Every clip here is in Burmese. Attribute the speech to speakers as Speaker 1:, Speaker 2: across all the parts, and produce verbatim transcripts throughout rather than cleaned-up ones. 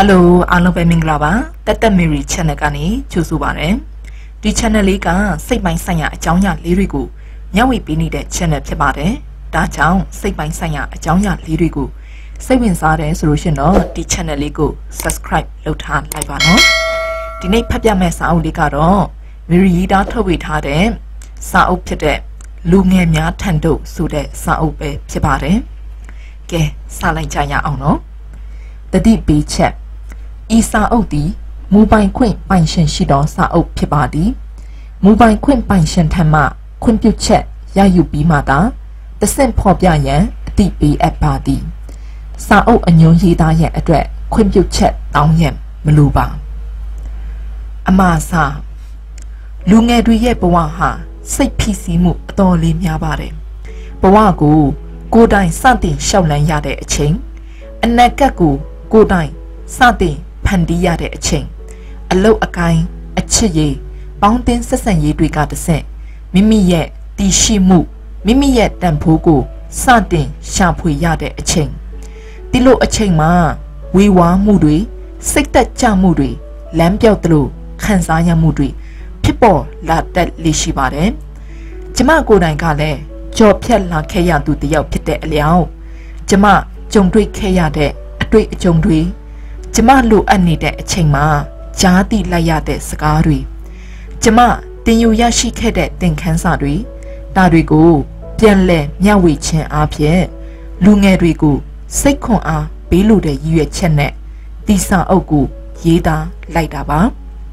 Speaker 1: Hello အားလုံးပဲမင်္ဂလာပါတက်တက် Mary Channel ကနေကြိုဆိုပါရစေဒီ channel လေးကစိတ်ပိုင်းဆိုင်ရာအကြောင်းအရာလေးတွေကိုမျှဝေပေးနေတဲ့ channel ဖြစ်ပါတယ်ဒါကြောင့်စိတ်ပိုင်းဆိုင်ရာအကြောင်းအရာလေးတွေကိုစိတ်ဝင်စားတယ်ဆိုလို့ရှိရင်တော့ဒီ channel လေးကို subscribe လုပ်ထားလိုက်ပါနော်ဒီနေ့ဖတ်ပြမယ့်စာအုပ်လေးကတော့ Mary ရေးသားထုတ်ဝေထားတဲ့စာအုပ်ဖြစ်တဲ့လူငယ်များထံတို့ဆိုတဲ့စာအုပ်ပဲဖြစ်ပါတယ်ကဲစလိုက်ကြရအောင်နော်တတိပေးချက်ဤစာအုပ်သည်မူပိုင်ခွင့်ပိုင်ရှင်ရှိသောစာအုပ်ဖြစ်ပါသည်မူပိုင်ခွင့်ပိုင်ရှင်ထံမှခွင့်ပြုချက်ရယူပြီးမှသာတဆင့်ဖော်ပြရန်အသိပေးအပ်ပါသည်စာအုပ်အညွှန်းရေးသားရန်အတွက်ခွင့်ပြုချက်တောင်းရန်မလိုပါအမှားစာလူငယ်တွေရဲ့ဘဝဟာစိတ်ဖိစီးမှုအတော်လေးများပါတယ်ဘဝကိုကိုယ်တိုင်စတင်ရှောက်လန်းရတဲ့အချိန်အနာဂတ်ကိုကိုယ်တိုင်စတင်ဖန်တီးရတဲ့အချိန်အလုတ်အကိုင်းအချစ်ရည်ပေါင်းတင်ဆက်ဆံရေးတွေကတဆင့်မိမိရဲ့တည်ရှိမှုမိမိရဲ့တန်ဖိုးကိုစတင်ရှာဖွေရတဲ့အချိန်ဒီလိုအချိန်မှာဝေဝါးမှုတွေစိတ်သက်ကြမှုတွေလမ်းပြောက်သလိုခံစားရမှုတွေဖြစ်ပေါ်လာတတ်လေရှိပါတယ်ကျမကိုယ်တိုင်ကလည်းကြော်ဖြတ်လာခဲ့ရသူတယောက်ဖြစ်တဲ့အလျောက်ကျမကြုံတွေ့ခဲ့ရတဲ့အတွေ့အကြုံတွေကျမလိုအပ်နေတဲ့အချိန်မှာကြားသိလိုက်ရတဲ့စကားတွေကျမတင်ယူရရှိခဲ့တဲ့သင်ခန်းစာတွေဒါတွေကိုပြန်လည်မျှဝေခြင်းအပြင်လူငယ်တွေကိုစိတ်ခွန်အားပေးလို့တဲ့ရည်ရွယ်ချက်နဲ့ဒီစာအုပ်ကိုရေးသားလိုက်တာပါ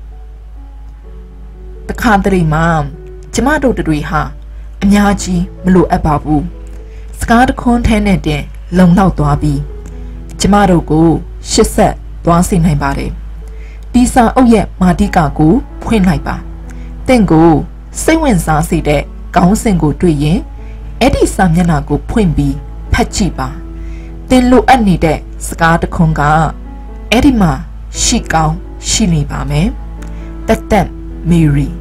Speaker 1: တခါတလေမှာကျမတို့တွေဟာအများကြီးမလိုအပ်ပါဘူးစကားတခွန်းထဲနဲ့တင်လုံလောက်သွားပြီးကျမတို့ကိုရှစ်ဆက်သွားစေနိုင်ပါတယ်ဒီစာအုပ်ရဲ့မာတိကာကိုဖွင့်လိုက်ပါတင့်ကိုစိတ်ဝင်စားစေတဲ့ခေါင်းစဉ်ကိုတွေ့ရင်အဲ့ဒီစာမျက်နှာကိုဖွင့်ပြီးဖတ်ကြည့်ပါတင်လိုအပ်နေတဲ့စကားတခွန်းကအဲ့ဒီမှာရှိကောင်းရှိနေပါမယ်တက်တက် Mary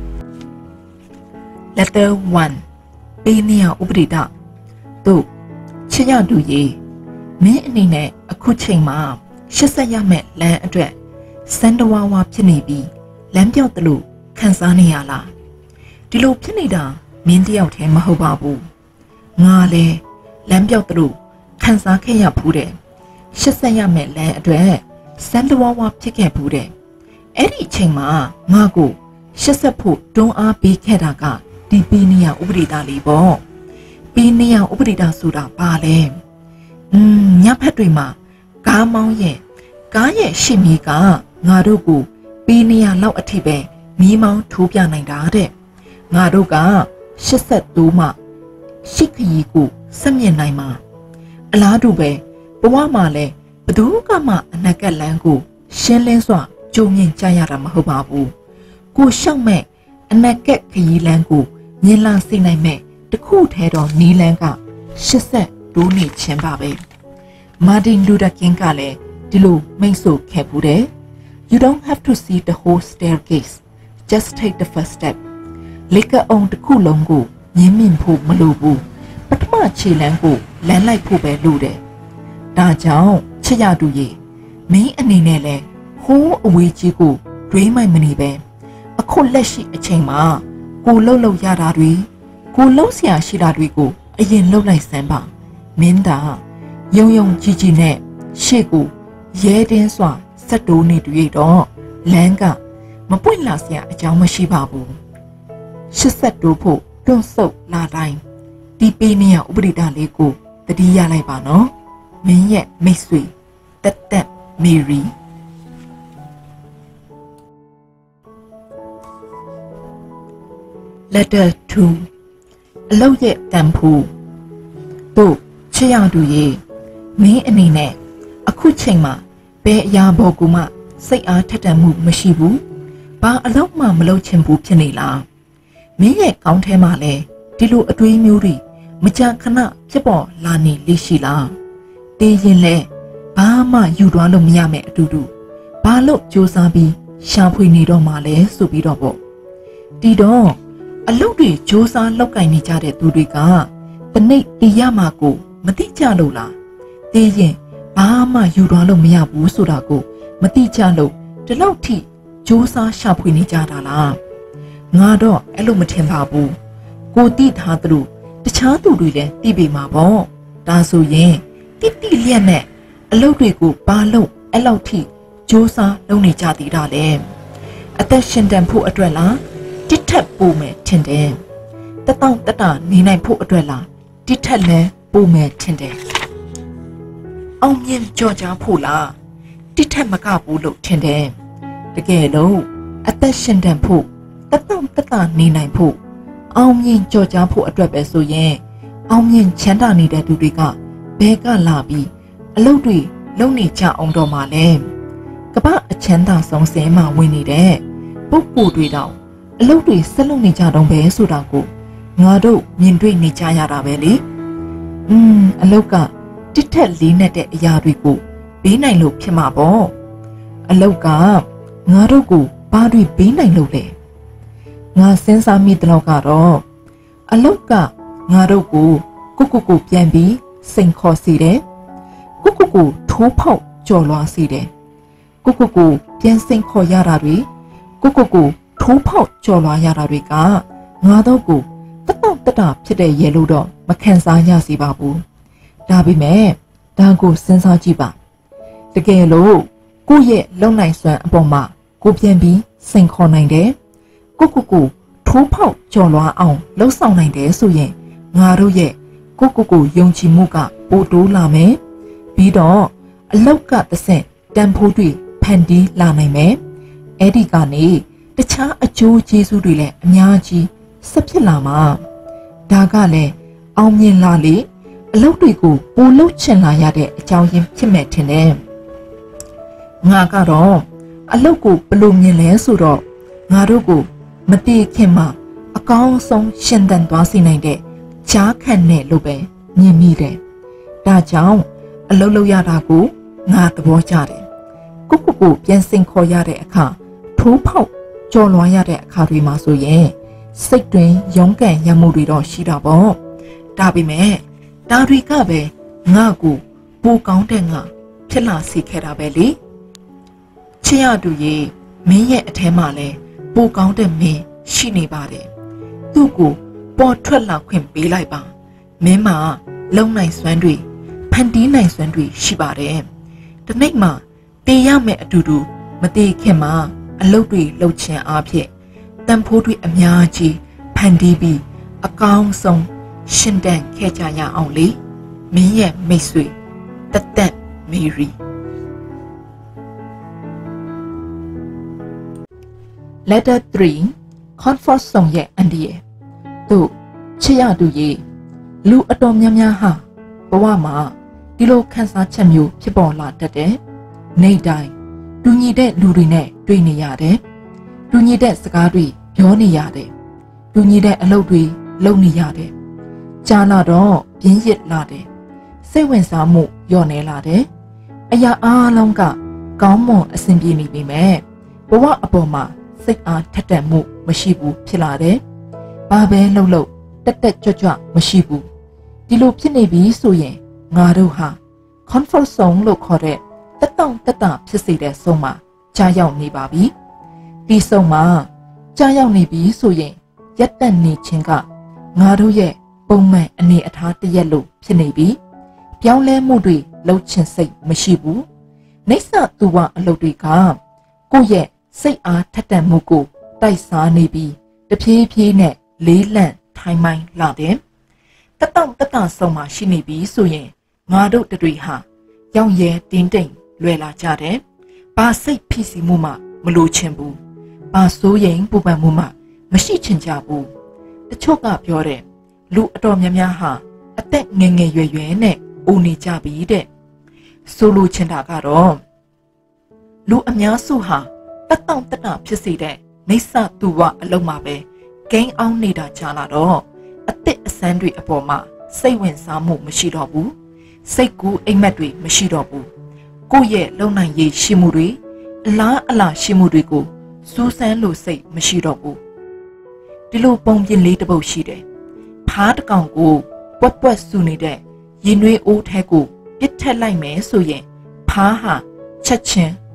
Speaker 1: Letter one ပေးနေရဥပဒေတာတို့ချစ်ရသူရေမင်းအနေနဲ့အခုချိန်မှာရှစ်ဆက်ရမယ့်လမ်းအတွက်စံတဝါဝါဖြစ်နေပြီးလမ်းပြောက်တလို့ခံစားနေရလားဒီလိုဖြစ်နေတာမင်းတယောက်တည်းမဟုတ်ပါဘူးငါလည်းလမ်းပြောက်တလို့ခံစားခဲ့ရဘူးတဲ့ရှစ်ဆက်ရမယ့်လမ်းအတွက်စံတဝါဝါဖြစ်ခဲ့ဘူးတဲ့အဲ့ဒီအချိန်မှာငါကိုရှစ်ဆက်ဖို့တွန်းအားပေးခဲ့တာကဒီပေးနေရဥပဒေသားလေးပေါ့ပေးနေရဥပဒေသားဆိုတာပါလဲอืมညဖက်တွေမှာကားမောင်းရဲ့ကားရဲ့ရှစ်မီးကငါတို့ကိုပေးနေရလောက်အထိပဲမီးမောင်းထိုးပြနိုင်တာတဲ့ငါတို့ကရှစ်ဆက်တိုးမှရှစ်ခရီးကိုစက်မြင်နိုင်မှာအလားတူပဲဘဝမှာလဲဘသူကမှအနာဂတ်လမ်းကိုရှင်းလင်းစွာကြုံမြင်ကြရတာမဟုတ်ပါဘူးကိုရှောက်မဲ့အနာဂတ်ခရီးလမ်းကိုမြင်လာစေနိုင်မဲ့တခုထဲတော့နီးလန်းကရှစ်ဆက်တိုးနေခြင်းပါပဲမာတင်လူဒါကင်းကလည်းဒီလိုမိတ်ဆိုခဲ့ဘူးတယ် You don't have to see the whole staircase just take the first step လေကအောင်တစ်ခုလုံးကိုမြင်မြင်ဖို့မလိုဘူးပထမခြေလမ်းကိုလမ်းလိုက်ဖို့ပဲလိုတယ်ဒါကြောင့်ချစ်ရသူရေမင်းအနေနဲ့လဲဟိုးအဝေးကြီးကိုတွေးမိုက်မနေပဲအခုလက်ရှိအချိန်မှာကိုလှုပ်လှုပ်ရတာတွေကိုလှုပ်เสียရှိတာတွေကိုအရင်လှုပ်လိုက်စမ်းပါမင်းသာယုံယုံကြည်ကြည်နဲ့ရှေ့ကိုရဲတင်းစွာစက်တိုးနေတွေ့တော့လမ်းကမပွင့်လာစရာအကြောင်းမရှိပါဘူးရှစ်ဆက်တိုးဖို့တွန့်ဆုတ်လာတိုင်းဒီပေးနေရဥပဒေတာလေးကိုတတိရလိုက်ပါနော်မင်းရဲ့မိတ်ဆွေတက်တက် Mary Letter two အလုပ်ရဲ့တန်ဖိုးတို့ချစ်ရသူရေမင်းအနေနဲ့အခုချိန်မှာဘယ်အရာပေါ်ကူမှစိတ်အားထက်သန်မှုမရှိဘူးဘာအလုပ်မှမလုပ်ချင်ဘူးဖြစ်နေလားမင်းရဲ့ကောင်းထဲမှာလဲဒီလိုအတွေးမျိုးတွေမကြာခဏဖြစ်ပေါ်လာနေလေရှိလားတေးရင်လဲဘာမှယူသွားလို့မရမယ့်အတူတူဘာလို့စူးစမ်းပြီးရှာဖွေနေတော့မှလဲဆိုပြီးတော့ပေါ့ဒီတော့အလုပ်တွေစူးစမ်းလောက်ကင်နေကြတဲ့သူတွေကတနေ့တရားမှာကိုမသိကြလို့လားတေးရင်ဘာမှယူသွားလို့မရဘူးဆိုတာကိုမတိကြလို့ဒီလောက်ထိကြိုးစားရှာဖွေနေကြတာလားငါတော့အဲ့လိုမထင်ပါဘူးကိုတိထားသူတခြားသူတွေလည်းသိပေမှာပေါ့ဒါဆိုရင်တိတိလျက်နဲ့အလုပ်တွေကိုပါလို့အဲ့လောက်ထိကြိုးစားလုပ်နေကြသေးတာလေအသက်ရှင်တန်ဖို့အတွက်လားတစ်ထက်ပိုမယ်ထင်တယ်တတောင့်တတနေနိုင်ဖို့အတွက်လားတစ်ထက်လည်းပိုမယ်ထင်တယ်အောင်မြင်ကြော်ကြားဖို့လားတစ်ထက်မကဘူးလို့ထင်တယ်တကယ်လို့အသက်ရှင်တန်ဖို့တတောင့်တတနေနိုင်ဖို့အောင်မြင်ကြော်ကြားဖို့အတွက်ပဲဆိုရင်အောင်မြင်ချမ်းသာနေတဲ့သူတွေကဘဲကလာပြီးအလုပ်တွေလုပ်နေကြအောင်တော့မှလဲကမ္ဘာအချမ်းသာဆုံးစဲမှာဝင်နေတဲ့ပုဂ္ဂိုလ်တွေတော့အလုပ်တွေဆက်လုပ်နေကြတော့ပဲဆိုတာကိုငါတို့မြင်တွေ့နေကြရတာပဲလေอืมအလုပ်ကတစ်ထက်လေးနဲ့တဲ့အရာတွေကိုဘေးနိုင်လို့ဖြစ်မှာပေါ့အလုပ်ကငါတို့ကိုဘာတွေဘေးနိုင်လို့လဲငါစဉ်းစားမိတဲ့လောက်ကတော့အလုပ်ကငါတို့ကိုကိုကိုကိုပြန်ပြီးစိန်ခေါ်စေတယ်ကိုကိုကိုထိုးဖောက်ကြော်လွှားစေတယ်ကိုကိုကိုပြန်စိန်ခေါ်ရတာတွေကိုကိုကိုထိုးဖောက်ကြော်လွှားရတာတွေကငါတို့ကိုတတောင့်တတဖြစ်တဲ့ရေလို့တော့မခံစားရစေပါဘူးဒါပေမဲ့ဒါကိုစဉ်းစားကြည့်ပါတကယ်လို့ကိုယ့်ရဲ့လုံနိုင်စွမ်းအပေါ်မှာကိုပြန်ပြီးစိန်ခေါ်နိုင်တယ်ကိုကိုကိုထိုးဖောက်ကြော်လွှားအောင်လှုပ်ဆောင်နိုင်တယ်ဆိုရင်ငါတို့ရဲ့ကိုကိုကိုယုံကြည်မှုကပိုတိုးလာမယ်ပြီးတော့အလောက်ကသဆင့်တန်ဖိုးတွေဖန်တီးလာနိုင်မယ်အဲ့ဒီကနေတခြားအကျိုးကျေးဇူးတွေလည်းအများကြီးဆက်ဖြစ်လာမှာဒါကလည်းအောင်မြင်လာလေအလုပ်တွေကိုပိုလှုပ်ချင်လာရတဲ့အကြောင်းရင်းဖြစ်မဲ့ထင်တယ်ငါကတော့အလုပ်ကိုဘယ်လိုမြင်လဲဆိုတော့ငါတို့ကိုမတည်ခင်မှာအကောင်းဆုံးရှင်သန်သွားစေနိုင်တဲ့ကြားခံနဲ့လို့ပဲမြင်မိတယ်ဒါကြောင့်အလုပ်လုပ်ရတာကိုငါသဘောကျတယ်ကိုကိုကိုပြန်စင်ခေါ်ရတဲ့အခါထိုးဖောက်ကြော်လွှားရတဲ့အခါတွေမှာဆိုရင်စိတ်တွင်ရုန်းကန်ရမှုတွေတော့ရှိတာပေါ့ဒါပေမဲ့ဒါတွေကပဲငါ့ကိုပိုကောင်းတဲ့ငါဖြစ်လာစေခဲ့တာပဲလေချစ်ရတူရဲ့မင်းရဲ့အထဲမှာလဲပိုကောင်းတဲ့မင်းရှိနေပါတယ်သူ့ကိုပေါ်ထွက်လာခွင့်ပေးလိုက်ပါမင်းမှာလုံနိုင်စွမ်းတွေဖန်တီးနိုင်စွမ်းတွေရှိပါတယ်တနေ့မှတည်ရမယ့်အတူတူမတည်ခင်မှာအလုပ်တွေလုပ်ချင်အားဖြင့်တန်ဖိုးတွေအများကြီးဖန်တီးပြီးအကောင်းဆုံးရှင်တန်ခဲ့ကြရအောင်လေမင်းရဲ့မိတ်ဆွေတသက်မေရီ Letter three Comfort Zone ရဲ့အန်ဒီရဲ့တို့ချစ်ရတူရဲ့လူအတော်များများဟာဘဝမှာဒီလိုခံစားချက်မျိုးဖြစ်ပေါ်လာတတ်တယ်နေ့တိုင်းတူညီတဲ့လူတွေနဲ့တွေ့နေရတယ်တူညီတဲ့စကားတွေပြောနေရတယ်တူညီတဲ့အလုပ်တွေလုပ်နေရတယ်ကြားလာတော့ပြင်းရစ်လာတယ်စိတ်ဝင်စားမှုလျော့နေလာတယ်အရာအားလုံးကကောင်းမွန်အဆင်ပြေနေပြီမဲ့ဘဝအပေါ်မှာစိတ်အားထက်သန်မှုမရှိဘူးဖြစ်လာတယ်ဘာပဲလှုပ်လှုပ်တက်တက်ကြွကြွမရှိဘူးဒီလိုဖြစ်နေပြီဆိုရင်ငါတို့ဟာ comfort zone လို့ခေါ်တဲ့တက်တောင့်တက်တာဖြစ်စေတဲ့ဆုံးမှာကြာရောက်နေပါပြီဒီဆုံးမှာကြာရောက်နေပြီဆိုရင်ရက်တက်နေခြင်းကငါတို့ရဲ့ပုံမှန်အနေအထားတစ်ရက်လို့ဖြစ်နေပြီပြောင်းလဲမှုတွေလှုပ်ချင်စိတ်မရှိဘူးနှိစ္စသူဝအလုပ်တွေကကိုယ့်ရဲ့စိတ်အားထက်သန်မှုကိုတိုက်စားနေပြီးတဖြည်းဖြည်းနဲ့လေးလံထိုင်မိုင်းလာတယ်တတောင့်တတဆုံးမှရှိနေပြီဆိုရင်ငါတို့တွေဟာရောင်ရဲတင်းတိမ်လွယ်လာကြတယ်ဘာစိတ်ဖိစီးမှုမှမလိုချင်ဘူးဘာစိုးရိမ်ပူပန်မှုမှမရှိချင်ကြဘူးတချို့ကပြောတယ်လူအတော်များများဟာအသက်ငယ်ငယ်ရွယ်ရွယ်နဲ့အိုနေကြပြီတဲ့ဆိုလိုချင်တာကတော့လူအများစုဟာတတောင့်တတဖြစ်စေတဲ့နှိစ္စသူဝအလုံးမှာပဲဂိမ်းအောင်နေတာကြာလာတော့အသစ်အဆန်းတွေအပေါ်မှာစိတ်ဝင်စားမှုမရှိတော့ဘူးစိတ်ကူးအိမ်မက်တွေမရှိတော့ဘူးကိုယ့်ရဲ့လုံနိုင်ရေးရှိမှုတွေအလားအလာရှိမှုတွေကိုစူးစမ်းလို့စိတ်မရှိတော့ဘူးဒီလိုပုံပြင်လေးတစ်ပုဒ်ရှိတယ်ဖားတစ်ကောင်ကိုပွက်ပွက်ဆူနေတဲ့ရင်နွေးအိုးထဲကိုပစ်ထက်လိုက်မယ်ဆိုရင်ဖားဟာချက်ချင်း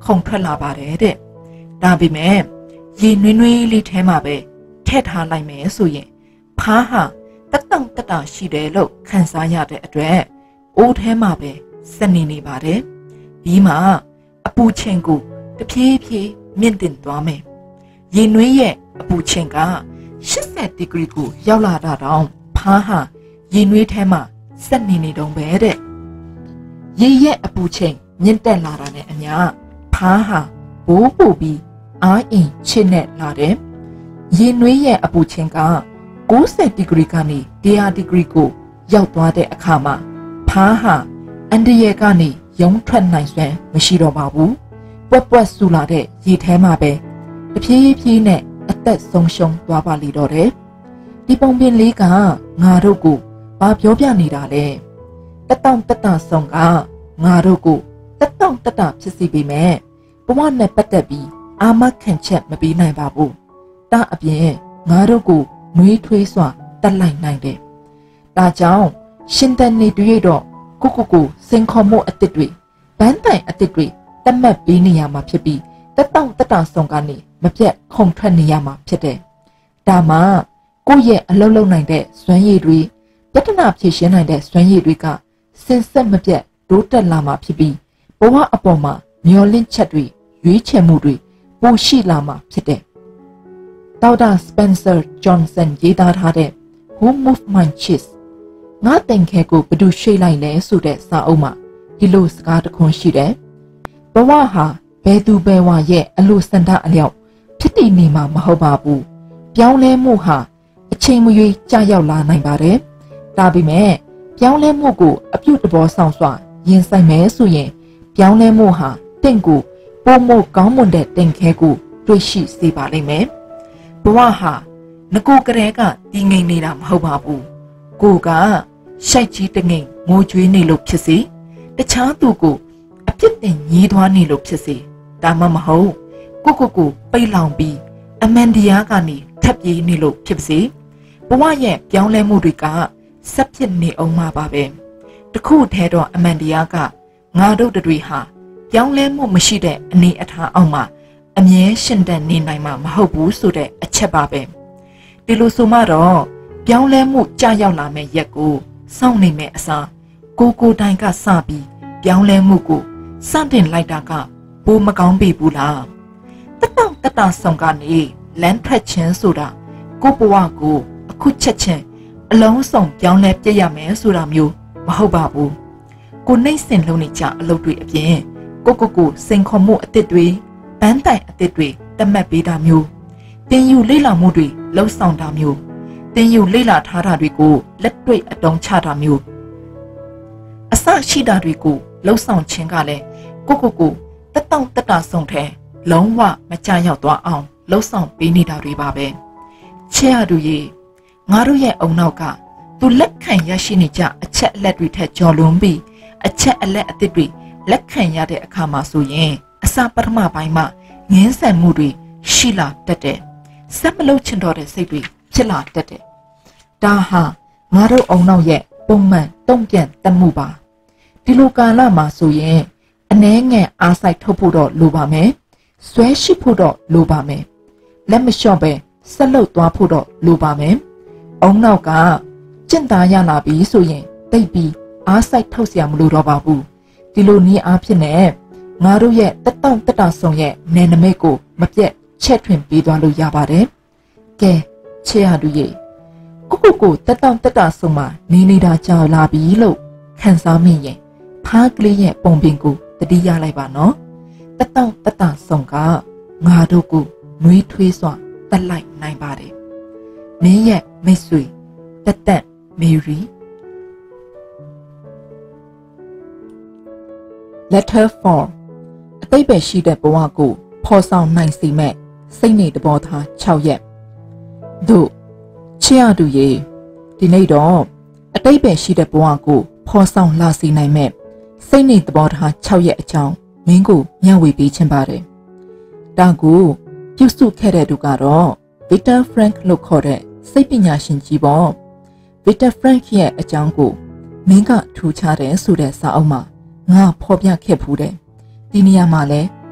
Speaker 1: ခုန်ထွက်လာပါတယ်တဲ့ဒါပေမဲ့ရေနွေးနွေးလေးထဲမှာပဲထည့်ထားလိုက်မယ်ဆိုရင်ဖားဟာတက်တောင့်တက်တာရှိတယ်လို့ခံစားရတဲ့အတွက်အိုးထဲမှာပဲစက်နေနေပါတယ်ပြီးမှအပူချိန်ကိုတဖြည်းဖြည်းမြင့်တင်သွားမယ်ရေနွေးရဲ့အပူချိန်က၈၀ဒီဂရီကိုရောက်လာတာတောင်ဖားဟာရေနွေးထဲမှာစက်နေနေတုံးပဲတဲ့ရေရဲ့အပူချိန်မြင့်တက်လာတာနဲ့အမျှဖားဟာဘိုးပူပြီးအားအင်ချစ်နဲ့လာတယ်ရေနွေးရဲ့အပူချိန်က၉၀ဒီဂရီကနေ၁၀၀ဒီဂရီကိုရောက်သွားတဲ့အခါမှာဖားဟာအန်ဒီရဲကနေရုံထွက်နိုင်စွမ်းမရှိတော့ပါဘူးပွက်ပွက်ဆူလာတဲ့ရေထဲမှာပဲတဖြည်းဖြည်းနဲ့အသက်ဆုံးရှုံးသွားပါလိမ့်တော့တယ်ဒီပုံပြင်လေးကငါတို့ကိုဘာပြောပြနေတာလဲတက်တောင့်တက်တာဆုံးကငါတို့ကိုတက်တောင့်တက်တာဖြစ်စီပေမဲ့ဘဝနဲ့ပတ်သက်ပြီးအာမခံချက်မပေးနိုင်ပါဘူးတာအပြင်ငါတို့ကိုနှွေးထွေးစွာတက်လိုက်နိုင်တယ်ဒါကြောင့်ရှင်တန်နေတွေ့တော့ကိုကိုကိုစင်ခေါ်မှုအစ်စ်တွေဘန်းတိုင်အစ်စ်တွေတတ်မှတ်ပေးနေရမှာဖြစ်ပြီးတက်တောင့်တက်တာဆုံးကနေမပြတ်ခုန်ထွက်နေရမှာဖြစ်တယ်ဒါမှကိုယ့်ရဲ့အလုံးလုံးနိုင်တဲ့စွမ်းရည်တွေပြဿနာဖြေရှင်းနိုင်တဲ့စွမ်းရည်တွေကစင်ဆက်မပြတ်တိုးတက်လာမှာဖြစ်ပြီးဘဝအပေါ်မှာမျောလင့်ချက်တွေရွေးချယ်မှုတွေပိုရှိလာမှာဖြစ်တယ်ဒေါက်တာစပန်ဆာဂျွန်ဆန်ရေးသားထားတဲ့ Who Moved My Cheese ငါတင်ခဲကိုဘယ်သူရွှေ့လိုက်လဲဆိုတဲ့စာအုပ်မှာဒီလိုစကားတစ်ခွန်းရှိတယ်ဘဝဟာဘယ်သူဘယ်ဝါရဲ့အလိုစန္ဒအလျောက်ဖြစ်တည်နေမှာမဟုတ်ပါဘူးပြောင်းလဲမှုဟာအချိန်မရွေးကြာရောက်လာနိုင်ပါတယ်ဒါပေမဲ့ပြောင်းလဲမှုကိုအပြုတဘောဆောင်စွာရင်ဆိုင်မယ်ဆိုရင်ပြောင်းလဲမှုဟာတင့်ကိုပုံမကောင်းမွန်တဲ့တင်ခဲကိုတွေ့ရှိစေပါလိမ့်မယ်ဘဝဟာငကိုကလေးကတည်ငြိမ်နေတာမဟုတ်ပါဘူးကိုကရှိုက်ကြီးတငိမ်ငိုကြွေးနေလို့ဖြစ်စေတခြားသူကိုအပြစ်တင်ညီးသွားနေလို့ဖြစ်စေဒါမှမဟုတ်ကိုကိုကိုပိတ်လောင်ပြီးအမန်တရားကနေထပ်ပြေးနေလို့ဖြစ်စေဘဝရဲ့ပြောင်းလဲမှုတွေကဆက်ဖြစ်နေအောင်မှာပါပဲတခုတည်းတော့အမန်တရားကငါတို့တွေဟာပြောင်းလဲမှုမရှိတဲ့အနေအထားအောက်မှာအမြဲရှင်တန်နေနိုင်မှာမဟုတ်ဘူးဆိုတဲ့အချက်ပါပဲဒီလိုဆိုမှတော့ပြောင်းလဲမှုကြာရောက်လာမယ့်ရက်ကိုစောင့်နေမယ့်အစားကိုကိုတိုင်ကစပြီးပြောင်းလဲမှုကိုစတင်လိုက်တာကပိုမကောင်းပြီဘူးလားတက်တောင့်တက်တာဆောင်ကနေလမ်းထွက်ခြင်းဆိုတာကိုဘဝကိုအခုချက်ချင်းအလုံးစုံပြောင်းလဲပြည့်ရမယ်ဆိုတာမျိုးမဟုတ်ပါဘူးကိုနှိမ့်စင်လုံးနေကြအလုပ်တွေအပြင်ကိုကိုကိုစိန်ခေါ်မှုအသစ်တွေဘန်းတိုင်အသစ်တွေတတ်မှတ်ပေးတာမျိုးတင်ယူလေ့လာမှုတွေလှုပ်ဆောင်တာမျိုးတင်ယူလေ့လာထားတာတွေကိုလက်တွေ့အတုံးချတာမျိုးအစရှိတာတွေကိုလှုပ်ဆောင်ခြင်းကလည်းကိုကိုကိုတက်တောင့်တက်တာဆုံးတဲ့လုံးဝမချရောက်သွားအောင်လှုပ်ဆောင်ပေးနေတာတွေပါပဲချဲ့ရသူရေငါတို့ရဲ့အုံနောက်ကသူလက်ခံရရှိနေကြအချက်အလက်တွေထက်ကျော်လွန်ပြီးအချက်အလက်အသစ်တွေလက်ခံရတဲ့အခါမှာဆိုရင်အစပထမပိုင်းမှာငင်းဆန်မှုတွေရှိလာတတ်တယ်စက်မလုံးချင်တော့တဲ့စိတ်တွေဖြစ်လာတတ်တယ်ဒါဟာငါတို့အုံနောက်ရဲ့ပုံမှန်တုံ့ပြန်တတ်မှုပါဒီလိုကာလမှာဆိုရင်အနှဲငယ်အားစိုက်ထုတ်ဖို့တော့လိုပါမယ်ဆွဲရှိဖို့တော့လိုပါမယ်လက်မလျှော့ပဲဆက်လုပ်သွားဖို့တော့လိုပါမယ်အုံနောက်ကကျင့်သားရလာပြီဆိုရင်တိတ်ပြီးအားစိုက်ထုတ်เสียမလို့တော့ပါဘူးဒီလိုနည်းအားဖြင့်နဲ့ငါတို့ရဲ့တက်တောင့်တက်တာဆောင်ရဲ့နယ်နိမိတ်ကိုမပြတ်ချက်ထွင်ပေးသွားလို့ရပါတယ်ကဲချေရတူရဲ့ကိုကိုကိုတက်တောင့်တက်တာဆောင်မှာနေနေတာကြာလာပြီလို့ခံစားမိရင်ဖားကလေးရဲ့ပုံပြင်ကိုတတိယလိုက်ပါနော်တက်တောင့်တက်တာဆောင်ကငါတို့ကိုနှွေးထွေးစွာတက်လိုက်နိုင်ပါတယ်မင်းရဲ့မိတ်ဆွေတက်တက်မေရီ Letter four အတိတ်ပဲရှိတဲ့ဘဝကိုဖော်ဆောင်နိုင်စေမဲ့စိတ်နေတဘောထား၆ရက်တို့ချစ်ရသူရေဒီနေ့တော့အတိတ်ပဲရှိတဲ့ဘဝကိုဖော်ဆောင်လာစေနိုင်မဲ့စိတ်နေတဘောထား၆ရက်အကြောင်းမင်းကိုမျှဝေပေးခြင်းပါတယ်ဒါကိုပြုစုခဲ့တဲ့သူကတော့ Victor Frank လို့ခေါ်တဲ့စိတ်ပညာရှင်ကြီးပေါ့ Victor Frank ရဲ့အကြောင်းကိုမင်းကထူခြားတယ်ဆိုတဲ့စာအုပ်မှာငါဖော်ပြခဲ့ဖူးတယ်ဒီနေရာမှာလဲ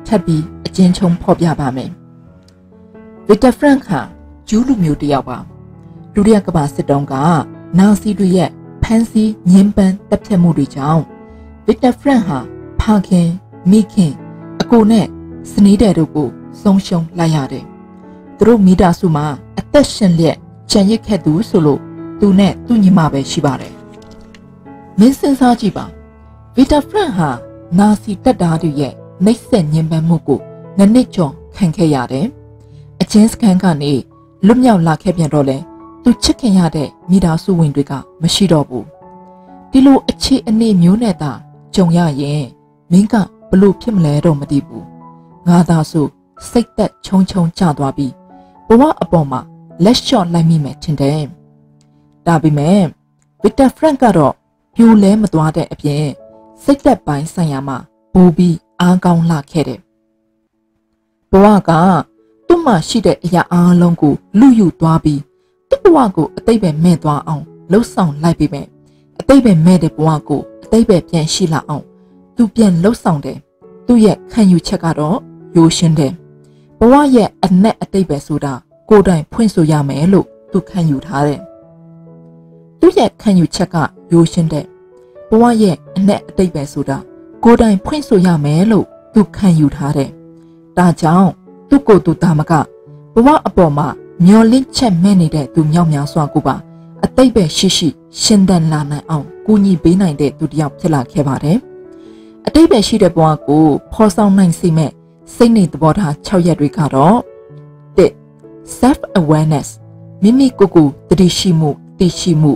Speaker 1: ထပ်ပြီးအကျဉ်းချုပ်ဖော်ပြပါမယ်။ Victor Frank ဟာဂျူးလူမျိုးတစ်ယောက်ပါ။ဒုတိယကမ္ဘာစစ်တုန်းကနာဇီတွေရဲ့ဖမ်းဆီးညှဉ်းပန်းတပ်ဖြတ်မှုတွေကြောင့် Victor Frank ဟာဖခင်မိခင်အကိုနဲ့စနီးတဲ့တို့ကိုဆုံးရှုံးလိုက်ရတယ်။သူတို့မိသားစုမှာအသက်ရှင်လျက်ကြံရစ်ခဲ့သူဆိုလို့သူနဲ့သူ့ညီမပဲရှိပါတယ်။မင်းစဉ်းစားကြည့်ပါ။ Victor Frank ဟာနာဇီတပ်သားတွေရဲ့နှိပ်စက်ညှဉ်းပန်းမှုကိုနှစ်နှစ်ကျော်ခံခဲ့ရတယ်။အချင်းစခန်းကနေလွတ်မြောက်လာခဲ့ပြန်တော့လဲသူချစ်ခင်ရတဲ့မိသားစုဝင်တွေကမရှိတော့ဘူး။ဒီလိုအခြေအနေမျိုးနဲ့သာကြုံရရင်မင်းကဘလို့ဖြစ်မလဲတော့မသိဘူး။ငါသာဆိုစိတ်သက်ချုံချုံကျသွားပြီးဘဝအပေါ်မှာလက်လျှော့လိုက်မိမယ်ထင်တယ်။ဒါပေမဲ့ Victor Frank ကတော့ပြိုလဲမသွားတဲ့အပြင်စိတ်သက်ပိုင်းဆိုင်ရာမှာပိုပြီးအားကောင်းလာခဲ့တယ်။ဘဝကသူ့မှာရှိတဲ့အရာအားလုံးကိုလူယူသွားပြီးသူ့ဘဝကိုအတိတ်ပဲမဲ့သွားအောင်လှုပ်ဆောင်လိုက်ပြီးမယ်။အတိတ်ပဲမဲ့တဲ့ဘဝကိုအတိတ်ပဲပြန်ရှိလာအောင်သူပြန်လှုပ်ဆောင်တယ်။သူ့ရဲ့ခံယူချက်ကတော့ရိုးရှင်းတယ်။ဘဝရဲ့အနက်အတိတ်ပဲဆိုတာကိုယ်တိုင်ဖွင့်ဆိုရမယ်လို့သူခံယူထားတယ်။သူ့ရဲ့ခံယူချက်ကရိုးရှင်းတယ်။ဘဝရဲ့အနက်အတိတ်ပဲဆိုတာကိုယ်တိုင်ဖွင့်ဆိုရမယ်လို့သူခံယူထားတယ်။ဒါကြောင့်သူ့ကိုယ်သူတာမကဘဝအပေါ်မှာမျောလင့်ချက်မဲ့နေတဲ့သူမြောက်များစွာကိုပါအတိတ်ပဲရှိရှိရှင်းသန်လာနိုင်အောင်ကူညီပေးနိုင်တဲ့သူတစ်ယောက်ဖြစ်လာခဲ့ပါတယ်။အတိတ်ပဲရှိတဲ့ဘဝကိုဖော်ဆောင်နိုင်စေမဲ့စိတ်နေသဘောထား၆ရက်တွေကတော့ တစ် self awareness မိမိကိုယ်ကိုတတိရှိမှုသိရှိမှု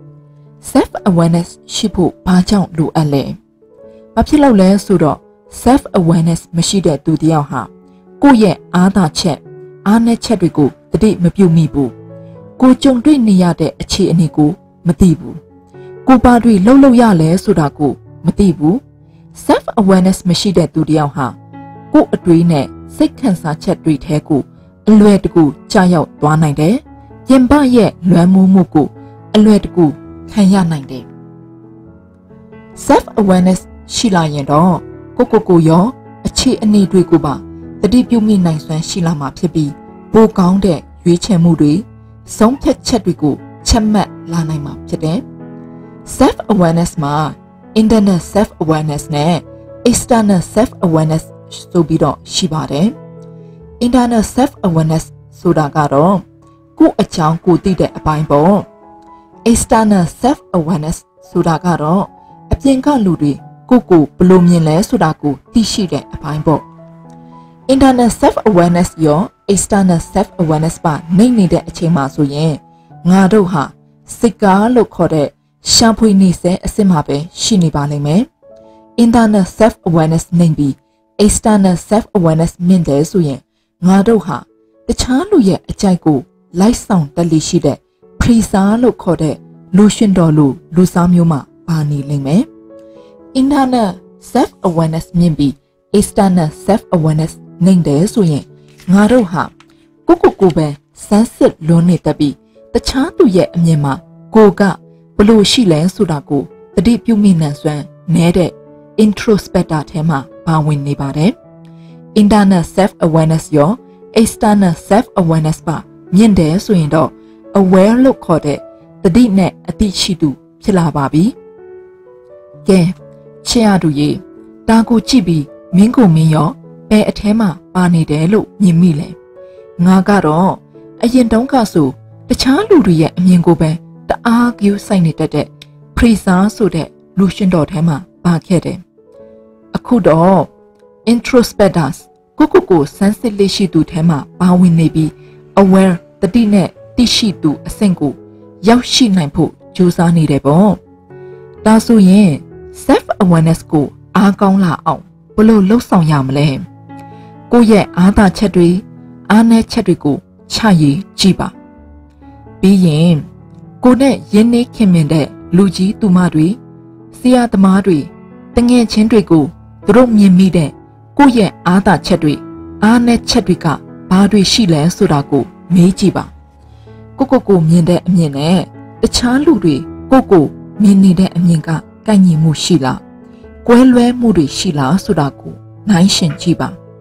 Speaker 1: self awareness ရှိဖို့ဘာကြောင့်လိုအပ်လဲ။ဘာဖြစ်လို့လဲဆိုတော့ self awareness မရှိတဲ့သူတစ်ယောက်ဟာကိုယ့်ရဲ့အားသာချက်အားနည်းချက်တွေကိုတတိမပြုမိဘူး။ကိုကြုံတွေ့နေရတဲ့အခြေအနေကိုမသိဘူး။ကိုပါတွေလှုပ်လှုပ်ရလဲဆိုတာကိုမသိဘူး။ self awareness မရှိတဲ့သူတစ်ယောက်ဟာကိုယ့်အတွေးနဲ့စိတ်ခံစားချက်တွေထဲကိုအလွယ်တကူကြာရောက်သွားနိုင်တယ်။ပြင်ပရဲ့လွမ်းမိုးမှုကိုအလွယ်တကူခံရနိုင်တယ်။ self awareness ရှိလာရင်တော့ကိုကိုကိုရောအခြေအနေတွေကိုပါတတိပြုမိနိုင်စွမ်းရှိလာမှာဖြစ်ပြီးပိုကောင်းတဲ့ရွေးချယ်မှုတွေဆုံးဖြတ်ချက်တွေကိုချက်မှတ်လာနိုင်မှာဖြစ်တယ်။ self awareness မှာ internal self awareness နဲ့ external self awareness ဆိုပြီးတော့ရှိပါတယ်။ internal self awareness ဆိုတာကတော့ကိုယ့်အကြောင်းကိုသိတဲ့အပိုင်းပေါ့။ external self awareness ဆိုတာကတော့အပြင်ကလူတွေကိုကိုဘယ်လိုမြင်လဲဆိုတာကိုသိရှိတဲ့အပိုင်းပေါ့။ internal self awareness ရော external self awareness ပါနေနေတဲ့အချိန်မှာဆိုရင်ငါတို့ဟာစိတ်ကားလို့ခေါ်တဲ့ရှာဖွေနေစေအစစ်မှာပဲရှိနေပါလိမ့်မယ်။ internal self awareness နေပြီး external self awareness မြင့်တယ်ဆိုရင်ငါတို့ဟာတခြားလူရဲ့အကြိုက်ကိုလိုက်ဆောင်တက်လိရှိတဲ့ preacher လို့ခေါ်တဲ့လူရှင်တော်လူလူစားမျိုးမှာပါနေလိမ့်မယ်။ internal self awareness မြင့်ပြီး external self awareness နိုင်တယ်ဆိုရင်ငါတို့ဟာကိုကိုကိုပဲစမ်းစစ်လွန်နေတတ်ပြီးတခြားသူရဲ့အမြင်မှာကိုကဘလို့ရှိလဲဆိုတာကိုတတိပြုမိနိုင်စွမ်းနဲတဲ့ introspector ထဲမှာပါဝင်နေပါတယ်။ internal self awareness ရော external self awareness ပါမြင့်တယ်ဆိုရင်တော့ aware လို့ခေါ်တဲ့တတိနဲ့အသိရှိသူဖြစ်လာပါပြီ။ကဲချစ်ရသူရေဒါကိုကြည့်ပြီးမင်းကိုမင်းရောဘယ်အထဲမှာပါနေတယ်လို့မြင်မိလဲ။ငါကတော့အရင်တုန်းကဆိုတခြားလူတွေရဲ့အမြင်ကိုပဲတအားကြိုးဆိုင်နေတတ်တဲ့ preacher ဆိုတဲ့လူရှင်တော်ထဲမှာပါခဲ့တယ်။အခုတော့ introspectors ကိုကိုကိုစမ်းစစ်လေးရှိသူထဲမှာပါဝင်နေပြီး aware တတိနဲ့သိရှိသူအဆင့်ကိုရောက်ရှိနိုင်ဖို့ကြိုးစားနေတယ်ပေါ့။ဒါဆိုရင် self awareness ကိုအားကောင်းလာအောင်ဘယ်လိုလှုပ်ဆောင်ရမလဲ။ကိုယ့်ရဲ့အားသာချက်တွေအားနည်းချက်တွေကိုချရေးကြည့်ပါ။ပြီးရင်ကိုနဲ့ရင်းနှီးခင်မင်တဲ့လူကြီးသူမတွေဆရာသမားတွေတငယ်ချင်းတွေကိုသူတို့မြင်မိတဲ့ကိုယ့်ရဲ့အားသာချက်တွေအားနည်းချက်တွေကဘာတွေရှိလဲဆိုတာကိုမေးကြည့်ပါ။ကိုကိုကိုမြင်တဲ့အမြင်နဲ့တခြားလူတွေကိုကိုမြင်နေတဲ့အမြင်ကကိုက်ညီမှုရှိလားကွဲလွဲမှုတွေရှိလားဆိုတာကိုနှိုင်းယှဉ်ကြည့်ပါ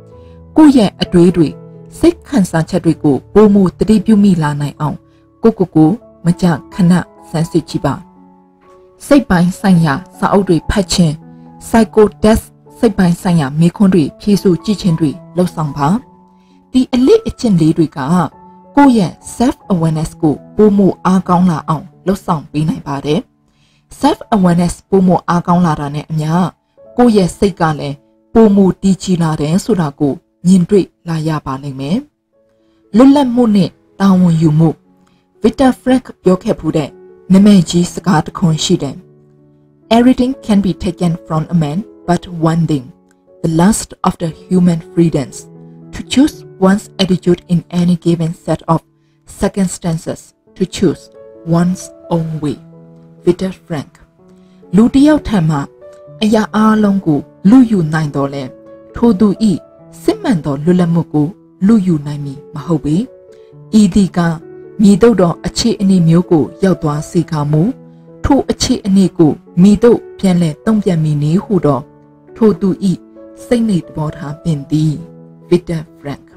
Speaker 1: ကိုယ့်ရဲ့အတွေးတွေစိတ်ခံစားချက်တွေကိုပိုမိုတတိပြုမိလာနိုင်အောင်ကိုကိုကိုမကြခဏစမ်းစစ်ကြည့်ပါစိတ်ပိုင်းဆိုင်ရာစာအုပ်တွေဖတ်ခြင်း psycho test စိတ်ပိုင်းဆိုင်ရာမေးခွန်းတွေဖြေဆိုကြည့်ခြင်းတွေလုပ်ဆောင်ပါဒီအလေးအကျင့်လေးတွေကကိုယ့်ရဲ့ self awareness ကိုပိုမိုအားကောင်းလာအောင်လုပ်ဆောင်ပေးနိုင်ပါတယ် self awareness ပိုမိုအားကောင်းလာတာနဲ့အမျှကိုယ့်ရဲ့စိတ်ကလည်းပိုမိုတည်ကြည်လာတယ်ဆိုတာကိုမြင်တွေ့လာရပါလိမ့်မယ်လွတ်လပ်မှုနဲ့တာဝန်ယူမှု Victor Frank ပြောခဲ့ဖူးတဲ့နာမည်ကြီးစကားတစ်ခွန်းရှိတယ် Everything can be taken from a man but one thing the last of the human freedoms to choose one's attitude in any given set of circumstances to choose one's own way Victor Frank လူတစ်ယောက်ထံမှာအရာအလုံးကိုလူယူနိုင်တော်လဲထိုသူဤစစ်မှန်သောလွတ်လပ်မှုကိုလူယူနိုင်မည်မဟုတ်ပေဤသည်ကမိတို့သောအခြေအနေမျိုးကိုရောက်သွားစေခါမူထိုအခြေအနေကိုမိတို့ပြန်လဲတုံ့ပြန်မိနေဟုသောထိုသူဤစိတ်နေသဘောထားပင်သည် Victor Frank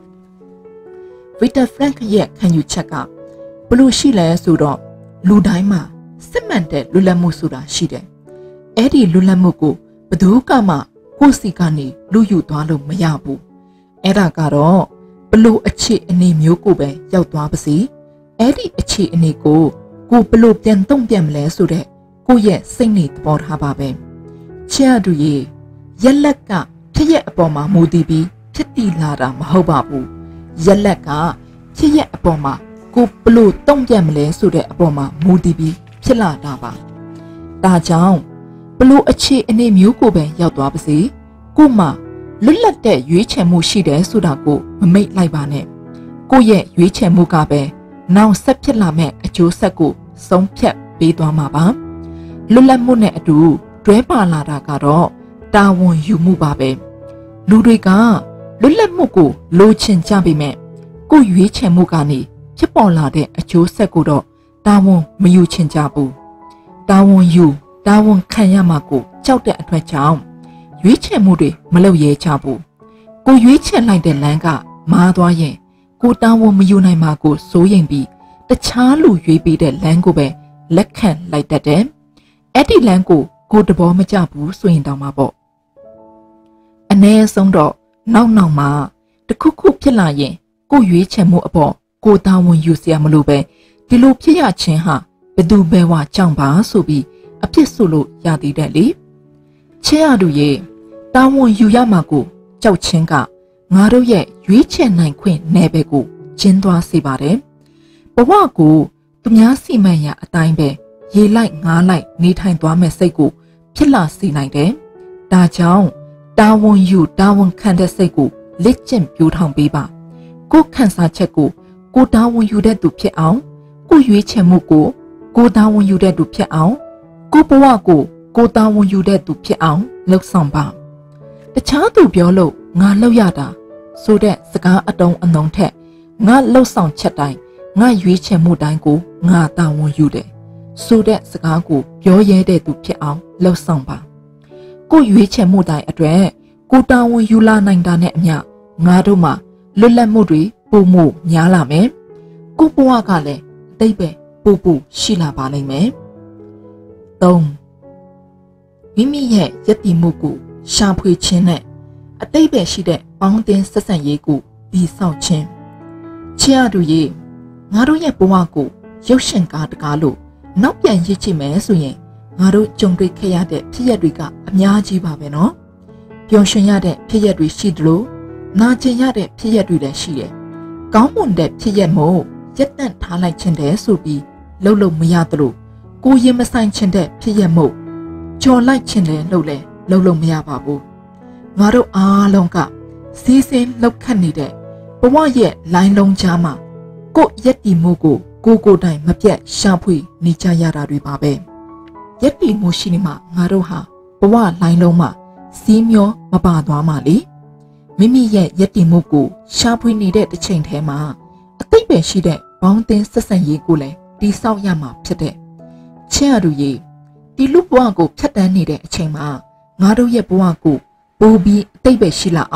Speaker 1: Victor Frank ရဲ့ခံယူချက်ကဘလို့ရှိလဲဆိုတော့လူတိုင်းမှာစစ်မှန်တဲ့လွတ်လပ်မှုဆိုတာရှိတယ်အဲ့ဒီလွတ်လပ်မှုကိုဘယ်သူကမှကိုယ်စီကနေလူယူသွားလို့မရဘူးအဲ့ဒါကတော့ဘလို့အခြေအနေမျိုးကိုပဲရောက်သွားပါစေအဲ့ဒီအခြေအနေကိုကိုဘလို့ပြန်တုံ့ပြန်မလဲဆိုတဲ့ကိုယ့်ရဲ့စိတ်နေသဘောထားပါပဲချစ်ရသူရေရက်လက်ကဖြစ်ရက်အပေါ်မှာမူတည်ပြီးဖြစ်တည်လာတာမဟုတ်ပါဘူးရက်လက်ကဖြစ်ရက်အပေါ်မှာကိုဘလို့တုံ့ပြန်မလဲဆိုတဲ့အပေါ်မှာမူတည်ပြီးဖြစ်လာတာပါဒါကြောင့်ဘလို့အခြေအနေမျိုးကိုပဲရောက်သွားပါစေကိုမှလွတ်လပ်တဲ့ရွေးချယ်မှုရှိတယ်ဆိုတာကိုမမိတ်လိုက်ပါနဲ့ကိုရဲ့ရွေးချယ်မှုကပဲနောက်ဆက်ဖြစ်လာမဲ့အကျိုးဆက်ကိုဆုံးဖြတ်ပေးသွားမှာပါလွတ်လပ်မှုနဲ့အတူတွဲပါလာတာကတော့တာဝန်ယူမှုပါပဲလူတွေကလွတ်လပ်မှုကိုလိုချင်ကြပေမဲ့ကိုရွေးချယ်မှုကနေဖြစ်ပေါ်လာတဲ့အကျိုးဆက်ကိုတော့တာဝန်မယူချင်ကြဘူးတာဝန်ယူတာဝန်ခံရမှာကိုကြောက်တဲ့အတွက်ကြောင့်ရွေးချယ်မှုတွေမလုပ်ရဲကြဘူးကိုရွေးချယ်လိုက်တဲ့လမ်းကမားသွားရင်ကိုတာဝန်မယူနိုင်မှာကိုစိုးရိမ်ပြီးတခြားလူရွေးပေးတဲ့လမ်းကိုပဲလက်ခံလိုက်တတ်တယ်အဲ့ဒီလမ်းကိုကိုတဘောမကျဘူးဆိုရင်တောင်မှပေါ့အ ਨੇ ဆုံးတော့နောက်နောက်မှာတခုခုဖြစ်လာရင်ကိုရွေးချယ်မှုအပေါ်ကိုတာဝန်ယူစရာမလိုပဲဒီလိုဖြစ်ရခြင်းဟာဘယ်သူပဲဝကြောင့်ပါဆိုပြီးအဖြစ်ဆိုလို့ရသေးတယ်လေချစ်ရသူရဲ့တာဝန်ယူရမှာကိုကြောက်ချင်းကငါတို့ရဲ့ရွေးချယ်နိုင်ခွင့်နယ်ပယ်ကိုကျင်းသွားစေပါတယ်ဘဝကိုသူများစီမံရာအတိုင်းပဲရေလိုက်ငါးလိုက်နေထိုင်သွားမဲ့စိတ်ကိုဖြစ်လာစေနိုင်တယ်ဒါကြောင့်တာဝန်ယူတာဝန်ခံတဲ့စိတ်ကိုလက်ကျင့်ပြိုးထောင်ပေးပါကိုခံစားချက်ကိုကိုတာဝန်ယူတဲ့သူဖြစ်အောင်ကိုရွေးချယ်မှုကိုကိုတာဝန်ယူတဲ့သူဖြစ်အောင်ကိုဘဝကိုကိုတာဝန်ယူတဲ့သူဖြစ်အောင်လှုပ်ဆောင်ပါတခြားသူပြောလို့ငါလှုပ်ရတာဆိုတဲ့စကားအတုံးအနှုံထက်ငါလှုပ်ဆောင်ချက်တိုင်းငါရွေးချယ်မှုတိုင်းကိုငါတာဝန်ယူတယ်ဆိုတဲ့စကားကိုပြောရဲတဲ့သူဖြစ်အောင်လှုပ်ဆောင်ပါကိုရွေးချယ်မှုတိုင်းအတွက်ကိုတာဝန်ယူလာနိုင်တာနဲ့အမျှငါတို့မှာလွတ်လပ်မှုတွေပိုမိုများလာမယ်ကိုဘဝကလည်းအတိတ်ပဲပိုပိုရှိလာပါလိမ့်မယ်သုံးမိမိရဲ့ယက်တီမှုကိုရှာဖွေခြင်းနဲ့အတိတ်ပဲရှိတဲ့ပေါင်းတင်ဆက်ဆံရေးကိုပြီးဆောက်ခြင်းချစ်ရသူရေငါတို့ရဲ့ဘဝကိုရုပ်ရှင်ကားတကားလို့နောက်ပြန်ရစ်ချင်မယ်ဆိုရင်ငါတို့ကြုံတွေ့ခဲ့ရတဲ့ဖြစ်ရပ်တွေကအများကြီးပါပဲနော်ပျော်ရွှင်ရတဲ့ဖြစ်ရပ်တွေရှိသလိုနာကျင်ရတဲ့ဖြစ်ရပ်တွေလည်းရှိတယ်ကောင်းမွန်တဲ့ဖြစ်ရပ်မို့ရက်တန့်ထားလိုက်ခြင်းတဲ့ဆိုပြီးလှုပ်လို့မရသလိုကိုရင်မဆိုင်ခြင်းတဲ့ဖြစ်ရပ်မို့ကြော်လိုက်ခြင်းလည်းလှုပ်လဲလှုပ်လို့မရပါဘူးငါတို့အားလုံးကစီးစင်းလှုပ်ခတ်နေတဲ့ဘဝရဲ့လိုင်းလုံးကြားမှာကိုယ့်ရက်တီမှုကိုကိုကိုတိုင်မပြတ်ရှာဖွေနေကြရတာတွေပါပဲရက်တီမှုရှိနေမှငါတို့ဟာဘဝလိုင်းလုံးမှာစီးမျောမပါသွားမှလေမိမိရဲ့ရက်တီမှုကိုရှာဖွေနေတဲ့တစ်ချိန်တည်းမှာအသိပဲရှိတဲ့ဘောင်းတင်ဆက်ဆံရေးကိုလည်းတိဆောက်ရမှာဖြစ်တဲ့ချစ်ရသူရေဒီလူဘဝကိုဖြတ်တန်းနေတဲ့အချိန်မှာငါတို့ရဲ့ဘဝကိုပိုပြီးအသိပဲရှိလာအောင်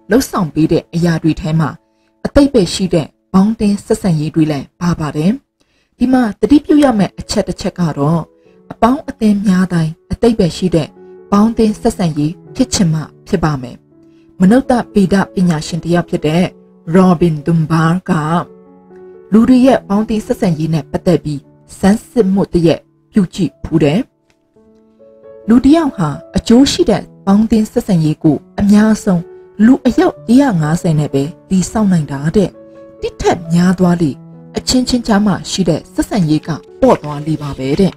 Speaker 1: လှုပ်ဆောင်ပေးတဲ့အရာတွေထဲမှာအသိပဲရှိတဲ့ဘောင်းတင်းဆက်ဆံရေးတွေလည်းပါပါတယ်ဒီမှာတတိပြုရမယ့်အချက်တစ်ချက်ကတော့အပေါင်းအသင်းများတိုင်းအသိပဲရှိတဲ့ဘောင်းတင်းဆက်ဆံရေးဖြစ်ချင်မှဖြစ်ပါမယ်မနုဿဗေဒပညာရှင်တစ်ယောက်ဖြစ်တဲ့ Robin Dunbar ကလူတွေရဲ့ဘောင်းတင်းဆက်ဆံရေးနဲ့ပတ်သက်ပြီးစမ်းစစ်မှုတရက်ပြုကြည့်ဖူးတယ်လူတစ်ယောက်ဟာအကျိုးရှိတဲ့ဘောင်းတင်းဆက်ဆံရေးကိုအများဆုံးလူအယောက်one hundred fiftyနဲ့ပဲတည်ဆောက်နိုင်တာတဲ့တိထက်များသွားလေအချင်းချင်းကြားမှာရှိတဲ့ဆက်ဆံရေးကပေါ့သွားလေပါပဲတဲ့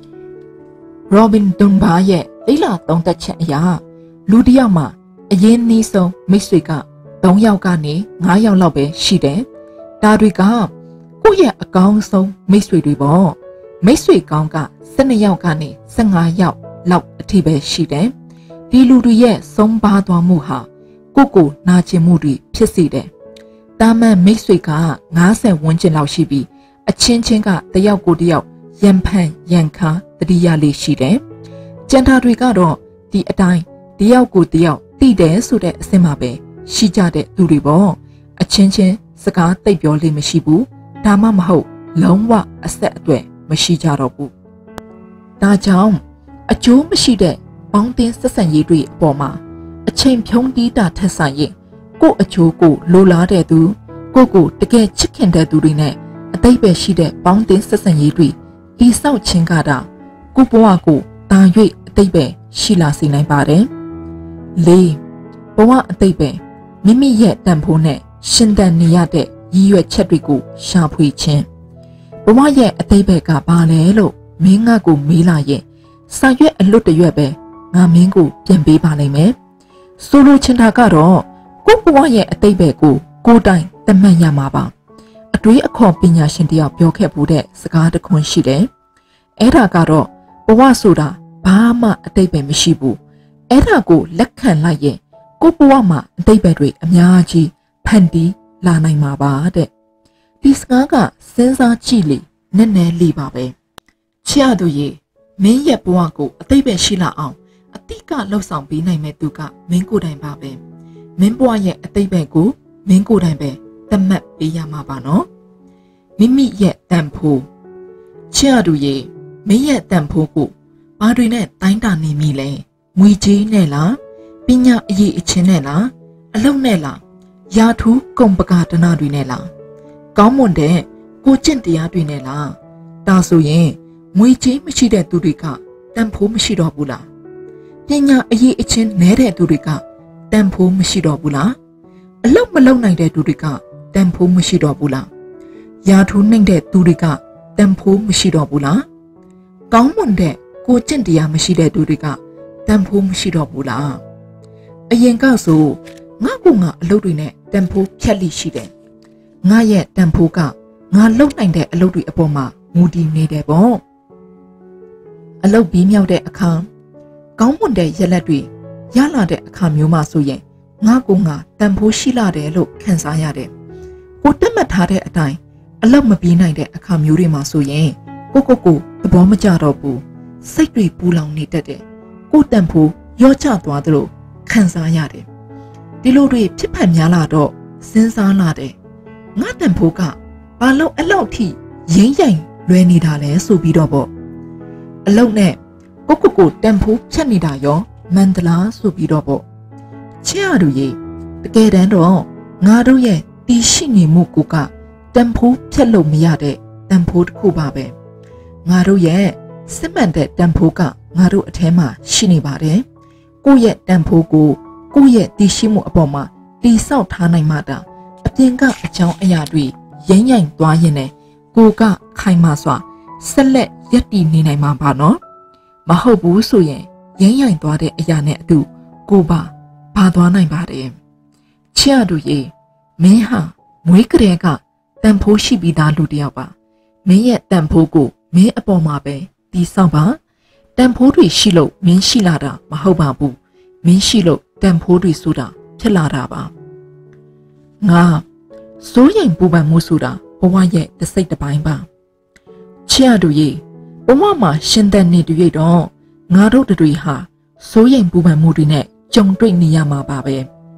Speaker 1: Robin Dunbar ရဲ့လိလာသုံးသက်ချက်အရာလူတစ်ယောက်မှာအရင်နှီးဆုံးမိတ်ဆွေကthreeယောက်ကနေfiveယောက်လောက်ပဲရှိတယ်ဒါတွေကကိုယ့်ရဲ့အကောင်းဆုံးမိတ်ဆွေတွေပေါ့မိတ်ဆွေကောင်းကtwelveယောက်ကနေfifteenယောက်လောက်အထိပဲရှိတယ်ဒီလူတွေရဲ့ဆုံးပါသွားမှုဟာကိုကိုနာကျင်မှုတွေဖြစ်စေတယ်တာမန်မိတ်ဆွေကfiftyဝန်းကျင်လောက်ရှိပြီးအချင်းချင်းကတယောက်ကိုတယောက်ရန်ဖန်ရန်ခါတတိယလေးရှိတယ်ကျန်တာတွေကတော့ဒီအတိုင်းတယောက်ကိုတယောက်တိတယ်ဆိုတဲ့အဆင့်မှာပဲရှိကြတဲ့သူတွေပေါ့အချင်းချင်းစကားတိတ်ပြောလေးမရှိဘူးဒါမှမဟုတ်လုံးဝအဆက်အသွယ်မရှိကြတော့ဘူးဒါကြောင့်အကျိုးမရှိတဲ့ဘောင်းတင်းဆက်ဆံရေးတွေအပေါ်မှာအချိန်ဖြုံးတီးတာထက်ဆိုင်ရင်ကို့အချိုးကိုလိုလားတဲ့သူကိုကိုတကယ်ချစ်ခင်တဲ့သူတွေနဲ့အသိပဲရှိတဲ့ဘောင်းတင်းဆက်ဆံရေးတွေတည်ဆောက်ခြင်းကတာကိုဘဝကိုတာ၍အသိပဲရှိလာစေနိုင်ပါတယ်၄ဘဝအသိပဲမိမိရဲ့တန်ဖိုးနဲ့ရှင်သန်နေရတဲ့ရည်ရွယ်ချက်တွေကိုရှာဖွေခြင်းဘဝရဲ့အသိပဲကဘာလဲလို့မင်းငါကိုမေးလာရင်စာရွက်အလွတ်တရွက်ပဲငါမင်းကိုပြန်ပေးပါလိမ့်မယ်ဆိုလိုချင်တာကတော့ကိုဘဝရဲ့အသိပဲကိုကိုယ်တိုင်သတ်မှတ်ရမှာပါအတွေးအခေါ်ပညာရှင်တယောက်ပြောခဲ့ဘူးတဲ့စကားတစ်ခွန်းရှိတယ်အဲ့ဒါကတော့ဘဝဆိုတာဘာမှအသိပဲမရှိဘူးအဲ့ဒါကိုလက်ခံလိုက်ရင်ကိုဘဝမှာအသိပဲတွေအများကြီးဖန်တီးလာနိုင်မှာပါတဲ့ဒီစကားကစဉ်းစားကြည့်လေနည်းနည်းလေးပါပဲချစ်ရသူရေမင်းရဲ့ဘဝကိုအသိပဲရှိလာအောင်အတိကလှုပ်ဆောင်ပေးနိုင်မဲ့သူကမင်းကိုယ်တိုင်ပါပဲမင်းဘဝရဲ့အသိပဲကိုမင်းကိုယ်တိုင်ပဲသတ်မှတ်ပေးရမှာပါနော်မိမိရဲ့တန်ဖိုးချစ်ရသူရေမင်းရဲ့တန်ဖိုးကိုဘာတွေနဲ့တိုင်းတာနေမိလဲငွေကြေးနဲ့လားပညာအရေးအချင်းနဲ့လားအလုပ်နဲ့လားယာထူးကုန်ပကာဒနာတွေနဲ့လားကောင်းမွန်တဲ့ကိုကျင့်တရားတွေနဲ့လားဒါဆိုရင်ငွေကြေးမရှိတဲ့သူတွေကတန်ဖိုးမရှိတော့ဘူးလားပညာအရေးအချင်းနည်းတဲ့သူတွေကတန်ဖိုးမရှိတော့ဘူးလားအလုပ်မလုပ်နိုင်တဲ့သူတွေကတန်ဖိုးမရှိတော့ဘူးလားယာထူးနှိမ့်တဲ့သူတွေကတန်ဖိုးမရှိတော့ဘူးလားကောင်းမွန်တဲ့ကိုကျင့်တရားမရှိတဲ့သူတွေကတန်ဖိုးမရှိတော့ဘူးလားအရင်ကဆိုငါ့ကိုငါအလုပ်တွေနဲ့တန်ဖိုးဖြတ်လိရှိတယ်ငါရဲ့တန်ဖိုးကငါလုပ်နိုင်တဲ့အလုပ်တွေအပေါ်မှာမူတည်နေတယ်ပေါ့အလုပ်ပြီးမြောက်တဲ့အခါကောင်းမွန်တဲ့ရလဒ်တွေရလာတဲ့အခါမျိုးမှဆိုရင်ငါကိုငါတန်ဖိုးရှိလာတယ်လို့ခံစားရတယ်ကိုတက်မှတ်ထားတဲ့အတိုင်းအလုပ်မပြီးနိုင်တဲ့အခါမျိုးတွေမှာဆိုရင်ကိုကိုကိုသဘောမကျတော့ဘူးစိတ်တွေပူလောင်နေတတ်တယ်ကိုတန်ဖိုးရောကျသွားသလိုခံစားရတယ်ဒီလိုတွေဖြစ်ဖန်များလာတော့စဉ်းစားလာတယ်ငါတန်ဖိုးကဘာလို့အလောက်ထိရင်းရိုင်လွယ်နေတာလဲဆိုပြီးတော့ပေါ့အလောက်နဲ့ကိုကိုကိုတန်ဖိုးဖြတ်နေတာရောမန္တလားဆိုပြီးတော့ပေါ့ချစ်ရသူရေတကယ်တမ်းတော့ငါတို့ရဲ့တီးရှိနေမှုကိုကတန်ဖိုးဖြတ်လို့မရတဲ့တန်ဖိုးတစ်ခုပါပဲငါတို့ရဲ့စစ်မှန်တဲ့တန်ဖိုးကငါတို့အထဲမှာရှိနေပါတယ်ကိုယ့်ရဲ့တန်ဖိုးကိုကိုယ့်ရဲ့တည်ရှိမှုအပေါ်မှာတိဆောက်ထားနိုင်မှတာအပြင်ကအကြောင်းအရာတွေရင်းရိုင်သွားရင်လည်းကိုကခိုင်မာစွာဆက်လက်ရပ်တည်နေနိုင်မှာပါနော်မဟုတ်ဘူးဆိုရင်ရင်းရိုင်သွားတဲ့အရာနဲ့အတူကိုပါပါသွားနိုင်ပါတယ်ချစ်ရသူရေမင်းဟာမွေးကလေးကတန်ဖိုးရှိပြီးသားလူတစ်ယောက်ပါမင်းရဲ့တန်ဖိုးကိုမင်းအပေါ်မှာပဲတိဆောက်ပါတန်ဖိုးတွေရှိလို့မင်းရှိလာတာမဟုတ်ပါဘူးမင်းရှိလို့တန်ဖိုးတွေဆိုတာဖြစ်လာတာပါငါစိုးရိမ်ပူပန်မှုဆိုတာဘဝရဲ့တစ်စိတ်တစ်ပိုင်းပါချစ်ရသူရေဘဝမှာရှင်သန်နေတူရတော့ငါတို့တွေဟာစိုးရိမ်ပူပန်မှုတွေနဲ့ကြုံတွေ့နေရမှာပါပဲ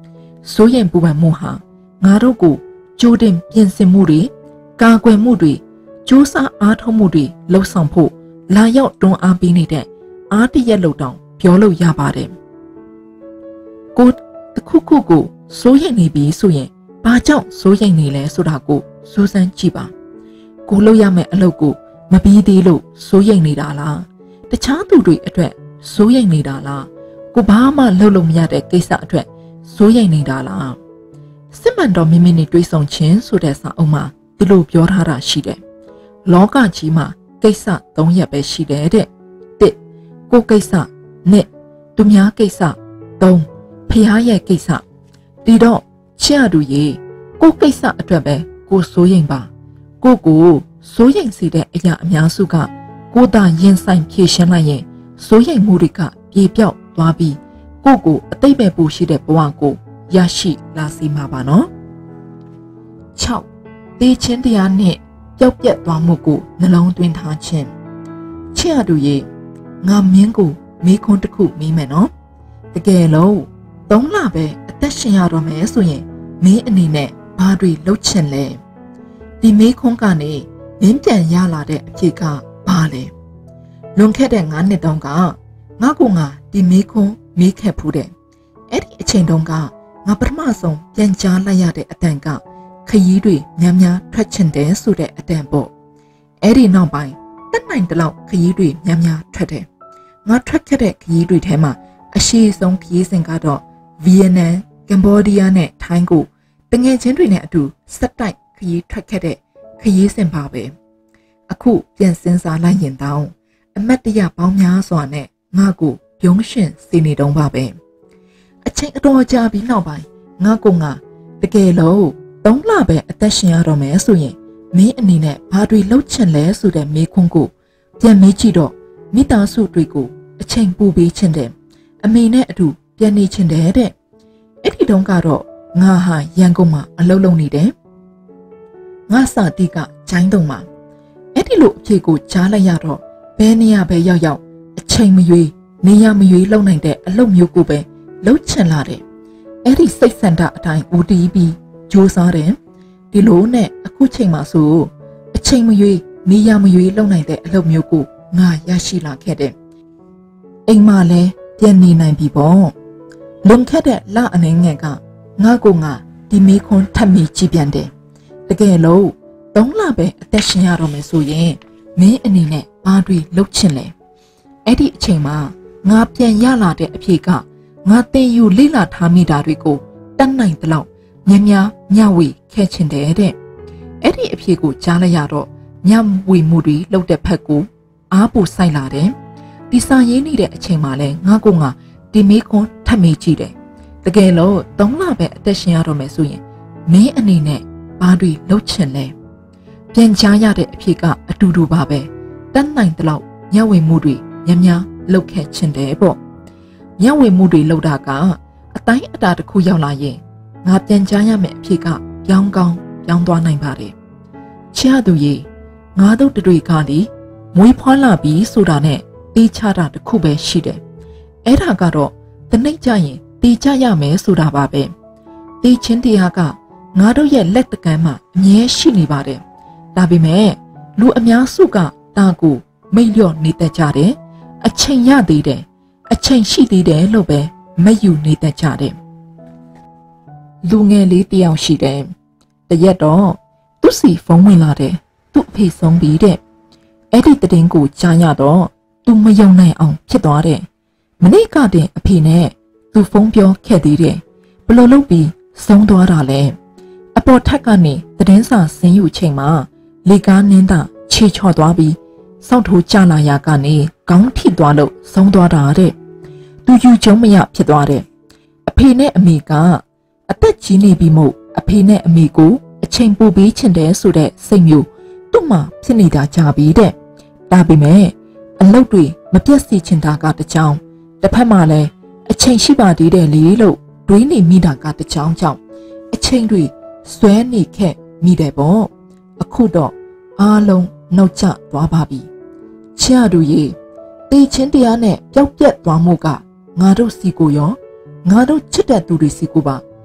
Speaker 1: စိုးရိမ်ပူပန်မှုဟာငါတို့ကိုကြိုးတင်ပြင်ဆင်မှုတွေကာကွယ်မှုတွေကြိုးစားအားထုတ်မှုတွေလှုပ်ဆောင်ဖို့လာရောက်တွန်းအားပေးနေတဲ့အားတရက်လို့တောင်ပြောလို့ရပါတယ်ကိုတခုခုကိုစိုးရိမ်နေပြီဆိုရင်ဘာကြောင့်စိုးရိမ်နေလဲဆိုတာကိုစူးစမ်းကြည့်ပါကိုလုပ်ရမယ့်အလုပ်ကိုမပြီးသေးလို့စိုးရိမ်နေတာလားတခြားသူတွေအတွက်စိုးရိမ်နေတာလားကိုဘာမှလုပ်လို့မရတဲ့ကိစ္စအတွက်စိုးရိမ်နေတာလားစစ်မှန်တော်မိမိနဲ့တွေ့ဆုံခြင်းဆိုတဲ့စာအုပ်မှာဒီလိုပြောထားတာရှိတယ်လောကကြီးမှာကိစ္စ၃ရပ်ပဲရှိတယ်တဲ့တစ်ကိုကိစ္စနှစ်သူများကိစ္စသုံးဖျားရဲ့ကိစ္စဒီတော့ချစ်ရသူရေကိုကိစ္စအတွက်ပဲကိုစိုးရိမ်ပါကိုကိုစိုးရိမ်စေတဲ့အရာအများစုကကိုသာရင်ဆိုင်ဖြေရှင်းလိုက်ရင်စိုးရိမ်မှုတွေကပြေပြောက်သွားပြီးကိုကိုအသိပဲပူရှိတဲ့ဘဝကိုရရှိလာစေမှာပါနော်၆တေးချင်းတရားနဲ့ပျောက်ပြက်သွားမှုကိုနှလုံးသွင်းထားခြင်းချစ်ရသူရေငါမင်းကိုမေးခွန်းတစ်ခုမေးမယ်နော်တကယ်လို့သုံးလပဲအသက်ရှင်ရတော့မယ်ဆိုရင်မင်းအနေနဲ့ဘာတွေလုပ်ချင်လဲဒီမေးခွန်းကနေမင်းပြန်ရလာတဲ့အဖြေကဘာလဲလွန်ခဲ့တဲ့၅နှစ်တုန်းကငါကငါဒီမေးခွန်းမေးခဲ့ဖူးတယ်အဲ့ဒီအချိန်တုန်းကငါပထမဆုံးပြန်ကြားလိုက်ရတဲ့အတန်ကခရီးတွေများများထွက်ချင်တယ်ဆိုတဲ့အတန်ပေါ့အဲ့ဒီနောက်ပိုင်းတက်နိုင်တဲ့လောက်ခရီးတွေများများထွက်တယ်ငါထွက်ခဲ့တဲ့ခရီးတွေထဲမှာအရှိဆုံးခရီးစဉ်ကတော့ဗီယက်နမ်ကမ်ဘောဒီးယားနဲ့ထိုင်းကိုတငယ်ချင်းတွေနဲ့အတူစက်တိုက်ခရီးထွက်ခဲ့တဲ့ခရီးစဉ်ပါပဲအခုပြန်စဉ်းစားလိုက်ရင်တောင်းအမတ်တရပေါင်းများစွာနဲ့ငါကိုပြုံးရှင်စီနေတုံးပါပဲအချိန်အတော်ကြာပြီးနောက်ပိုင်းငါကငါတကယ်လို့သုံးလပဲအသက်ရှင်ရတော့မယ်ဆိုရင်မင်းအနေနဲ့ဘာတွေလုပ်ချင်လဲဆိုတဲ့မေးခွန်းကိုပြန်မေးကြည့်တော့မိသားစုတွေကိုအချိန်ပိုပေးချင်တယ်အမေနဲ့အတူပြန်နေချင်တယ်တဲ့အဲ့ဒီတုန်းကတော့ငါဟာရန်ကုန်မှာအလုပ်လုပ်နေတယ်ငါစာတီကဂျိုင်းတုံမှာအဲ့ဒီလိုအဖြေကိုကြားလိုက်ရတော့ဘယ်နေရာပဲရောက်ရောက်အချိန်မရွေးနေရာမရွေးလုပ်နိုင်တဲ့အလုပ်မျိုးကိုပဲလုပ်ချင်လာတယ်အဲ့ဒီစိတ်ဆန္ဒအတိုင်းဦးတည်ပြီးကြိုးစားတယ်ဒီလိုနဲ့အခုချိန်မှာဆိုအချိန်မရွေးနေရာမရွေးလုပ်နိုင်တဲ့အလုပ်မျိုးကိုငါရရှိလာခဲ့တယ်အိမ်မှာလည်းပြန်နေနိုင်ပြီပေါ့လွန်ခဲ့တဲ့လအနေငယ်ကငါကိုငါဒီမေးခွန်းထပ်မိကြည့်ပြန်တယ်တကယ်လို့သုံးလပဲအသက်ရှင်ရတော့မယ်ဆိုရင်မင်းအနေနဲ့ဘာတွေလုပ်ချင်လဲအဲ့ဒီအချိန်မှာငါပြန်ရလာတဲ့အဖြေကငါသင်ယူလေ့လာထားမိတာတွေကိုတတ်နိုင်သလောက်များများမျှဝေခဲ့ချင်တယ်တဲ့အဲ့ဒီအဖြေကိုကြားလိုက်ရတော့မျှဝေမှုတွေလုပ်တဲ့ဖက်ကိုအားပိုစိုက်လာတယ်ဒီစာရေးနေတဲ့အချိန်မှာလဲငါကငါဒီမေးခွန်းထပ်မေးကြည့်တယ်တကယ်လို့သုံးလပဲအသက်ရှင်ရတော့မယ်ဆိုရင်မင်းအနေနဲ့ဘာတွေလုပ်ချင်လဲပြန်ကြားရတဲ့အဖြေကအတူတူပါပဲတတ်နိုင်သလောက်မျှဝေမှုတွေများများလုပ်ခဲ့ချင်တယ်ပေါ့မျှဝေမှုတွေလုပ်တာကအတိုင်းအတာတစ်ခုရောက်လာရင်ငါပြန်ကြားရမယ့်အဖြေကပြောင်းကောင်းပြောင်းသွားနိုင်ပါတယ်ချစ်ရသူရေငါတို့တွေကလေမွေးဖွားလာပြီဆိုတာနဲ့တေးချတာတစ်ခုပဲရှိတယ်အဲ့ဒါကတော့တနေ့ကျရင်တေးချရမယ်ဆိုတာပါပဲတေးချင်းတရားကငါတို့ရဲ့လက်တကမ်းမှာအမြဲရှိနေပါတယ်ဒါပေမဲ့လူအများစုကတာကိုမိတ်လျော့နေတတ်ကြတယ်အချိန်ရသေးတယ်အချိန်ရှိသေးတယ်လို့ပဲမယူနေတတ်ကြတယ်လူငယ်လေးတယောက်ရှိတယ်တရက်တော့သူ့စီဖုန်းဝင်လာတယ်သူ့အဖေဆုံးပြီးတဲ့အဲ့ဒီတရင်ကိုကြားရတော့သူမယုံနိုင်အောင်ဖြစ်သွားတယ်မနေ့ကတည်းအဖေနဲ့သူဖုန်းပြောခဲ့သေးတယ်ဘလို့လုပ်ပြီးဆုံးသွားတာလဲအပေါ်ထက်ကနေတည်င်းစာဆင်းယူချိန်မှာလေကားနင်းတာခြေချော်သွားပြီးစောက်ထိုးကျလာရာကနေခေါင်းထိသွားလို့ဆုံးသွားတာတဲ့သူယူကျုံမရဖြစ်သွားတယ်အဖေနဲ့အမေကအသက်ကြီးနေပြီမို့အဖေနဲ့အမေကိုအချိန်ပိုပေးချင်တယ်ဆိုတဲ့စိတ်မျိုးသူ့မှာဖြစ်နေတာကြပြီတဲ့ဒါပေမဲ့အလုပ်တွေမပြတ်စီချင်တာကတကြောင်တစ်ဖက်မှာလည်းအချိန်ရှိပါသေးတယ်လေလို့တွေးနေမိတာကတကြောင်ကြောင့်အချိန်တွေဆွဲနေခဲ့မိတယ်ပေါ့အခုတော့အားလုံးနှုတ်ကျသွားပါပြီချစ်ရသူရေတေးချင်းတရားနဲ့ပျောက်ပြက်သွားမှုကငါတို့စီကိုရောငါတို့ချစ်တဲ့သူတွေစီကိုပါအ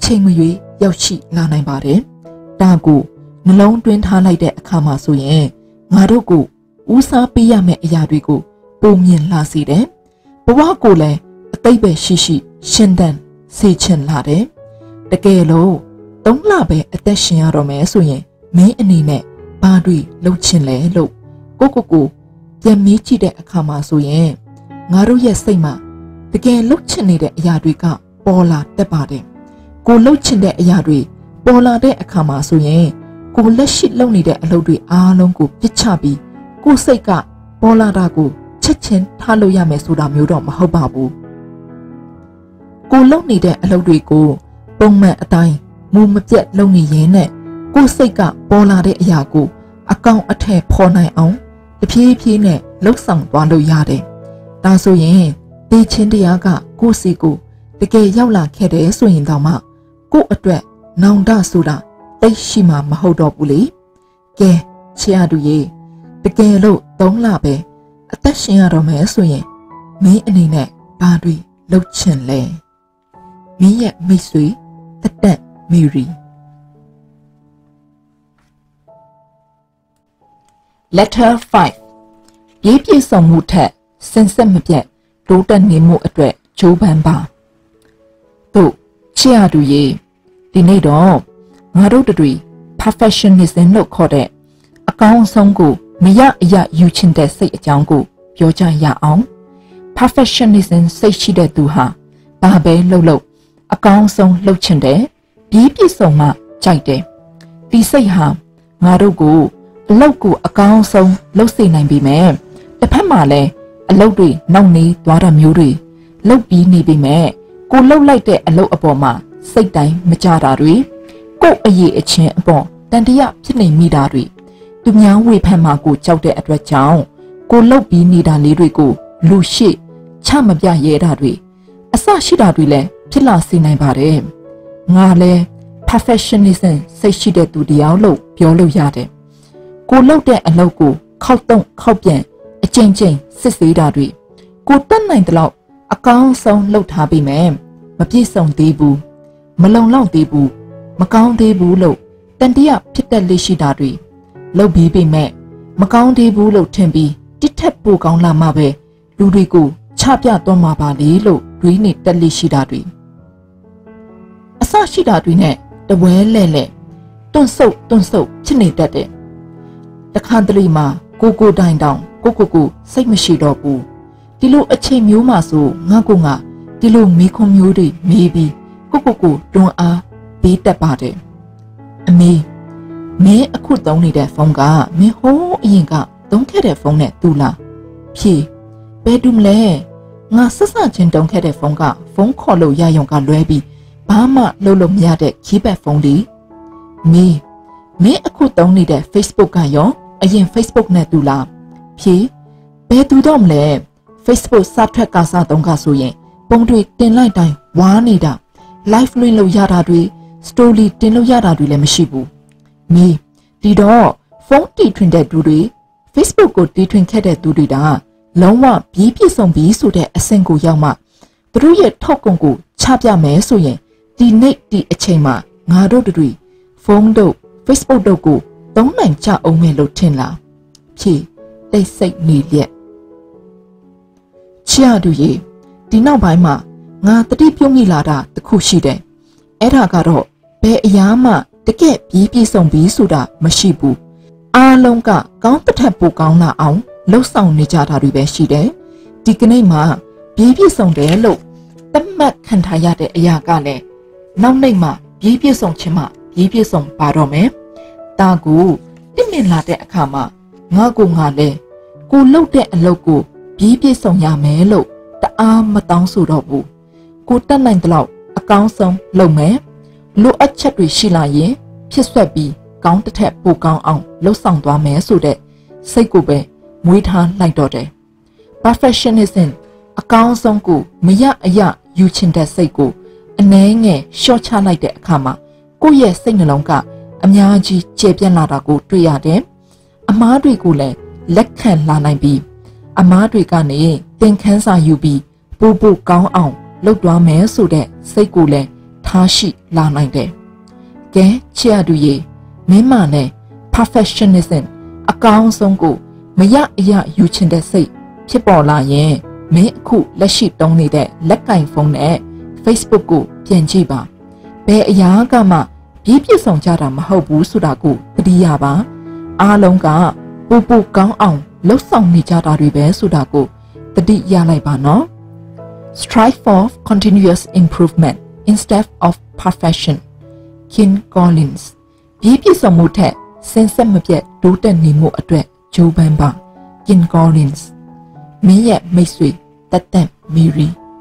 Speaker 1: ချိန်မရွေးရောက်ရှိလာနိုင်ပါတယ်။ဒါကိုနှလုံးသွင်းထားလိုက်တဲ့အခါမှာဆိုရင်ငါတို့ကိုဦးစားပေးရမယ့်အရာတွေကိုပုံမြင်လာစေတယ်။ဘဝကိုလည်းအသိပဲရှိရှိရှင်းတန်းစေချင်လာတယ်။တကယ်လို့သုံးလပဲအသက်ရှင်ရတော့မယ်ဆိုရင်မင်းအနေနဲ့ဘာတွေလုပ်ချင်လဲလို့ကိုကိုကိုပြန်မေးကြည့်တဲ့အခါမှာဆိုရင်ငါတို့ရဲ့စိတ်မှာတကယ်လုပ်ချင်နေတဲ့အရာတွေကပေါ်လာတတ်ပါတယ်။ကိုလုပ်ချင်တဲ့အရာတွေပေါ်လာတဲ့အခါမှာဆိုရင်ကိုလက်ရှိလုပ်နေတဲ့အလုပ်တွေအားလုံးကိုပြစ်ချပြီးကိုစိတ်ကပေါ်လာတာကိုချက်ချင်းထားလို့ရမယ်ဆိုတာမျိုးတော့မဟုတ်ပါဘူး။ကိုလုပ်နေတဲ့အလုပ်တွေကိုပုံမှန်အတိုင်းမူမပြတ်လုပ်နေရင်နဲ့ကိုစိတ်ကပေါ်လာတဲ့အရာကိုအကောင်အထည်ဖော်နိုင်အောင်တဖြည်းဖြည်းနဲ့လှုပ်ဆောင်သွားလို့ရတယ်။ဒါဆိုရင်တေးချင်းတရားကကိုစီကိုတကယ်ရောက်လာခဲ့တယ်ဆိုရင်တော့မှကို့အတွက်နောင်တဆိုတာတိတ်ရှိမှမဟုတ်တော့ဘူးလေ။ကဲချစ်ရသူရေတကယ်လို့သုံးလပဲအသက်ရှင်ရတော့မယ်ဆိုရင်မင်းအနေနဲ့ဘာတွေလုပ်ချင်လဲ။မင်းရဲ့မိတ်ဆွေတက်တက်မီရီ Letter five ရေးပြဆောင်မှုထက်စင်ဆက်မပြတ်တိုးတက်နေမှုအတွက်ကြိုးပမ်းပါတို့ချစ်ရသူရေဒီနေ့တော့ငါတို့တို့ perfectionism လို့ခေါ်တဲ့အကောင်းဆုံးကိုမရအရယူချင်တဲ့စိတ်အကြောင်းကိုပြောကြရအောင် perfectionism စိတ်ရှိတဲ့သူဟာဘာပဲလုပ်လို့အကောင်းဆုံးလုပ်ချင်တယ်ပြီးပြည့်စုံမှကြိုက်တယ်ဒီစိတ်ဟာငါတို့ကိုအလုပ်ကိုအကောင်းဆုံးလုပ်စေနိုင်ပြီမဲ့တစ်ဖက်မှာလည်းအလုပ်တွေနောက်နေသွားတာမျိုးတွေလုပ်ပြီးနေပြီမဲ့ကိုလှုပ်လိုက်တဲ့အလုပ်အပေါ်မှာစိတ်တိုင်းမကြတာတွေကိုယ့်အရေးအချင်းအပေါ်တန်တရာဖြစ်နေမိတာတွေသူများဝေဖန်မှာကိုကြောက်တဲ့အတွက်ကြောင့်ကိုလှုပ်ပြီးနေတာလေးတွေကိုလူရှိချမပြရဲတာတွေအစရှိတာတွေလည်းဖြစ်လာစေနိုင်ပါတယ်ငါလဲ perfectionism စိတ်ရှိတဲ့သူတယောက်လို့ပြောလို့ရတယ်ကိုလှုပ်တဲ့အလုပ်ကိုခောက်တုံခောက်ပြန်အကျဉ်းချင်းစစ်ဆေးတာတွေကိုတတ်နိုင်တဲ့လောက်အကောင်းဆုံးလုပ်ထားပြီးမယ်မပြည့်စုံသေးဘူးမလုံလောက်သေးဘူးမကောင်းသေးဘူးလို့တန်တရာဖြစ်တတ်လေရှိတာတွေလုပ်ပြီးပြီမဲ့မကောင်းသေးဘူးလို့ထင်ပြီးတစ်ထက်ပိုကောင်းလာမှပဲလူတွေကိုချပြသွားမှာပါလေလို့တွေးနေတက်လေရှိတာတွေအစရှိတာတွေနဲ့တပွဲလဲလဲတွန့်ဆုတ်တွန့်ဆုတ်ဖြစ်နေတတ်တယ်တခါတလေမှာကိုကိုတိုင်တောင်ကိုကိုကိုစိတ်မရှိတော့ဘူးဒီလိုအချိန်မျိုးမှာဆိုငါကငါဒီလိုမိခွန်မျိုးတွေမေးပြီးကိုကိုကိုတွန်းအားပေးတတ်ပါတယ်အမေမင်းအခုသုံးနေတဲ့ဖုန်းကမင်းဟိုးအရင်ကသုံးခဲ့တဲ့ဖုန်းနဲ့တူလားဖြေဘယ်တူမလဲငါဆက်စချင်းတုံးခဲ့တဲ့ဖုန်းကဖုန်းခေါ်လို့ရရုံကလွဲပြီးဘာမှလုပ်လို့မရတဲ့ keypad ဖုန်းလေးမေမင်းအခုသုံးနေတဲ့ Facebook ကရောအရင် Facebook နဲ့တူလားဖြေဘယ်တူတော့မလဲ Facebook စထွက်ကစားတုံးကဆိုရင်ပုံတွေတင်လိုက်တိုင်းဝါနေတာ live လွှင့်လို့ရတာတွေ story တင်လို့ရတာတွေလည်းမရှိဘူးမေဒီတော့ဖုန်းတီထွင်တဲ့သူတွေ Facebook ကိုတီထွင်ခဲ့တဲ့သူတွေဒါလုံးဝပြီးပြည့်စုံပြီးဆိုတဲ့အဆင့်ကိုရောက်မှသူတို့ရဲ့ထောက်ကုံကိုချပြမယ်ဆိုရင်ဒီနေ့ဒီအချိန်မှာငါတို့တွေဖုန်းတို့ Facebook တို့ကိုသုံးနိုင်ကြအောင်မယ်လို့ထင်လားဖြေတိတ်ဆိတ်နေလျက်ချရသူရေဒီနောက်ပိုင်းမှာငါတတိပြုံးမိလာတာတခုရှိတယ်အဲ့ဒါကတော့ဘယ်အရာမှတကယ်ပြီးပြည့်စုံပြီးဆိုတာမရှိဘူးအားလုံးကကောင်းတစ်ထက်ပိုကောင်းလာအောင်လှုပ်ဆောင်နေကြတာတွေပဲရှိတယ်ဒီကနေ့မှာပြီးပြည့်စုံတယ်လို့သတ်မှတ်ခံထားရတဲ့အရာကလည်းနောက်နေ့မှာပြီးပြည့်စုံခြင်းမှပြီးပြည့်စုံပါတော့မယ်တာကိုတင့်မြင်လာတဲ့အခါမှာငါကိုငါလဲကိုလှုပ်တဲ့အလုပ်ကိုပြီးပြည့်စုံရမယ်လို့တအားမတောင်းဆိုတော့ဘူးကိုတတ်နိုင်တဲ့လောက်အကောင်းဆုံးလုပ်မယ်လိုအပ်ချက်တွေရှိလာရင်ဖြစ်ဆွက်ပြီးကောင်းတစ်ထက်ပိုကောင်းအောင်လှုပ်ဆောင်သွားမယ်ဆိုတဲ့စိတ်ကိုပဲမွေးထားလိုက်တော့တယ် perfectionism အကောင်းဆုံးကိုမရအရယူချင်တဲ့စိတ်ကိုအနှဲငယ်ရှော့ချလိုက်တဲ့အခါမှာကိုယ့်ရဲ့စိတ်နှလုံးကအများကြီးကျေပြန့်လာတာကိုတွေ့ရတယ်အမားတွေကိုလည်းလက်ခံလာနိုင်ပြီးအမားတွေကနေသင်ခန်းစာယူပြီးပို့ပို့ကောင်းအောင်လုပ်သွားမယ်ဆိုတဲ့စိတ်ကိုလည်းထထားရှိလာနိုင်တယ်ကဲချစ်ရသူရေမင်းမနဲ့ perfectionism အကောင်းဆုံးကိုမရအရယူချင်တဲ့စိတ်ဖြစ်ပေါ်လာရင်မင်းအခုလက်ရှိတုံးနေတဲ့လက်ကင်ဖုန်းနဲ့ Facebook ကိုပြန်ကြည့်ပါဘယ်အရာကမှပြည့်ပြည့်စုံကြတာမဟုတ်ဘူးဆိုတာကိုသတိရပါအားလုံးကပူပူကောင်းအောင်လှုပ်ဆောင်နေကြတာတွေပဲဆိုတာကိုသတိရလိုက်ပါနော် Strive for continuous improvement instead of perfection Kin Collins ပြည့်ပြည့်စုံမှုထက်စင်ဆက်မပြတ်တိုးတက်နေမှုအတွက်ဂျိုးပန်းပါ Kin Collins မင်းရဲ့မိတ်ဆွေတက်တက်မီရီ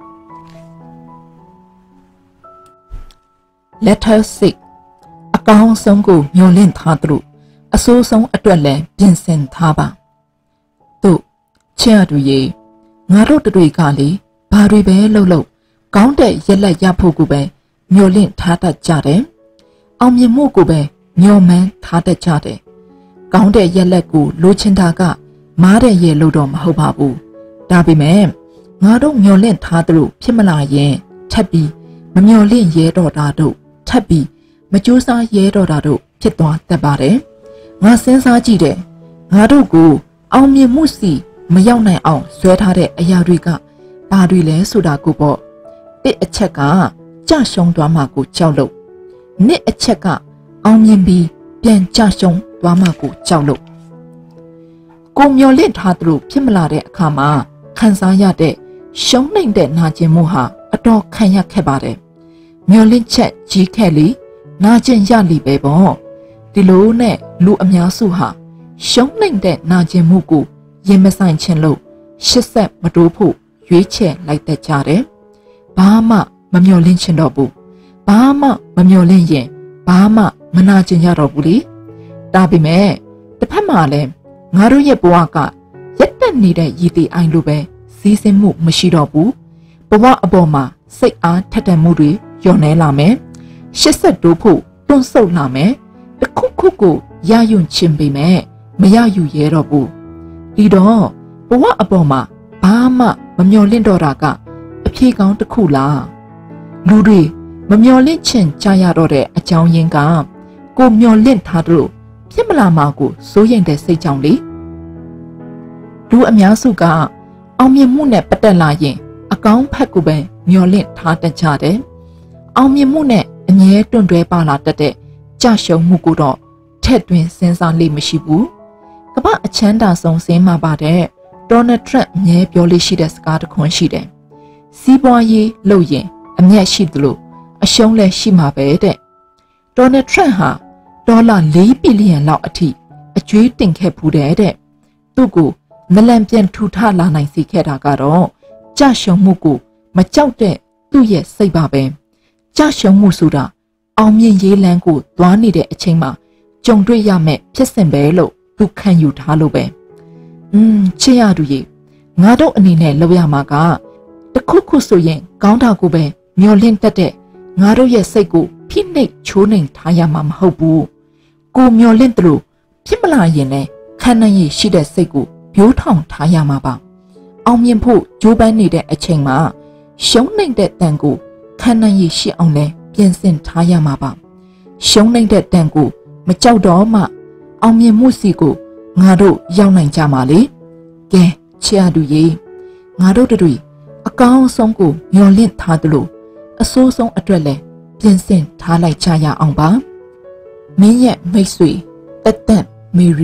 Speaker 1: Letter six အကောင်းဆုံးကိုမျှော်လင့်ထားသလိုအဆိုးဆုံးအတွက်လည်းပြင်ဆင်ထားပါတို့ချစ်ရသူရေငါတို့တွေကလေဘာတွေပဲလှုပ်လှုပ်ကောင်းတဲ့ရက်လက်ရဖို့ကိုပဲမျှော်လင့်ထားတတ်ကြတယ်အောင်မြင်မှုကိုပဲမျှော်မှန်းထားတတ်ကြတယ်ကောင်းတဲ့ရက်လက်ကိုလိုချင်တာကမားတဲ့ရဲ့လို့တော့မဟုတ်ပါဘူးဒါပေမဲ့ငါတို့မျှော်လင့်ထားသလိုဖြစ်မလာရင်ထပ်ပြီးမမျှော်လင့်ရဲတော့တာတို့ထပ်ပြီးမကြိုးစားရဲတော့တာတို့ဖြစ်သွားတတ်ပါတယ်ငါစဉ်းစားကြည့်တယ်ငါတို့ကိုအောင်မြင်မှုစီမရောက်နိုင်အောင်ဆွဲထားတဲ့အရာတွေကဘာတွေလဲဆိုတာကိုပေါ့တစ်အချက်ကကြရှုံးသွားမှကိုကြောက်လို့နှစ်အချက်ကအောင်မြင်ပြီးပြန်ကြရှုံးသွားမှကိုကြောက်လို့ကိုမျော်လင့်ထားသလိုဖြစ်မလာတဲ့အခါမှာခံစားရတဲ့ရှုံးနိုင်တဲ့နာကျင်မှုဟာအတော်ခံရခဲ့ပါတယ်မျော်လင့်ချက်ကြီးခဲ့လေနာကျင်ရလိပဲပေါ့ဒီလိုနဲ့လူအများစုဟာရှုံးနိုင်တဲ့နာကျင်မှုကိုရင်မဆိုင်ခြင်းလို့ရှစ်ဆက်မတိုးဖို့ရွေးချယ်လိုက်တတ်ကြတယ်ဘာမှမမျော်လင့်ချင်တော့ဘူးဘာမှမမျော်လင့်ရင်ဘာမှမနာကျင်ရတော့ဘူးလေဒါပေမဲ့တစ်ဖက်မှာလည်းငါတို့ရဲ့ဘဝကရက်တက်နေတဲ့ရည်တည်အိုင်လိုပဲစီးဆင်းမှုမရှိတော့ဘူးဘဝအပေါ်မှာစိတ်အားထက်သန်မှုတွေလျော့နေလာမယ်ရှစ်ဆက်တိုးဖို့တွန့်ဆုတ်လာမယ်တစ်ခုခုကိုရယွန့်ခြင်းပေမဲ့မရယူရဲတော့ဘူးဒီတော့ဘဝအပေါ်မှာဘာမှမမျော်လင့်တော့တာကအဖြေကောင်းတစ်ခုလားလူတွေမမျော်လင့်ချင်ကြရတော့တဲ့အကြောင်းရင်းကကိုမျော်လင့်ထားသလိုဖြစ်မလာမှာကိုစိုးရိမ်တဲ့စိတ်ကြောင့်လေလူအများစုကအောင်မြင်မှုနဲ့ပတ်သက်လာရင်အကောင်းဖက်ကိုပဲမျော်လင့်ထားတတ်ကြတယ်အောင်မြင်မှုနဲ့အမြဲတွန့်တွဲပါလာတတ်တဲ့ကြရှုံးမှုကိုတော့ထက်တွင်စဉ်းစားလေ့မရှိဘူးကမ္ဘာအချမ်းသာဆုံးစင်းမှာပါတဲ့ဒေါ်နယ်ထရန့်အမြဲပြောလို့ရှိတဲ့စကားတစ်ခွန်းရှိတယ်စီးပွားရေးလုပ်ရင်အမျက်ရှိသလိုအရှုံးလည်းရှိမှာပဲတဲ့ဒေါ်နယ်ထရန့်ဟာဒေါ်လာ၄ဘီလီယံလောက်အထိအကျွေးတင်ခဲ့ဖူးတယ်တဲ့သူ့ကိုမလန်ပြန်ထူထလာနိုင်စေခဲ့တာကတော့ကြရှုံးမှုကိုမကြောက်တဲ့သူ့ရဲ့စိတ်ပါပဲကြရှုံးမှုဆိုတာအောင်မြင်ရေးလမ်းကိုသွားနေတဲ့အချိန်မှာကြုံတွေ့ရမယ့်ဖြစ်စဉ်ပဲလို့သူခံယူထားလို့ပဲอืมချစ်ရသူရေငါတို့အနေနဲ့လုပ်ရမှာကတခုခုဆိုရင်ကောင်းတာကိုပဲမျော်လင့်တတ်တဲ့ငါတို့ရဲ့စိတ်ကိုဖိနှိပ်ချိုးနှိမ်ထားရမှာမဟုတ်ဘူးကိုမျော်လင့်တယ်လို့ဖြစ်မလာရင်လည်းခံနိုင်ရရှိတဲ့စိတ်ကိုပြိုးထောင်ထားရမှာပါအောင်မြင်ဖို့ကြိုးပမ်းနေတဲ့အချိန်မှာရှုံးနိုင်တဲ့တန်ကိုခံနိုင်ရရှိအောင်လဲပြင်ဆင်ထားရမှာပါရှုံးနိုင်တဲ့တန်ကိုမကြောက်တော့မှအောင်မြင်မှုစီကိုငါတို့ရောက်နိုင်ကြမှာလေကဲချစ်ရသူရေငါတို့တို့အကောင်းဆုံးကိုမျှော်လင့်ထားသလိုအဆိုးဆုံးအတွက်လည်းပြင်ဆင်ထားလိုက်ကြရအောင်ပါမင်းရဲ့မိတ်ဆွေတက်တက်မေရီ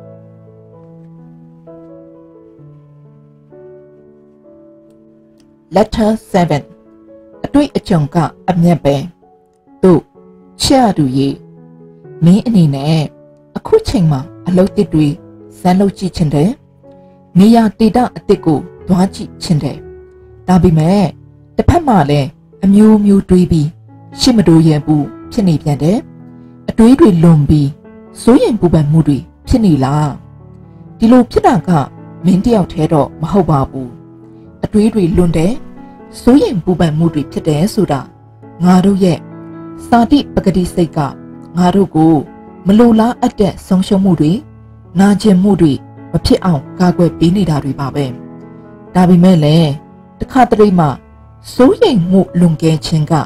Speaker 1: Letter seven အတွေ့အကြုံကအမျက်ပဲတို့ချစ်ရသူရေမင်းအနေနဲ့အခုချိန်မှာအလုပ်တစ်တွေဇန်လုပ်ကြည့်ချင်တယ်နေရာဒေတာအစ်စ်ကိုသွားကြည့်ချင်တယ်ဒါပေမဲ့တစ်ဖက်မှာလည်းအမျိုးမျိုးတွေးပြီးရှစ်မတိုးရဘူးဖြစ်နေပြန်တယ်အတွေးတွေလွန်ပြီးစိုးရိမ်ပူပန်မှုတွေဖြစ်နေလားဒီလိုဖြစ်တာကမင်းတယောက်တည်းတော့မဟုတ်ပါဘူးအတွေးတွေလွန်တယ်စိုးရိမ်ပူပန်မှုတွေဖြစ်တယ်ဆိုတာငါတို့ရဲ့စာတိပဂတိစိတ်ကငါတို့ကိုမလိုလားအပ်တဲ့ဆုံးရှုံးမှုတွေနာကျင်မှုတွေမဖြစ်အောင်ကာကွယ်ပေးနေတာတွေပါပဲဒါပေမဲ့လည်းတစ်ခါတလေမှစိုးရိမ်မှုလွန်ကဲခြင်းက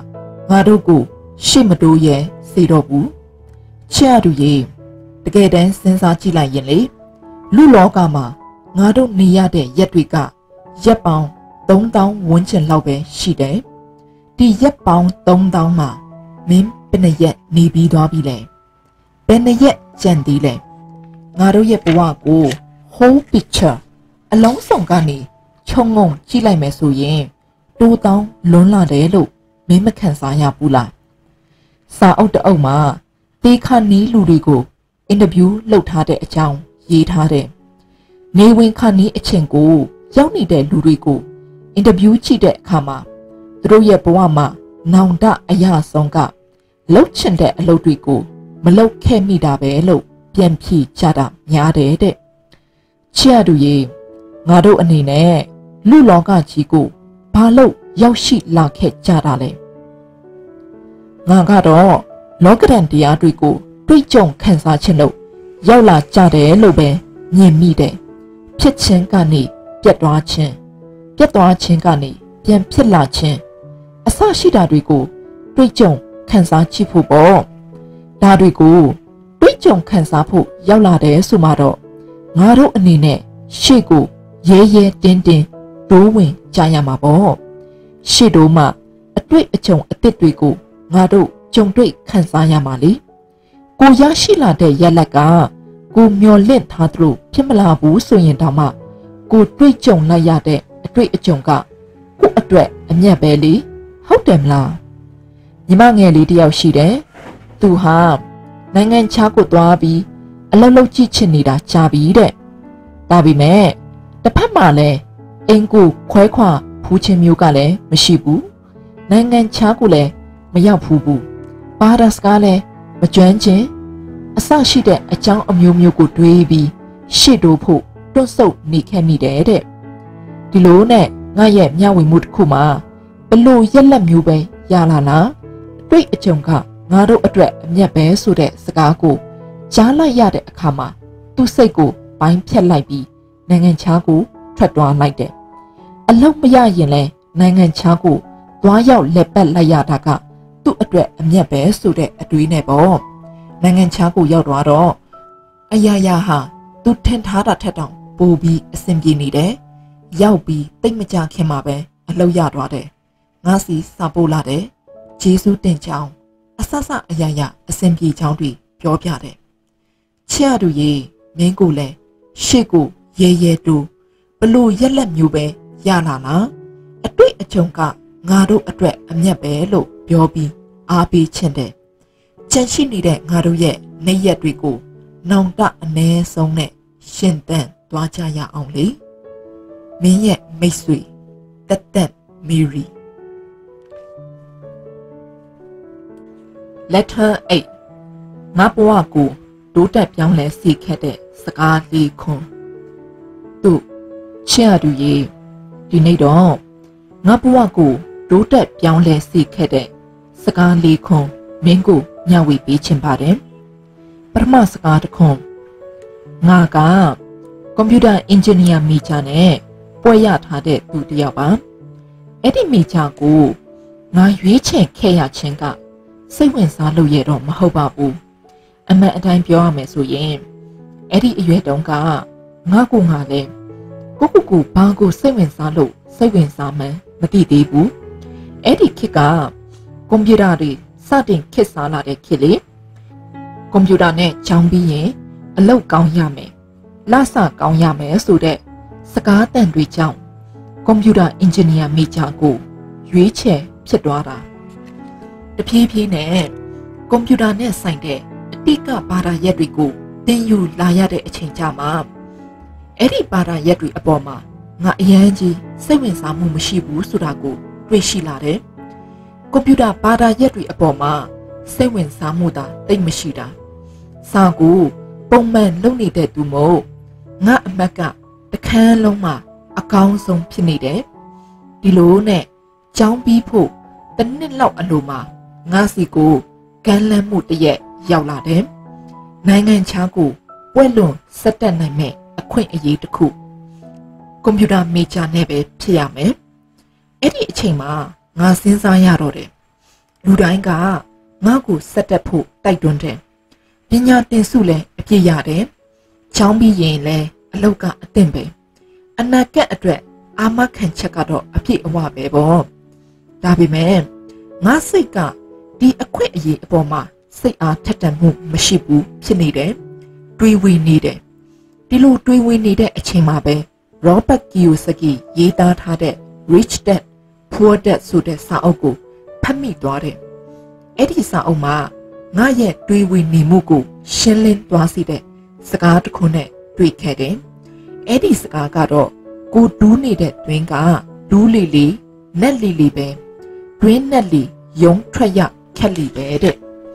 Speaker 1: ငါတို့ကိုရှေ့မတိုးရဲစေတော့ဘူးချစ်ရသူရေတကယ်တမ်းစဉ်းစားကြည့်လိုက်ရင်လေလူလောကမှာငါတို့နေရတဲ့ရက်တွေကရက်ပေါင်းသုံးသောင်းဝန်းကျင်လောက်ပဲရှိတယ်ဒီရက်ပေါင်းသုံးသောင်းမှာမင်းဘယ်နှရက်နေပြီးသွားပြီလဲဘယ်နှရက်ကြံသေးလဲငါတို့ရဲ့ဘဝကို whole picture အလုံးစုံကနေခြုံငုံကြည့်လိုက်မယ်ဆိုရင်တိုးတောင်းလွန်းလာတယ်လို့မင်းမခံစားရဘူးလားစာအုပ်တအုပ်မှာတေခါနီးလူတွေကိုအင်တာဗျူးလုပ်ထားတဲ့အကြောင်းရေးထားတယ်နေဝင်ခါနီးအချိန်ကိုရောက်နေတဲ့လူတွေကိုအင်တာဗျူးကြည့်တဲ့အခါမှာသူတို့ရဲ့ဘဝမှာနောင်တအရာဆုံးကလှုပ်ချင်တဲ့အလုပ်တွေကိုမလုပ်ခဲ့မိတာပဲလို့ပြန်ဖြေကြတာများတယ်တဲ့ချစ်ရသူရေငါတို့အနေနဲ့လူလောကကြီးကိုဘာလို့ရောက်ရှိလာခဲ့ကြတာလဲငါကတော့လောကဓာတ်တရားတွေကိုတွေ့ကြုံခံစားခြင်းလို့ရောက်လာကြတယ်လို့ပဲမြင်မိတယ်ဖြစ်ခြင်းကနေပြတ်သွားခြင်းပြတ်သွားခြင်းကနေပြန်ဖြစ်လာခြင်းအစရှိတာတွေကိုတွေ့ကြုံခံစားကြည့်ဖို့ပေါ့ဒါတွေကိုတွေ့ကြုံခံစားဖို့ရောက်လာတယ်ဆိုမှတော့ငါတို့အနေနဲ့ရှေ့ကိုရဲရဲတင်းတင်းဒိုးဝင်ကြရမှာပေါ့ရှေ့တို့မှအတွေ့အကြုံအသစ်တွေကိုငါတို့ကြုံတွေ့ခံစားရမှာလေကိုရရှိလာတဲ့ရက်လက်ကကိုမျော်လင့်ထားသလိုဖြစ်မလာဘူးဆိုရင်တောင်မှကိုတွေ့ကြုံလိုက်ရတဲ့အတွေ့အကြုံကကိုအတွက်အမျက်ပဲလေဟုတ်တယ်မလားညီမငယ်လေးတယောက်ရှိတယ်သူဟာနိုင်ငံခြားကိုသွားပြီးအလုပ်လုပ်ကြည့်ချင်နေတာကြာပြီတဲ့ဒါပေမဲ့တစ်ဖက်မှာလည်းအင်ကိုခွဲခွာဖူးခြင်းမျိုးကလည်းမရှိဘူးနိုင်ငံခြားကိုလည်းမရောက်ဖူးဘူးဘာသာစကားလည်းမကျွမ်းကျင်အဆရှိတဲ့အကြောင်းအမျိုးမျိုးကိုတွေးပြီးရှေ့တိုးဖို့တွန့်ဆုတ်နေခဲ့မိတယ်တဲ့ဒီလိုနဲ့ငါရဲ့မျှဝေမှုတစ်ခုမှာဘလို့ရက်လက်မျိုးပဲရလာလားအတွေ့အကြုံကငါတို့အတွက်အမျက်ပဲဆိုတဲ့စကားကိုကြားလိုက်ရတဲ့အခါမှာသူ့စိတ်ကိုပိုင်းဖြတ်လိုက်ပြီးနိုင်ငံခြားကိုထွက်သွားလိုက်တယ်အလောက်မရရင်လဲနိုင်ငံခြားကိုသွားရောက်လက်ပတ်လိုက်ရတာကသူ့အတွက်အမျက်ပဲဆိုတဲ့အတွေးနဲ့ပေါ့နိုင်ငံခြားကိုရောက်သွားတော့အရာရာဟာသူထင်ထားတာထက်တောင်ပိုပြီးအဆင်ပြေနေတယ်ရောက်ပြီးတိတ်မကြခင်မှာပဲအလုပ်ရသွားတယ်ငါစီစာပို့လာတယ်ဂျေစုတင်ချောင်းအဆဆအရာရာအဆင်ပြေချောင်းတွေပြောပြတယ်ချစ်ရသူရေမင်းကိုလည်းရှေ့ကိုရဲရဲတူဘလို့ရက်လက်မျိုးပဲရလာလားအတွေ့အကြုံကငါတို့အတွက်အမျက်ပဲလို့ပြောပြီးအားပေးချင်တယ်ကြံရှိနေတဲ့ငါတို့ရဲ့နေရက်တွေကိုနောင်တအ ਨੇ ဆုံးနဲ့ရှင်သန်သွားကြရအောင်လေမင်းရဲ့မိတ်ဆွေတက်တက်မီရီ Letter eight ငါဘဝကိုတိုးတက်ပြောင်းလဲစေခဲ့တဲ့စကားလေးခွန်းသူချစ်ရသူရေဒီနေ့တော့ငါဘဝကိုတိုးတက်ပြောင်းလဲစေခဲ့တဲ့စကားလေးခွန်းမင်းကိုမျှဝေပေးချင်ပါတယ်ပထမစကားတစ်ခွန်းငါကကွန်ပျူတာအင်ဂျင်နီယာမေဂျာနဲ့ပွဲရထားတဲ့သူတစ်ယောက်ပါအဲ့ဒီမေဂျာကိုငါရွေးချယ်ခဲ့ရခြင်းကစိတ်ဝင်စားလို့ရတော့မဟုတ်ပါဘူးအမှန်အတိုင်းပြောရမယ်ဆိုရင်အဲ့ဒီအရွယ်တုန်းကငါကိုငါလည်းကိုကိုကိုဘာကိုစိတ်ဝင်စားလို့စိတ်ဝင်စားမှန်းမသိသေးဘူးအဲ့ဒီခေတ်ကကွန်ပျူတာတွေစတင်ခေတ်စားလာတဲ့ခေတ်လေကွန်ပျူတာနဲ့ကြောင်းပြီးရင်အလုပ်ကောင်းရမယ်လဆကောင်းရမယ်ဆိုတဲ့စကားတန်တွေကြောင့်ကွန်ပျူတာအင်ဂျင်နီယာမေဂျာကိုရွေးချယ်ဖြစ်သွားတာတဖြည်းဖြည်းနဲ့ကွန်ပျူတာနဲ့ဆိုင်တဲ့အတိတ်ကဘာသာရပ်တွေကိုသင်ယူလာရတဲ့အချိန်ကြမှာအဲ့ဒီဘာသာရပ်တွေအပေါ်မှာငါအရန်ကြီးစိတ်ဝင်စားမှုမရှိဘူးဆိုတာကိုတွေ့ရှိလာတယ်ကွန်ပျူတာဘာသာရပ်တွေအပေါ်မှာစိတ်ဝင်စားမှုသာတိတ်မရှိတာစာကိုပုံမှန်လုပ်နေတဲ့သူမို့ငါအမက်ကတခန်းလုံးမှာအကောင်းဆုံးဖြစ်နေတယ်ဒီလိုနဲ့ကြောင်းပြီးဖို့တစ်နှစ်လောက်အလိုမှာငါစီကိုကမ်းလှမ်းမှုတရက်ရောက်လာတယ်နိုင်ငံခြားကိုပွဲလွန်ဆက်တက်နိုင်မဲ့အခွင့်အရေးတစ်ခုကွန်ပျူတာမေဂျာနဲ့ပဲဖြစ်ရမယ်အဲ့ဒီအချိန်မှာငါစဉ်းစားရတော့တယ်လူတိုင်းကငါ့ကိုဆက်တက်ဖို့တိုက်တွန်းတယ်ပညာတင်စုလည်းအပြည့်ရတယ်ချောင်းပြီးရင်လည်းအလုတ်ကအသင့်ပဲအနာဂတ်အတွက်အာမခံချက်ကတော့အပြည့်အဝပဲပေါ့ဒါပေမဲ့ငါစိတ်ကဒီအခွင့်အရေးအပေါ်မှာစိတ်အားထက်သန်မှုမရှိဘူးဖြစ်နေတယ်တွေးဝေနေတယ်ဒီလိုတွေးဝေနေတဲ့အချိန်မှာပဲ Robert Kiyosaki ရေးသားထားတဲ့ Rich Dad Poor Dad ဆိုတဲ့စာအုပ်ကိုဖတ်မိသွားတယ်အဲ့ဒီစာအုပ်မှာငါရဲ့တွေးဝေနေမှုကိုရှင်းလင်းသွားစေတဲ့စကားတစ်ခုနဲ့တွေ့ခဲ့တယ်အဲ့ဒီစကားကတော့ကိုဒူးနေတဲ့တွင်ကဒူးလီလီနက်လီလီပဲတွင်နက်လီယုံထွက်ရခက်လီပဲတဲ့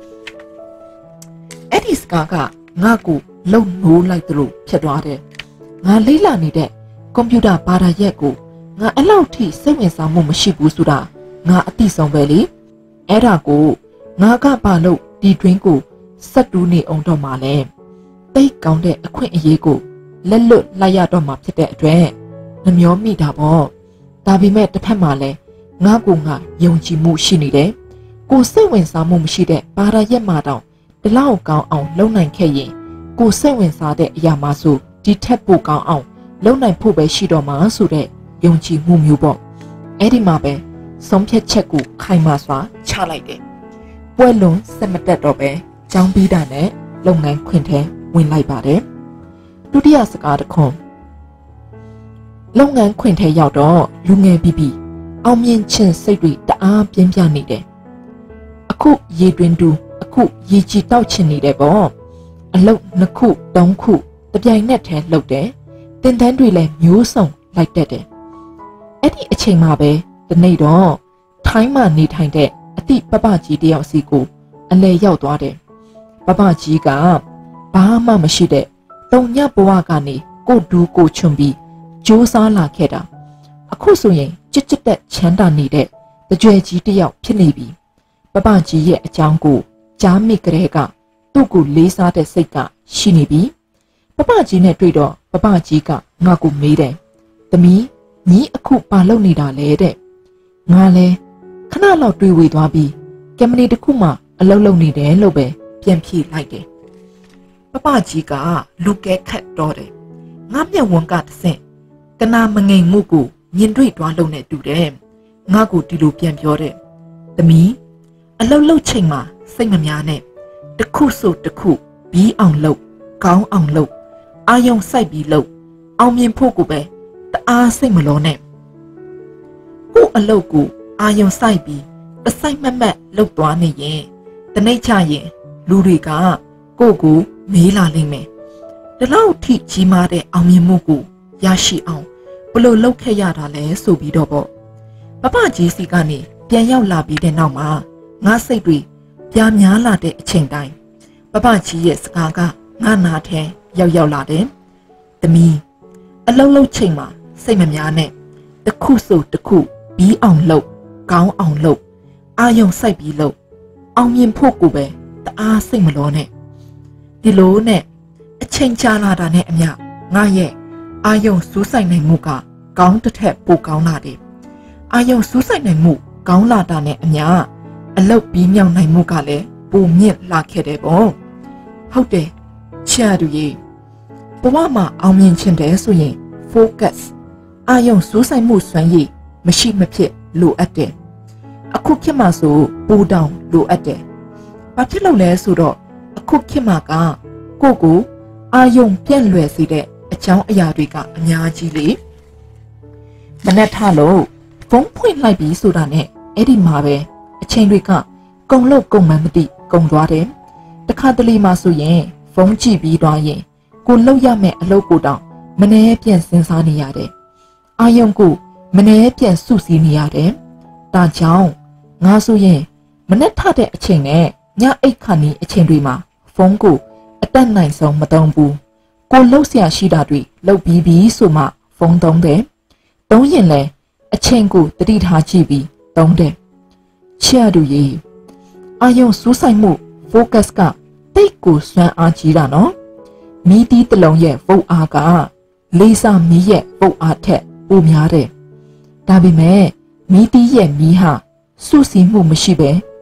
Speaker 1: အဲ့ဒီစကားကငါ့ကိုလုံနိုးလိုက်သလိုဖြစ်သွားတယ်ငါလေးလာနေတဲ့ကွန်ပျူတာဘာသာရပ်ကိုငါအဲ့လောက်ထိစိတ်ဝင်စားမှုမရှိဘူးဆိုတာငါအသိဆုံးပဲလေအဲ့ဒါကိုငါကဘာလို့ဒီတွင်ကိုဆက်တူးနေအောင်တော့မှလဲတိတ်ကောင်းတဲ့အခွင့်အရေးကိုလက်လွတ်လိုက်ရတော့မှဖြစ်တဲ့အတွက်နှမျောမိတာပေါ့ဒါပေမဲ့တစ်ဖက်မှာလည်းငါကိုငါယုံကြည်မှုရှိနေတယ်ကိုစိတ်ဝင်စားမှုမရှိတဲ့ဘာသာရပ်မှာတောင်ဒီလောက်ကောင်းအောင်လုပ်နိုင်ခဲ့ရင်ကိုစိတ်ဝင်စားတဲ့အရာမှဆိုဒီထက်ပိုကောင်းအောင်လုပ်နိုင်ဖို့ပဲရှိတော့မှာဆိုတဲ့ယုံကြည်မှုမျိုးပေါ့အဲ့ဒီမှာပဲဆုံးဖြတ်ချက်ကိုခိုင်မာစွာချလိုက်တယ်ပွဲလုံးစက်မတက်တော့ပဲကြောင်းပြီးတာနဲ့လုပ်ငန်းခွင်ထဲဝင်လိုက်ပါတယ်ဒုတိယစကားတစ်ခွန်းလုပ်ငန်းခွင်ထဲရောက်တော့လူငယ်ပြီးပြီးအောင်မြင်ခြင်းစိတ်တွေတအားပြင်းပြနေတယ်အခုရေတွင်တူအခုရေကြည်တောက်ချင်နေတယ်ပေါ့အလုပ်နှစ်ခုသုံးခုတပြိုင်နက်တည်းလုပ်တယ်တင်တန်းတွေလည်းမျိုးစုံလိုက်တတ်တယ်အဲ့ဒီအချိန်မှာပဲဒီနေ့တော့ထိုင်းမှာနေထိုင်တဲ့အတိပပကြီးတယောက်စီကိုအလဲရောက်သွားတယ်ပပကြီးကဘာမှမရှိတဲ့တုံညဘဝကနေကိုဒူးကိုချွန်ပြီးကြိုးစားလာခဲ့တာအခုဆိုရင်ကြစ်ကြစ်တက်ချမ်းသာနေတဲ့တကြွယ်ကြီးတယောက်ဖြစ်နေပြီပပကြီးရဲ့အကြောင်းကိုကြားမိကြတဲ့ကသူ့ကိုလေးစားတဲ့စိတ်ကရှိနေပြီပပကြီးနဲ့တွေ့တော့ပပကြီးကငါ့ကိုမေးတယ်သမီးညီအခုဘာလုပ်နေတာလဲတဲ့ငါလဲခဏလောက်တွေးဝေသွားပြီးကင်မတီတစ်ခုမှအလုပ်လုပ်နေတယ်လို့ပဲပြန်ဖြေလိုက်တယ်ပပကြီးကလူကဲခတ်တော့တယ်ငါမျက်ဝန်းကတဆင့်ကနာမငိမ်မှုကိုမြင်တွေ့သွားလို့နဲ့တူတယ်ငါကိုဒီလိုပြန်ပြောတယ်သမီးအလုပ်လုပ်ချိန်မှာစိတ်မများနဲ့တစ်ခုဆိုတစ်ခုဘီးအောင်လုပ်ကောင်းအောင်လုပ်အာယုံစိုက်ပြီးလုပ်အောင်မြင်ဖို့ကိုပဲတအားစိတ်မလောနဲ့ကို့အလုပ်ကိုအာယုံစိုက်ပြီးတစိုက်မက်မက်လုပ်သွားနေရင်တနေ့ချရင်လူတွေကကို့ကိုမေးလာလိမ့်မယ်ဒီလောက်ထိကြီးမားတဲ့အောင်မြင်မှုကိုရရှိအောင်ဘလို့လုပ်ခဲ့ရတာလဲဆိုပြီးတော့ပေါ့ပပကြီးစီကနေပြန်ရောက်လာပြီးတဲ့နောက်မှာငါစိတ်တွေပြားများလာတဲ့အချိန်တိုင်းပပကြီးရဲ့စကားကငါနာထဲရောက်ရောက်လာတယ်သမီးအလုံးလုံးချိန်မှာစိတ်မများနဲ့တစ်ခုဆိုတစ်ခုဘီးအောင်လုပ်ကောင်းအောင်လုပ်အာယုံစိုက်ပြီးလုပ်အောင်မြင်ဖို့ကိုပဲတအားစိတ်မလောနဲ့ဒီလိုနဲ့အချိန်ကြာလာတာနဲ့အမျှငါရဲ့အာယုံစူးစိုက်နိုင်မှုကကောင်းတစ်ထက်ပိုကောင်းလာတယ်အာယုံစူးစိုက်နိုင်မှုကောင်းလာတာနဲ့အမျှအလုပ်ပြီးမြောက်နိုင်မှုကလည်းပိုမြင့်လာခဲ့တယ်ပေါ့ဟုတ်တယ်ချာတူကြီးဘဝမှာအောင်မြင်ခြင်းတယ်ဆိုရင် focus အာယုံစူးစိုက်မှုစွမ်းရည်မရှိမဖြစ်လိုအပ်တယ်အခုခေတ်မှာဆိုပူတောင်လိုအပ်တယ်ဘာဖြစ်လို့လဲဆိုတော့အခုခေတ်မှာကကိုယ့်ကိုအာယုံပြန့်လွယ်စေတဲ့အကြောင်းအရာတွေကအများကြီးလေမနဲ့ထလို့ဖုန်းဖွင့်လိုက်ပြီးဆိုတာနဲ့အဲ့ဒီမှာပဲအချိန်တွေကကုံလို့ကုံမှန်းမသိကုံသွားတယ်တခါတလေမှဆိုရင်ဖုန်းကြည့်ပြီးသွားရင်ကိုလှုပ်ရမယ့်အလုပ်ကိုတောင်မနှဲပြန်စဉ်းစားနေရတယ်အာယုံကိုမနှဲပြန်စုစည်းနေရတယ်ဒါကြောင့်ငါဆိုရင်မနဲ့ထတဲ့အချိန်နဲ့ညအိတ်ခါနီးအချိန်တွေမှာဖုန်းကိုအတက်နိုင်ဆုံးမသုံးဘူးကိုလှုပ်ရှားရှိတာတွေလှုပ်ပြီးပြီးဆိုမှဖုန်းသုံးတယ်သုံးရင်လည်းအချိန်ကိုတတိထားကြည့်ပြီးသုံးတယ်ချရတူကြီးအာယုံစူးစိုက်မှု focus ကတိတ်ကိုစွမ်းအားကြီးတာနော်မီးတီးတစ်လုံးရဲ့ဗုတ်အားကလေးစားမီးရဲ့ဗုတ်အားထက်ပိုများတယ်ဒါပေမဲ့မီးတီးရဲ့မီးဟာစုစည်းမှုမရှိပဲ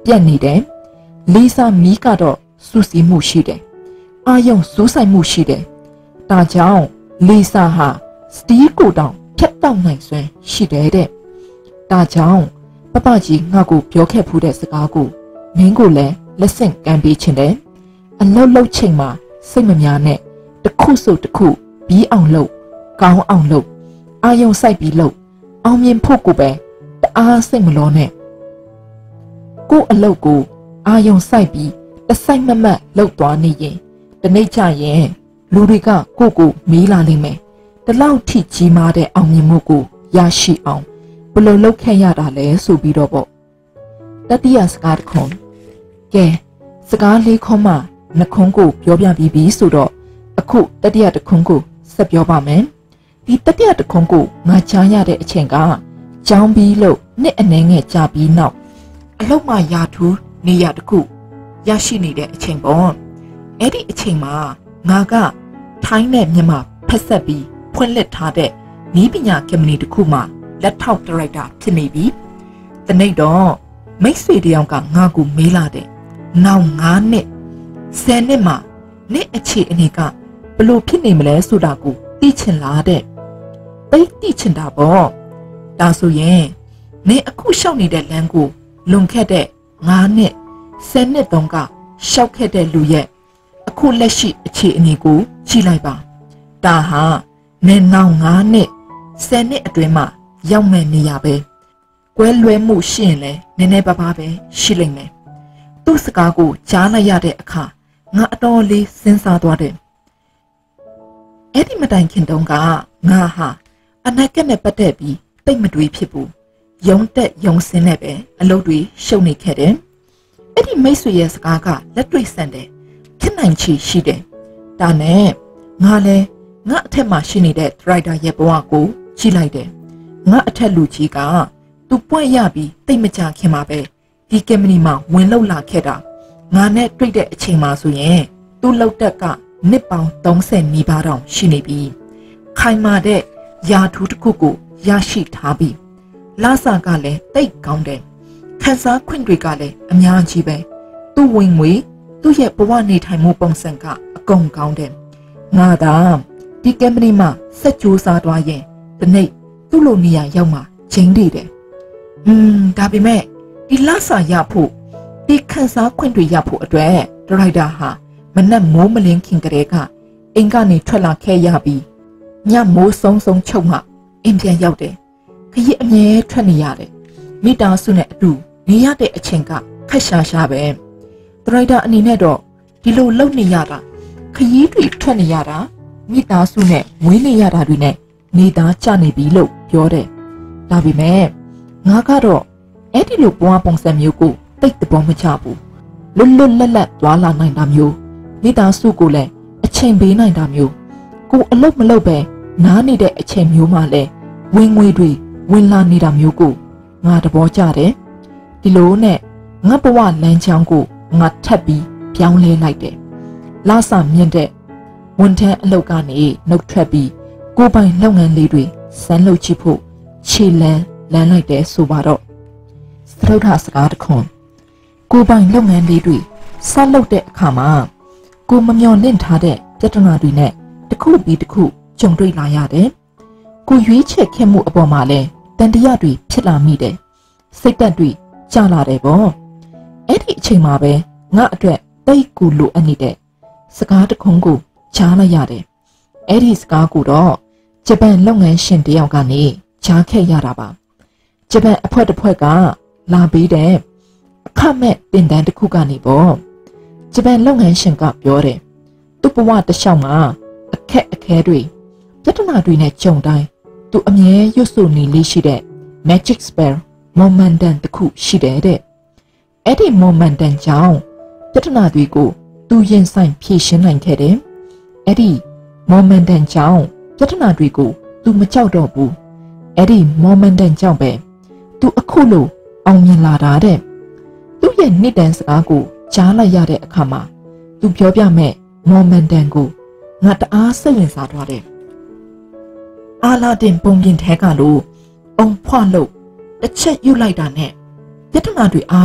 Speaker 1: ပြက်နေတယ်လေးစားမီးကတော့စူးစီးမှုရှိတယ်အာယုံစူးဆိုင်မှုရှိတယ်ဒါကြောင့်လေးစားဟာစတီးကိုတောင်ဖြတ်တောက်နိုင်စွမ်းရှိတယ်တဲ့ဒါကြောင့်ပပကြီးငါ့ကိုပြောခဲ့ဖူးတဲ့စကားကိုမင်းကိုလည်းလက်ဆင့်ကမ်းပေးခြင်းတယ်အလောက်လောက်ချိန်မှာစိတ်မများနဲ့တခုဆိုတခုပြီးအောင်လုပ်ကောင်းအောင်လုပ်အာယုံစိုက်ပြီးလုပ်အောင်မြင်ဖို့ကိုပဲတအားစိတ်မလောနဲ့ကို့အလုပ်ကိုအာယုံစိုက်ပြီးတစိုက်မမတ်လုပ်သွားနေရင်တနေ့ကျရင်လူတွေကကို့ကိုမေးလာလိမ့်မယ်ဒီလောက်ထိကြီးမားတဲ့အောင်မြင်မှုကိုရရှိအောင်ဘယ်လိုလုပ်ခဲ့ရတာလဲဆိုပြီးတော့ပေါ့တတိယစကားတစ်ခုကဲစကားလေးခွန်းမှနှခုံးကိုပြောပြပြီးပြီဆိုတော့အခုတတိယတစ်ခုကိုဆက်ပြောပါမယ်ဒီတတိယတစ်ခုကိုငါချားရတဲ့အချိန်ကကြောင်းပြီးလို့နှစ်အနည်းငယ်ကြာပြီးနောက်အလောက်မှရာထူးနေရတစ်ခုရရှိနေတဲ့အချိန်ပေါ့အဲ့ဒီအချိန်မှာငါကထိုင်းနဲ့မြန်မာဖက်ဆက်ပြီးဖွင့်လှစ်ထားတဲ့နီးပညာကမ္ပဏီတစ်ခုမှလက်ထောက်ဒါရိုက်တာဖြစ်နေပြီ။ဒီနေ့တော့မိတ်ဆွေတယောက်ကငါ့ကိုမေးလာတဲ့နောက်ငါးနှစ်ဆယ်နှစ်မှာနေ့အခြေအနေကဘလို့ဖြစ်နေမလဲဆိုတာကိုသိချင်လားတဲ့။သိသိချင်တာပေါ့။ဒါဆိုရင်နေအခုရှောက်နေတဲ့လမ်းကိုလွန်ခဲ့တဲ့ငါးနှစ်ဆယ်နှစ်တုန်းကရှောက်ခဲ့တဲ့လူရဲ့အခုလက်ရှိအခြေအနေကိုကြည့်လိုက်ပါ။ဒါဟာနေနောက်ငါးနှစ်ဆယ်နှစ်အတွင်းမှာရောက်မဲ့နေရပဲကွဲလွဲမှုရှိရင်လည်းနည်းနည်းပါးပါးပဲရှိလိမ့်မယ်သူ့စကားကိုကြားလိုက်ရတဲ့အခါငါအတော်လေးစဉ်းစားသွားတယ်အဲ့ဒီမတိုင်ခင်တုန်းကငါဟာအနာဂတ်နဲ့ပတ်သက်ပြီးတိတ်မတွေးဖြစ်ဘူးယုံတက်ယုံစင်းနဲ့ပဲအလုပ်တွေရှုပ်နေခဲ့တယ်အဲ့ဒီမိတ်ဆွေရဲ့စကားကလက်တွေ့ဆန်တယ်ဖြစ်နိုင်ချေရှိတယ်ဒါနဲ့ငါလည်းငါအထက်မှာရှိနေတဲ့ဒရိုက်တာရဲ့ဘဝကိုကြည့်လိုက်တယ်ငါအထက်လူကြီးကသူပွင့်ရပြီးတိတ်မကြခင်မှာပဲဒီကမ္ပဏီမှာဝင်လောက်လာခဲ့တာငါနဲ့တွေ့တဲ့အချိန်မှာဆိုရင်သူ့လောက်တက်ကနှစ်ပေါင်းသုံးဆယ်နီးပါးတောင်ရှိနေပြီခိုင်မာတဲ့ယာထူးတစ်ခုကိုရရှိထားပြီးလာစာကလည်းတိတ်ကောင်းတယ်ခန်းစားခွင့်တွေကလည်းအများကြီးပဲသူ့ဝင်ငွေသူ့ရဲ့ဘဝနေထိုင်မှုပုံစံကအကုန်ကောင်းတယ်ငါသာဒီကမ္ပဏီမှာစက်ကြိုးစားသွားရင်ဒီနေ့သူ့လိုနေရာရောက်မှာချင်းနေတယ်။อืมဒါပေမဲ့ဒီလဆာရဖို့ဒီခန်းစားခွင့်တွေရဖို့အတွက်ဒရိုက်တာဟာမနက်မိုးမလင်းခင်ကလေးကအင်ကနေထွက်လာခဲ့ရပြီးညမိုးဆုံးဆုံးချုပ်မှအင်ပြန်ရောက်တယ်။ခရီးအမြဲထွက်နေရတယ်။မိသားစုနဲ့အတူနေရတဲ့အချိန်ကခက်ရှာရှာပဲ။ဒရိုက်တာအနေနဲ့တော့ဒီလိုလုပ်နေရတာခရီးတွေထွက်နေရတာမိသားစုနဲ့မွေးနေရတာတွေနဲ့နေသားကျနေပြီလို့ပြောတယ်။ဒါပေမဲ့ငါကတော့အဲ့ဒီလိုဘဝပုံစံမျိုးကိုတိတ်တဘောမချဘူး။လွတ်လွတ်လပ်လပ်သွားလာနိုင်တာမျိုးမိသားစုကိုလည်းအချိန်ပေးနိုင်တာမျိုးကိုအလုပ်မလုပ်ပဲနားနေတဲ့အချိန်မျိုးမှလည်းဝင်ငွေတွေဝင်လာနေတာမျိုးကိုငါတဘောကျတယ်။ဒီလိုနဲ့ငါဘဝလမ်းကြောင်းကိုငါထပ်ပြီးပြောင်းလဲလိုက်တယ်။လာစာမြင့်တဲ့ဝန်ထမ်းအလုပ်ကနေနှုတ်ထွက်ပြီးကိုပိုင်လုပ်ငန်းလေးတွေစမ်းလုပ်ကြည့်ဖို့ခြေလန်းလန်းလိုက်တယ်ဆိုပါတော့စတုထစကားတစ်ခွန်းကိုပိုင်လုပ်ငန်းလေးတွေစလုပ်တဲ့အခါမှာကိုမမျှော်လင့်ထားတဲ့ပြဿနာတွေနဲ့တစ်ခုပြီးတစ်ခုကြုံတွေ့လာရတယ်ကိုရွေးချယ်ခဲ့မှုအပေါ်မှာလည်းတန်တရားတွေဖြစ်လာမိတယ်စိတ်သက်တွေကျလာတယ်ပေါ့အဲ့ဒီအချိန်မှာပဲငါအတွက်တိတ်ကိုလိုအပ်နေတဲ့စကားတစ်ခွန်းကိုကြားလိုက်ရတယ်အဲ့ဒီစကားကိုတော့ဂျပန်လုပ်ငန်းရှင်တယောက်ကနေကြားခဲ့ရတာပါဂျပန်အဖွဲ့တစ်ဖွဲ့ကလာပေးတဲ့အခမဲ့တင်တန်းတစ်ခုကနေပေါ့ဂျပန်လုပ်ငန်းရှင်ကပြောတယ်သူ့ဘဝတစ်လျှောက်မှာအခက်အခဲတွေပြဿနာတွေနဲ့ကြုံတိုင်းသူအမြဲရွတ်ဆိုနေလေးရှိတဲ့ magic spell momentum တစ်ခုရှိတယ်တဲ့အဲ့ဒီ momentum ကြောင့်ပြဿနာတွေကိုသူရင်ဆိုင်ဖြေရှင်းနိုင်ခဲ့တယ်အဲ့ဒီ momentum ကြောင့်ပြဿနာတွေကိုသူမကြောက်တော့ဘူးအဲ့ဒီ momentum ကြောင့်ပဲသူအခုလိုအောင်မြင်လာတာတဲ့သူ့ရဲ့နှစ်တန်းစကားကိုကြားလိုက်ရတဲ့အခါမှာသူပြောပြမဲ့ momentum ကိုငါတအားစိတ်ဝင်စားသွားတယ်အာလာဒင်ပုံပြင်ထဲကလို့အုံဖွားလို့တစ်ချက်ယူလိုက်တာနဲ့ပြဿနာတွေအားလုံး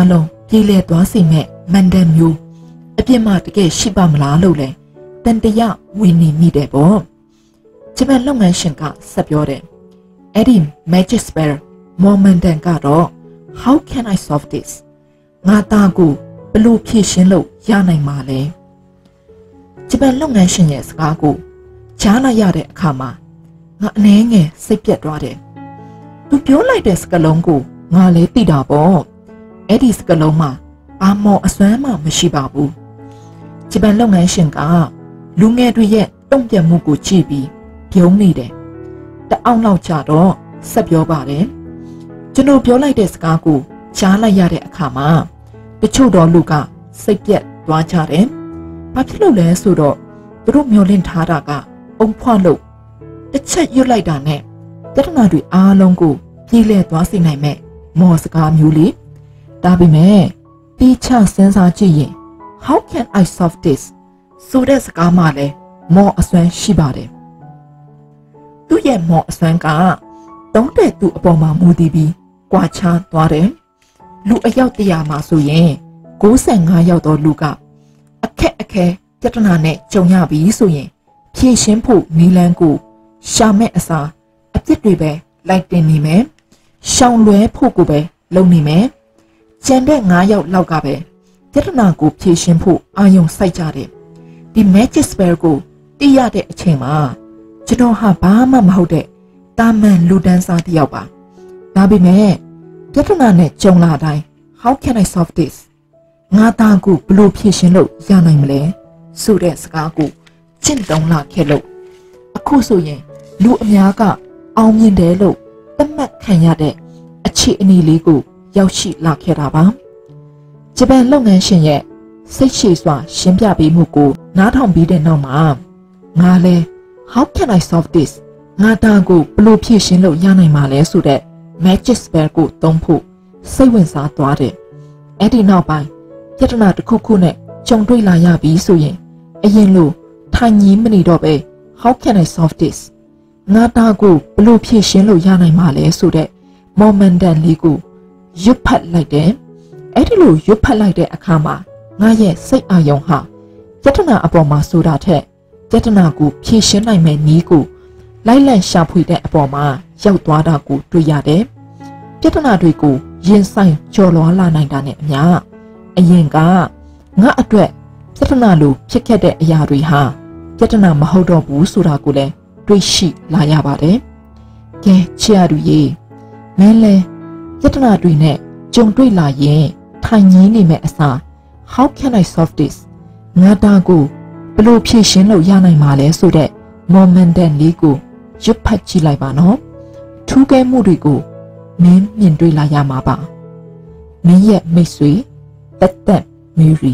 Speaker 1: ပြေးလဲသွားစီမဲ့မန်ဒန်မျိုးအပြစ်မှတကယ်ရှိပါမလားလို့လဲတန်တရဝင်နေမိတယ်ပေါ့ဂျပန်လုပ်ငန်းရှင်ကဆက်ပြောတယ်အဲ့ဒီ magic spell မော်မန်ဒန်ကတော့ how can I solve this ငါသားကိုဘလို့ဖြေရှင်းလို့ရနိုင်မှာလဲဂျပန်လုပ်ငန်းရှင်ရဲ့စကားကိုကြားလိုက်ရတဲ့အခါမှာငါအနေငယ်စိတ်ပြတ်သွားတယ်သူပြောလိုက်တဲ့စကားလုံးကိုငါလည်းသိတာပေါ့အဲ့ဒီစကားလုံးမှာဘာမှအစွမ်းမှမရှိပါဘူးဂျပန်လုပ်ငန်းရှင်ကလူငယ်တွေရဲ့တုံ့ပြန်မှုကိုကြည့်ပြီးပြုံးနေတယ်တအောင်လောက်ကြတော့ဆက်ပြောပါတယ်ကျွန်တော်ပြောလိုက်တဲ့စကားကိုကြားလိုက်ရတဲ့အခါမှာတချို့တော်လူကစိတ်ပြတ်သွားကြတယ်ဘာဖြစ်လို့လဲဆိုတော့သူတို့မျောလင့်ထားတာကအုံဖွားလို့တစ်ချက်ရွတ်လိုက်တာနဲ့တရဏတွေအားလုံးကိုပြေးလဲသွားစေနိုင်မဲ့မော်စကားမျိုးလေးဒါပေမဲ့တိချစဉ်းစားကြည့်ရင် how can I solve this ဆိုတဲ့စကားမှလည်းမော်အစွမ်းရှိပါတယ်သူ့ရဲ့မော်အစွမ်းကတုံးတဲ့သူအပေါ်မှာမူတည်ပြီးကွာခြားသွားတယ်လူအယောက်တရာမှာဆိုရင်၉၅ယောက်သောလူကအခက်အခဲပြဿနာနဲ့ကြုံရပြီဆိုရင်ဖြေရှင်းဖို့နည်းလမ်းကိုရှာမဲ့အစားအပြစ်တွေပဲလိုက်တင်နေမယ်ရှောင်လွဲဖို့ကိုပဲလုပ်နေမယ်ကျန်တဲ့၅ယောက်လောက်ကပဲပြဿနာကိုဖြေရှင်းဖို့အာရုံစိုက်ကြတယ်ဒီ magic spell ကိုသိရတဲ့အချိန်မှာကျွန်တော်ဟာဘာမှမဟုတ်တဲ့တာမန်လူတန်းစားတစ်ယောက်ပါဒါပေမဲ့ပြဿနာနဲ့ကြုံလာတိုင်း how can I solve this ငါသားကိုဘလို့ဖြေရှင်းလို့ရနိုင်မလဲဆိုတဲ့စကားကိုကျင့်သုံးလာခဲ့လို့အခုဆိုရင်လူအများကအောင်မြင်တယ်လို့သတ်မှတ်ခံရတဲ့အခြေအနေလေးကိုရောက်ရှိလာခဲ့တာပါဂျပန်လုပ်ငန်းရှင်ရဲ့စိတ်ရှည်စွာရှင်းပြပေးမှုကိုနားထောင်ပြီးတဲ့နောက်မှာငါလဲ how can I solve this ငါသားကိုဘလို့ဖြေရှင်းလို့ရနိုင်မှာလဲဆိုတဲ့ magic spell ကိုသုံးဖို့စိတ်ဝင်စားသွားတယ်အဲ့ဒီနောက်ပိုင်းပြဿနာတစ်ခုခုနဲ့ကြုံတွေ့လာရပြီဆိုရင်အရင်လိုထိုင်ကြီးမနေတော့ပဲ how can I solve this ငါသားကိုဘလို့ဖြေရှင်းလို့ရနိုင်မှာလဲဆိုတဲ့ momentum လေးကိုရွတ်ဖတ်လိုက်တယ်အဲ့ဒီလိုရွတ်ဖတ်လိုက်တဲ့အခါမှာငါရဲ့စိတ်အာရုံဟာပြဿနာအပေါ်မှာဆိုတာထက်ပြဿနာကိုဖြေရှင်းနိုင်မယ့်နည်းကိုလိုက်လံရှာဖွေတဲ့အပေါ်မှာရောက်သွားတာကိုတွေ့ရတယ်ပြဿနာတွေကိုရင်ဆိုင်ကျော်လွှားလာနိုင်တာနဲ့အမျှအရင်ကငါအတွက်ပြဿနာလိုဖြစ်ခဲ့တဲ့အရာတွေဟာပြဿနာမဟုတ်တော့ဘူးဆိုတာကိုလည်းတွေ့ရှိလာရပါတယ်ကဲချစ်ရသူရေမင်းလဲပြဿနာတွေနဲ့ကြုံတွေ့လာရင်ထိုင်ငင်းနေမယ့်အစား how can I solve this ငါသားကိုဘလို့ဖြေရှင်းလို့ရနိုင်မှာလဲဆိုတဲ့ momentum လေးကိုရွတ်ဖတ်ကြည့်လိုက်ပါနော်ထူးကဲမှုတွေကိုမင်းမြင်တွေ့လာရမှာပါမင်းရဲ့မိတ်ဆွေတက်တက်မေရီ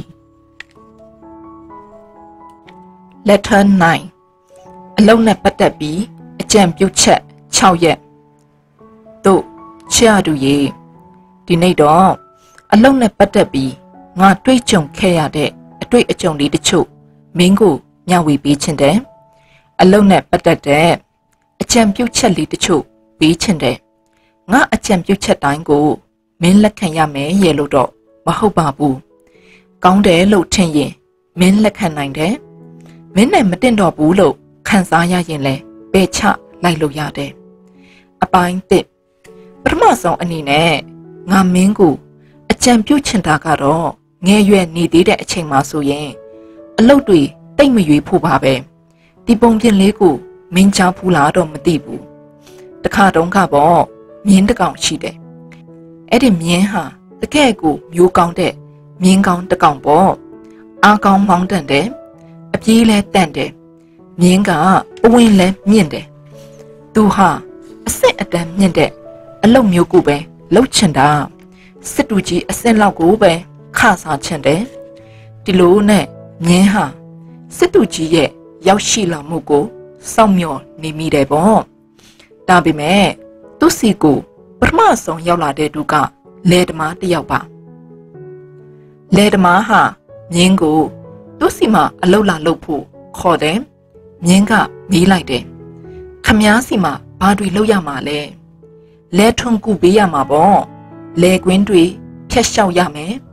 Speaker 1: Letter 9အလုံးနဲ့ပတ်သက်ပြီးအကြံပြုချက်၆ရက်တို့ချစ်ရသူရေဒီနေ့တော့အလုံးနဲ့ပတ်သက်ပြီးငါတွေ့ကြုံခဲ့ရတဲ့အတွေ့အကြုံတွေတချို့မင်းကိုမျှဝေပေးချင်တယ်အလုံးနဲ့ပတ်သက်တဲ့အကြံပြုချက်လေးတချို့ပေးချင်တယ်ငါအကြံပြုချက်တိုင်းကိုမင်းလက်ခံရမယ်ရဲ့လို့တော့မဟုတ်ပါဘူးကောင်းတယ်လို့ထင်ရင်မင်းလက်ခံနိုင်တယ်မင်းနဲ့မတင်တော့ဘူးလို့ခံစားရရင်လဲပယ်ချလိုက်လို့ရတယ်အပိုင်းတစ်ပထမဆုံးအနေနဲ့ငါမင်းကိုအကြံပြုချင်တာကတော့ငယ်ရွယ်နေသေးတဲ့အချိန်မှာဆိုရင်အလုပ်တွေတိတ်မရွေးဖို့ပါပဲဒီပုံပြင်လေးကိုမင်းချဖူးလားတော့မသိဘူးတခါတုန်းကပေါ့မြင်းတစ်ကောင်ရှိတယ်အဲ့ဒီမြင်းဟာတကယ့်ကိုမျိုးကောင်းတဲ့မြင်းကောင်းတစ်ကောင်ပေါ့အားကောင်းမောင်းတန်တယ်အပြေးလဲတန့်တယ်မြင်းကအဝင်လဲမြင့်တယ်သူဟာအစစ်အတန်းမြင့်တဲ့အလုပ်မျိုးကိုပဲလှုပ်ချင်တာစစ်တူကြီးအစင်လောက်ကိုပဲခစားချင်တယ်ဒီလိုနဲ့မြင်းဟာစစ်တူကြီးရဲ့ရောက်ရှိလာမှုကိုစောင့်မျှော်နေမိတယ်ပေါ့ဒါပေမဲ့သူစီကိုပထမဆုံးရောက်လာတဲ့သူကလယ်သမားတစ်ယောက်ပါလယ်သမားဟာမြင်းကိုသူစီမှာအလုပ်လာလုပ်ဖို့ခေါ်တယ်မြင်းကမေးလိုက်တယ်ခမားစီမှာဘာတွေလုပ်ရမှာလဲလဲထွန်းကူပေးရမှာပေါ့လဲကွင်းတွေဖြတ်လျှောက်ရမယ်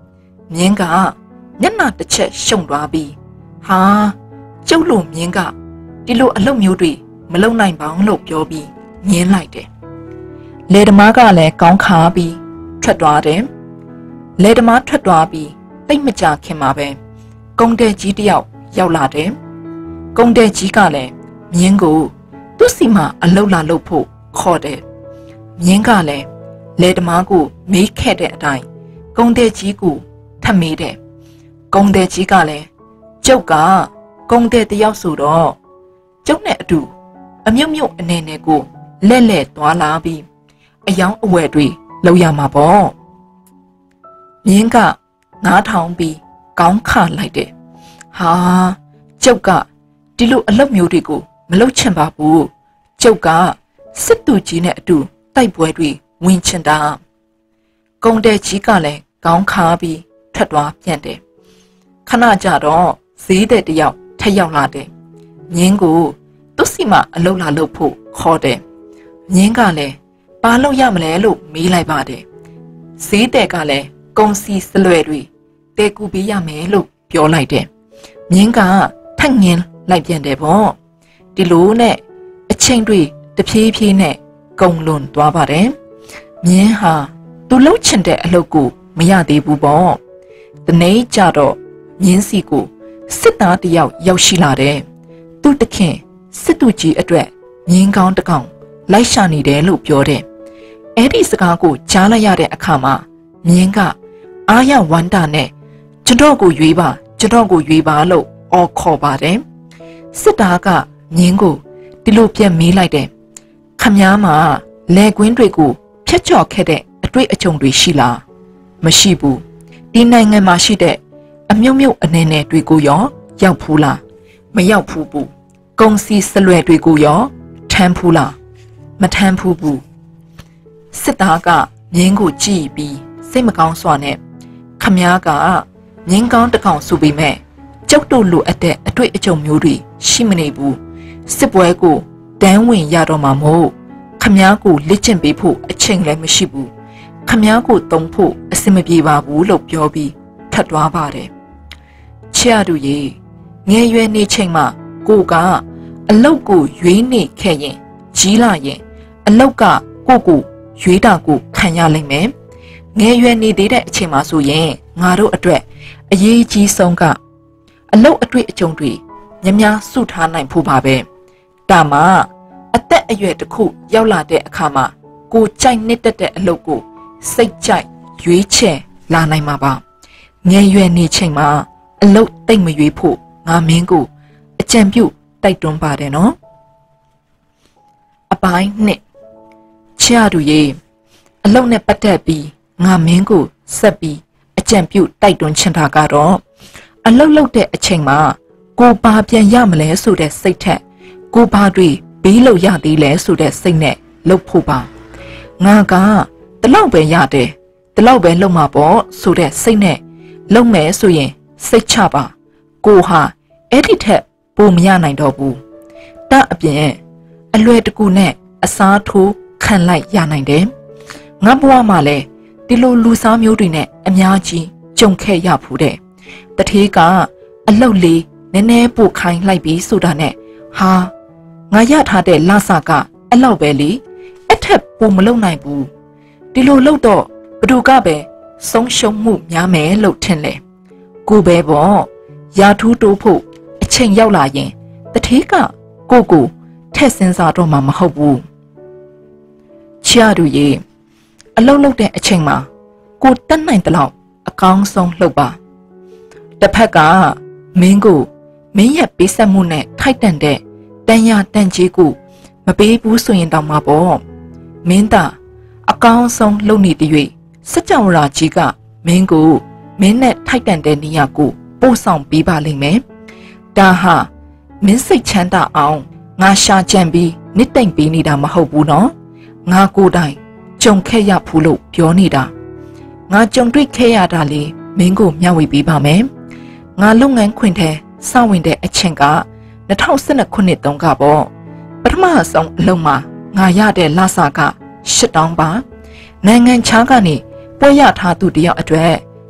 Speaker 1: မြင်းကညနာတစ်ချက်ရှုံသွားပြီးဟာကျုပ်လိုမြင်းကဒီလိုအလုပ်မျိုးတွေမလုပ်နိုင်ပါဘူးလို့ပြောပြီးမြင်းလိုက်တယ်လေဓမားကလည်းကောင်းခါပြီးထွက်သွားတယ်လေဓမားထွက်သွားပြီးတိတ်မကြခင်မှာပဲကုန်းတဲ့ကြီးတယောက်ရောက်လာတယ်ကုန်းတဲ့ကြီးကလည်းမြင်းကိုသူ့စီမှာအလုပ်လာလုပ်ဖို့ခေါ်တယ်မြင်းကလည်းလေဓမားကိုမေးခဲ့တဲ့အတိုင်းကုန်းတဲ့ကြီးကိုထပ်မေးတယ်ကုန်းတဲ့ကြီးကလည်းကျုပ်ကကုန်းတဲ့တယောက်ဆိုတော့ကျုပ်နဲ့အတူအမြုပ်မြုပ်အနေနဲ့ကိုလက်လက်သွားလာပြီးအယောင်အဝယ်တွေလုပ်ရမှာပေါ့မြင်းကနားထောင်ပြီးကောင်းခလိုက်တယ်ဟာကျုပ်ကဒီလိုအလုပ်မျိုးတွေကိုမလုပ်ချင်ပါဘူးကျုပ်ကစစ်သူကြီးနဲ့အတူတိုက်ပွဲတွေဝင်ချင်တာကုန်းတဲ့ကြီးကလည်းကောင်းခါပြီးထွက်သွားပြန်တယ်ခဏကြာတော့ဈေးတဲ့တယောက်ထက်ရောက်လာတယ်မြင်းကိုသူ့စီမှာအလုပ်လာလုပ်ဖို့ခေါ်တယ်မြင်းကလည်းဘာလုပ်ရမလဲလို့မေးလိုက်ပါတယ်ဈေးတဲ့ကလည်းကုံစီစလွယ်တွေတဲကူပေးရမယ်လို့ပြောလိုက်တယ်မြင်းကထက်ငင်းလိုက်ပြန်တယ်ပေါ့ဒီလိုနဲ့အချိန်တွေတဖြည်းဖြည်းနဲ့ကုံလွန်သွားပါတယ်မြင်းဟာသူလှုပ်ချင်တဲ့အလုပ်ကိုမရသေးဘူးပေါ့တနေ့ကျတော့မြင်းစီကိုစစ်သားတယောက်ရောက်ရှိလာတယ်သူတခင်စစ်သူကြီးအတွက်မြင်းကောင်းတစ်ကောင်လိုက်ရှာနေတယ်လို့ပြောတယ်အဲ့ဒီစကားကိုကြားလိုက်ရတဲ့အခါမှာမြင်းကအားရဝမ်းတာနဲ့ကျွန်တော်ကိုရွေးပါကျွန်တော်ကိုရွေးပါလို့အော်ခေါ်ပါတယ်စစ်သားကမြင်းကိုဒီလိုပြန်မေးလိုက်တယ်ခမည်းမှာလဲကွင်းတွေကိုဖျက်ချော်ခဲ့တဲ့အတွေ့အကြုံတွေရှိလားမရှိဘူးဒီနိုင်ငံမှာရှိတဲ့အမြုပ်မြုပ်အနေနဲ့တွေကိုရောရောက်ဖူးလားမရောက်ဖူးဘူးကုံစီစလွယ်တွေကိုရောထမ်းဖူးလားမထမ်းဖူးဘူးစစ်သားကမြင်းကိုကြည့်ပြီးစိတ်မကောင်းစွာနဲ့ခမည်းကမြင်းကောင်းတစ်ကောင်ဆိုပေမဲ့ကျုပ်တို့လိုအပ်တဲ့အတွေ့အကြုံမျိုးတွေရှိမနေဘူးစစ်ပွဲကိုတန်းဝင်ရတော့မှာမို့ခမည်းကိုလက်ကျင့်ပေးဖို့အချိန်လည်းမရှိဘူးခမည်းကိုတုံးဖို့အဆင်မပြေပါဘူးလို့ပြောပြီးထပ်သွားပါတယ်ချစ်ရသူရေငယ်ရွယ်နေချိန်မှာကိုကအလုတ်ကိုရွေးနေခဲ့ရင်ကြီးလာရင်အလုတ်ကကိုကိုရွေးတာကိုခံရလိမ့်မယ်ငယ်ရွယ်နေသေးတဲ့အချိန်မှာဆိုရင်ငါတို့အတွက်အရေးကြီးဆုံးကအလုတ်အတွေ့အကြုံတွေများများစုထားနိုင်ဖို့ပါပဲဒါမှအသက်အရွယ်တစ်ခုရောက်လာတဲ့အခါမှာကိုကြိုက်နှစ်တက်တဲ့အလုတ်ကိုစိတ်ကြိုက်ရွေးချယ်လာနိုင်မှာပါငယ်ရွယ်နေချိန်မှာအလုတ်တိတ်မရွေးဖို့ငါမင်းကိုအကြံပြုတိုက်တွန်းပါတယ်နော်အပိုင်းနှစ်ချစ်ရသူရေအလုတ်နဲ့ပတ်သက်ပြီးငါမင်းကိုဆက်ပြီးအကြံပြုတိုက်တွန်းချင်တာကတော့အလုတ်လုတ်တဲ့အချိန်မှာကိုဘာပြန်ရမလဲဆိုတဲ့စိတ်ထက်ကိုဘာတွေဘေးလို့ရသေးလဲဆိုတဲ့စိတ်နဲ့လှုပ်ဖို့ပါငါကတလောက်ပဲရတယ်တလောက်ပဲလုံမှာပေါ့ဆိုတဲ့စိတ်နဲ့လုံမယ်ဆိုရင်စိတ်ချပါကိုဟာအဲ့ဒီထက်ပိုမရနိုင်တော့ဘူးတအပြင်အလွယ်တကူနဲ့အစားထိုးခံလိုက်ရနိုင်တယ်ငါဘဝမှာလည်းဒီလိုလူစားမျိုးတွေနဲ့အများကြီးကြုံခဲ့ရဖူးတယ်တထေးကအလုတ်လေးနည်းနည်းပို့ခိုင်းလိုက်ပြီးဆိုတာနဲ့ဟာငါရထားတဲ့လဆကအလောက်ပဲလေအထက်ပိုမလုံနိုင်ဘူးဒီလိုလုပ်တော့ဘသူကပဲဆုံးရှုံးမှုများမယ်လို့ထင်လေကိုပဲပေါ့ရာထူးတိုးဖို့အချိန်ရောက်လာရင်တထေးကကိုကိုထက်စင်းစားတော့မှမဟုတ်ဘူးချရသူရေအလုံးလုံးတဲ့အချိန်မှာကိုတက်နိုင်တဲ့လောက်အကောင်းဆုံးလှုပ်ပါတစ်ဖက်ကမင်းကိုမင်းရဲ့ပေးဆက်မှုနဲ့ထိုက်တန်တဲ့တန်ရတန်ကြီးကိုမပေးဘူးဆိုရင်တောင်မှပေါ့မင်းသားအကောင်းဆုံးလုပ်နေတဲ့၍စကြဝဠာကြီးကမင်းကိုမင်းနဲ့ထိုက်တန်တဲ့နေရာကိုပို့ဆောင်ပေးပါလိမ့်မယ်ဒါဟာမင်းစိတ်ချမ်းသာအောင်ငါရှာကြံပြီးနှစ်သိမ့်ပေးနေတာမဟုတ်ဘူးနော်ငါကိုယ်တိုင်ကြုံခဲ့ရဖူးလို့ပြောနေတာငါကြုံတွေ့ခဲ့ရတာလေမင်းကိုမျှဝေပေးပါမယ်ငါလုပ်ငန်းခွင်ထဲစဝင်တဲ့အချိန်က၂၀၁၂ခုနှစ်တုန်းကပေါ့ပထမဆုံးအလုံးမှာငါရတဲ့လစာက၈တောင်းပါနိုင်ငံခြားကနေပွဲရထားသူတယောက်အတွက်တ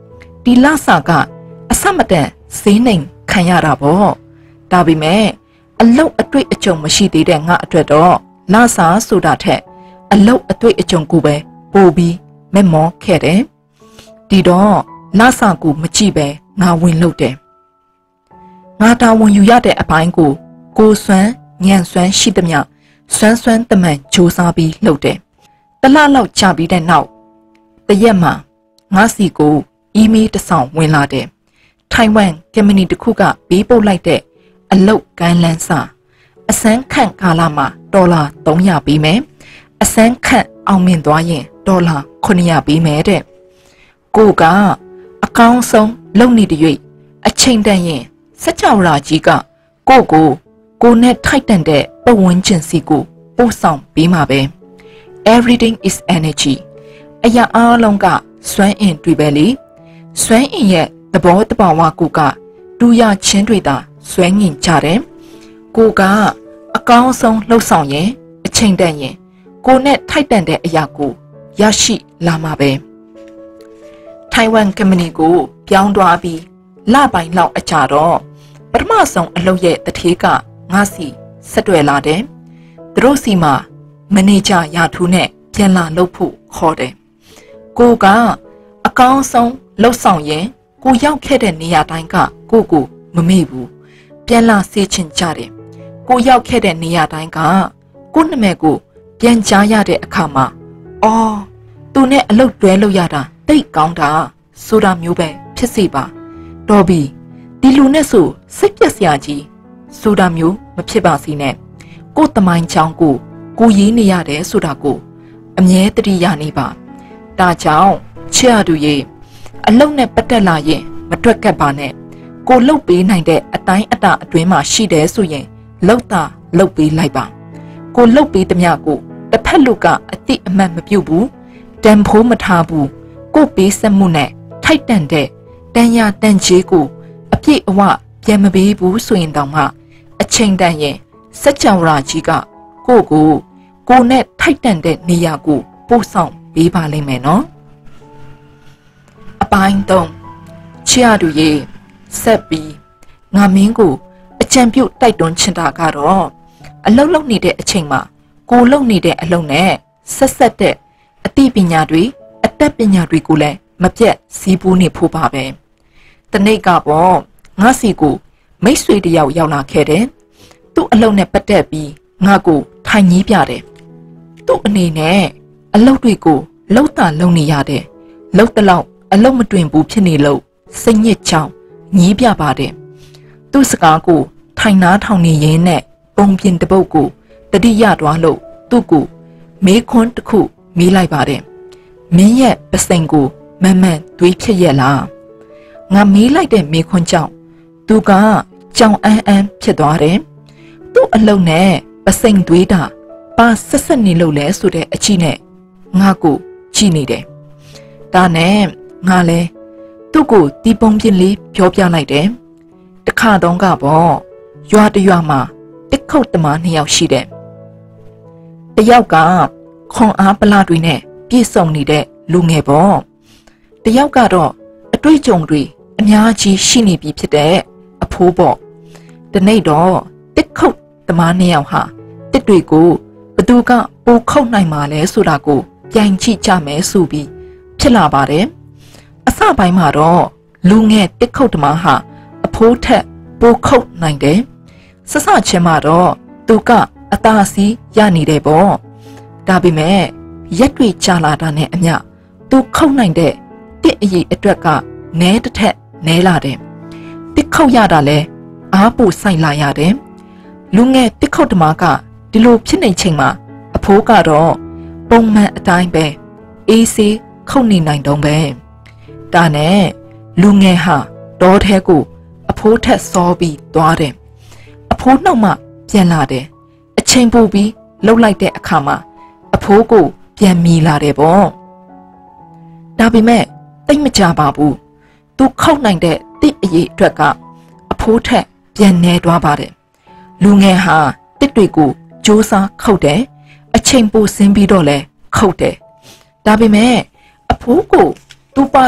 Speaker 1: ဒီလဆာကအဆက်မတန်ဈေးနှိမ်ခံရတာပေါ့ဒါပေမဲ့အလုတ်အတွေ့အကြုံမရှိသေးတဲ့ငါအတွက်တော့လဆာဆိုတာထက်အလုတ်အတွေ့အကြုံကိုပဲပို့ပြီးမဲ့မောခဲ့တယ်ဒီတော့လဆာကိုမကြည့်ပဲငါဝင်လို့တယ်ငါတာဝန်ယူရတဲ့အပိုင်းကိုကိုစွမ်းညံစွမ်းရှိသမျှစွမ်းစွမ်းတမန်ကြိုးစားပြီးလုပ်တယ်တလလောက်ကြာပြီးတဲ့နောက်တရက်မှာငါစီကိုအီးမေးလ်တစ်ဆောင်ဝင်လာတယ်ထိုင်ဝမ်ကမ်ပဏီတစ်ခုကပေးပို့လိုက်တဲ့အလုပ်ကမ်းလန်းစာအစမ်းခန့်ကာလမှာဒေါ်လာသုံးရာပေးမယ်အစမ်းခန့်အောင်မြင်သွားရင်ဒေါ်လာခုနှစ်ရာပေးမယ်တဲ့ကိုကအကောင်းဆုံးလုပ်နေတဲ့၍အချိန်တန်ရင်စကြဝဠာကြီးကကိုကိုကိုနဲ့ထိုက်တန်တဲ့ပတ်ဝန်းကျင်စီကိုပို့ဆောင်ပေးမှာပဲ everything is energy အရာအလုံးကစွမ်းအင်တွေပဲလေစွမ်းအင်ရဲ့သဘောတဘာဝကိုကတူရချင်းတွေသာစွမ်းငင်ကြတယ်ကိုကအကောင်းဆုံးလှုပ်ဆောင်ရင်အချိန်တန်ရင်ကိုနဲ့ထိုက်တန်တဲ့အရာကိုရရှိလာမှာပဲထိုင်ဝမ်ကမ်ပဏီကိုပြောင်းသွားပြီးလပိုင်းလောက်အကြာတော့ပထမဆုံးအလုပ်ရဲ့တထေးကငါစီဆက်တွေ့လာတယ်သူတို့စီမှာမန်နေဂျာရာထူးနဲ့ပြန်လာလုပ်ဖို့ခေါ်တယ်ကိုကအကောင်းဆုံးလှုပ်ဆောင်ရင်ကိုရောက်ခဲ့တဲ့နေရာတိုင်းကကိုကိုမမေ့ဘူးပြန်လာစေချင်ကြတယ်ကိုရောက်ခဲ့တဲ့နေရာတိုင်းကကိုနာမည်ကိုပြန်ကြားရတဲ့အခါမှာအော်သူနဲ့အလုပ်တွဲလုပ်ရတာတိတ်ကောင်းတာဆိုတာမျိုးပဲဖြစ်စေပါတော်ပြီဒီလူနဲ့ဆိုစိတ်ပြက်စရာကြီးဆိုတာမျိုးမဖြစ်ပါစေနဲ့ကိုတမိုင်းချောင်းကိုကိုရေးနေရတယ်ဆိုတာကိုအမြဲတတိရနေပါဒါကြောင့်ချစ်ရသူရေအလုံနဲ့ပတ်သက်လာရင်မတွက်ကပ်ပါနဲ့ကိုလှုပ်ပေးနိုင်တဲ့အတိုင်းအတာအတွင်းမှာရှိတယ်ဆိုရင်လှုပ်တာလှုပ်ပေးလိုက်ပါကိုလှုပ်ပေးသမျှကိုတစ်ဖက်လူကအတိအမှတ်မပြုတ်ဘူးတန်ဖိုးမထားဘူးကိုပေးဆက်မှုနဲ့ထိုက်တန်တဲ့တန်ရတန်ချေးကိုအပြည့်အဝပြန်မပေးဘူးဆိုရင်တောင်မှအချိန်တန်ရင်စัจ java ရာကြီးကကိုကိုကိုနဲ့ထိုက်တန်တဲ့နေရာကိုပို့ဆောင်ပေးပါလိမ့်မယ်နော်အပိုင်းသုံးချစ်ရသူရေဆက်ပြီးငါမင်းကိုအကြံပြုတ်တိုက်တွန်းချင်တာကတော့အလုံးလုံးနေတဲ့အချိန်မှာကိုလုံနေတဲ့အလုံးနဲ့ဆက်ဆက်တဲ့အသိပညာတွေအတတ်ပညာတွေကိုလည်းမပြတ်စီးပူးနေဖို့ပါပဲတနေ့ကပေါ့ငါစီကိုမိတ်ဆွေတယောက်ရောက်လာခဲ့တယ်သူ့အလုံးနဲ့ပတ်သက်ပြီးငါကိုထိုင်ကြီးပြတယ်သူ့အနေနဲ့အလုံးတွေကိုလှုပ်တာလုံနေရတယ်လှုပ်တလောက်အလုံးမတွင်ဘူးဖြစ်နေလို့စိတ်ညစ်ချောင်းညီးပြပါတယ်သူ့စကားကိုထိုင်နာထောင်နေရင်းနဲ့ပုံပြင်တပုတ်ကိုတတိယသွားလို့သူ့ကိုမေးခွန်းတစ်ခုမေးလိုက်ပါတယ်မင်းရဲ့ပစိန်ကိုမန်မှန်သွေးဖြစ်ရဲ့လားငါမေးလိုက်တဲ့မေးခွန်းကြောင့်သူကကြောင်အန်းအန်းဖြစ်သွားတယ်သူ့အလုံးနဲ့ပစိန်သွေးတာပါဆက်ဆက်နေလို့လဲဆိုတဲ့အချီနဲ့ငါကိုကြည့်နေတယ်ဒါနဲ့ငါလဲသူ့ကိုတီးပုံပြင်းလေးပြောပြလိုက်တယ်တခါတော့ကပေါ့ရွာတရွာမှာတစ်ခုတ်တမနှစ်ယောက်ရှိတယ်တယောက်ကခွန်အားပလာတွေနဲ့ပြည့်စုံနေတဲ့လူငယ်ပေါ့တယောက်ကတော့အတွေ့အကြုံတွေအများကြီးရှိနေပြီဖြစ်တဲ့အဖိုးပေါ့ဒီနေ့တော့တစ်ခုတ်တမနှစ်ယောက်ဟာတစ်တွေကိုဘသူကပိုခုတ်နိုင်မှာလဲဆိုတာကိုပြိုင်ကြည့်ကြမယ်ဆိုပြီးဖြစ်လာပါတယ်အစပိုင်းမှာတော့လူငယ်တစ်ခုတ်တမဟာအဖိုးထက်ပိုခုတ်နိုင်တယ်ဆဆချင်းမှာတော့သူကအသာစီးရနေတယ်ပေါ့ဒါပေမဲ့ရက်တွေကြာလာတာနဲ့အမျှသူခုတ်နိုင်တဲ့တစ်အရေးအတွက်ကနဲတစ်ထက်နဲလာတယ်တစ်ခုတ်ရတာလဲအားပိုဆိုင်လာရတယ်လူငယ်တစ်ခုတ်တမကဒီလိုဖြစ်နေချိန်မှာအဖိုးကတော့ပုံမှန်အတိုင်းပဲအေးဆေးခုတ်နေနိုင်တော့ပဲဒါနဲ့လူငယ်ဟာတောထဲကိုအဖိုးထက်စောပြီးသွားတယ်အဖိုးနှုတ်မှပြန်လာတယ်အချိန်ပိုပြီးလှုပ်လိုက်တဲ့အခါမှာအဖိုးကိုပြန်မီလာတယ်ပေါ့ဒါပေမဲ့တိတ်မကြပါဘူးသူခုတ်နိုင်တဲ့တစ်အရေးအတွက်ကအဖိုးထက်ပြန်နေသွားပါတယ်လူငယ်ဟာတစ်တွေကိုကြိုးစားခုတ်တယ်အချိန်ပိုဆင်းပြီးတော့လဲခုတ်တယ်ဒါပေမဲ့အဖိုးကိုသူပါလို့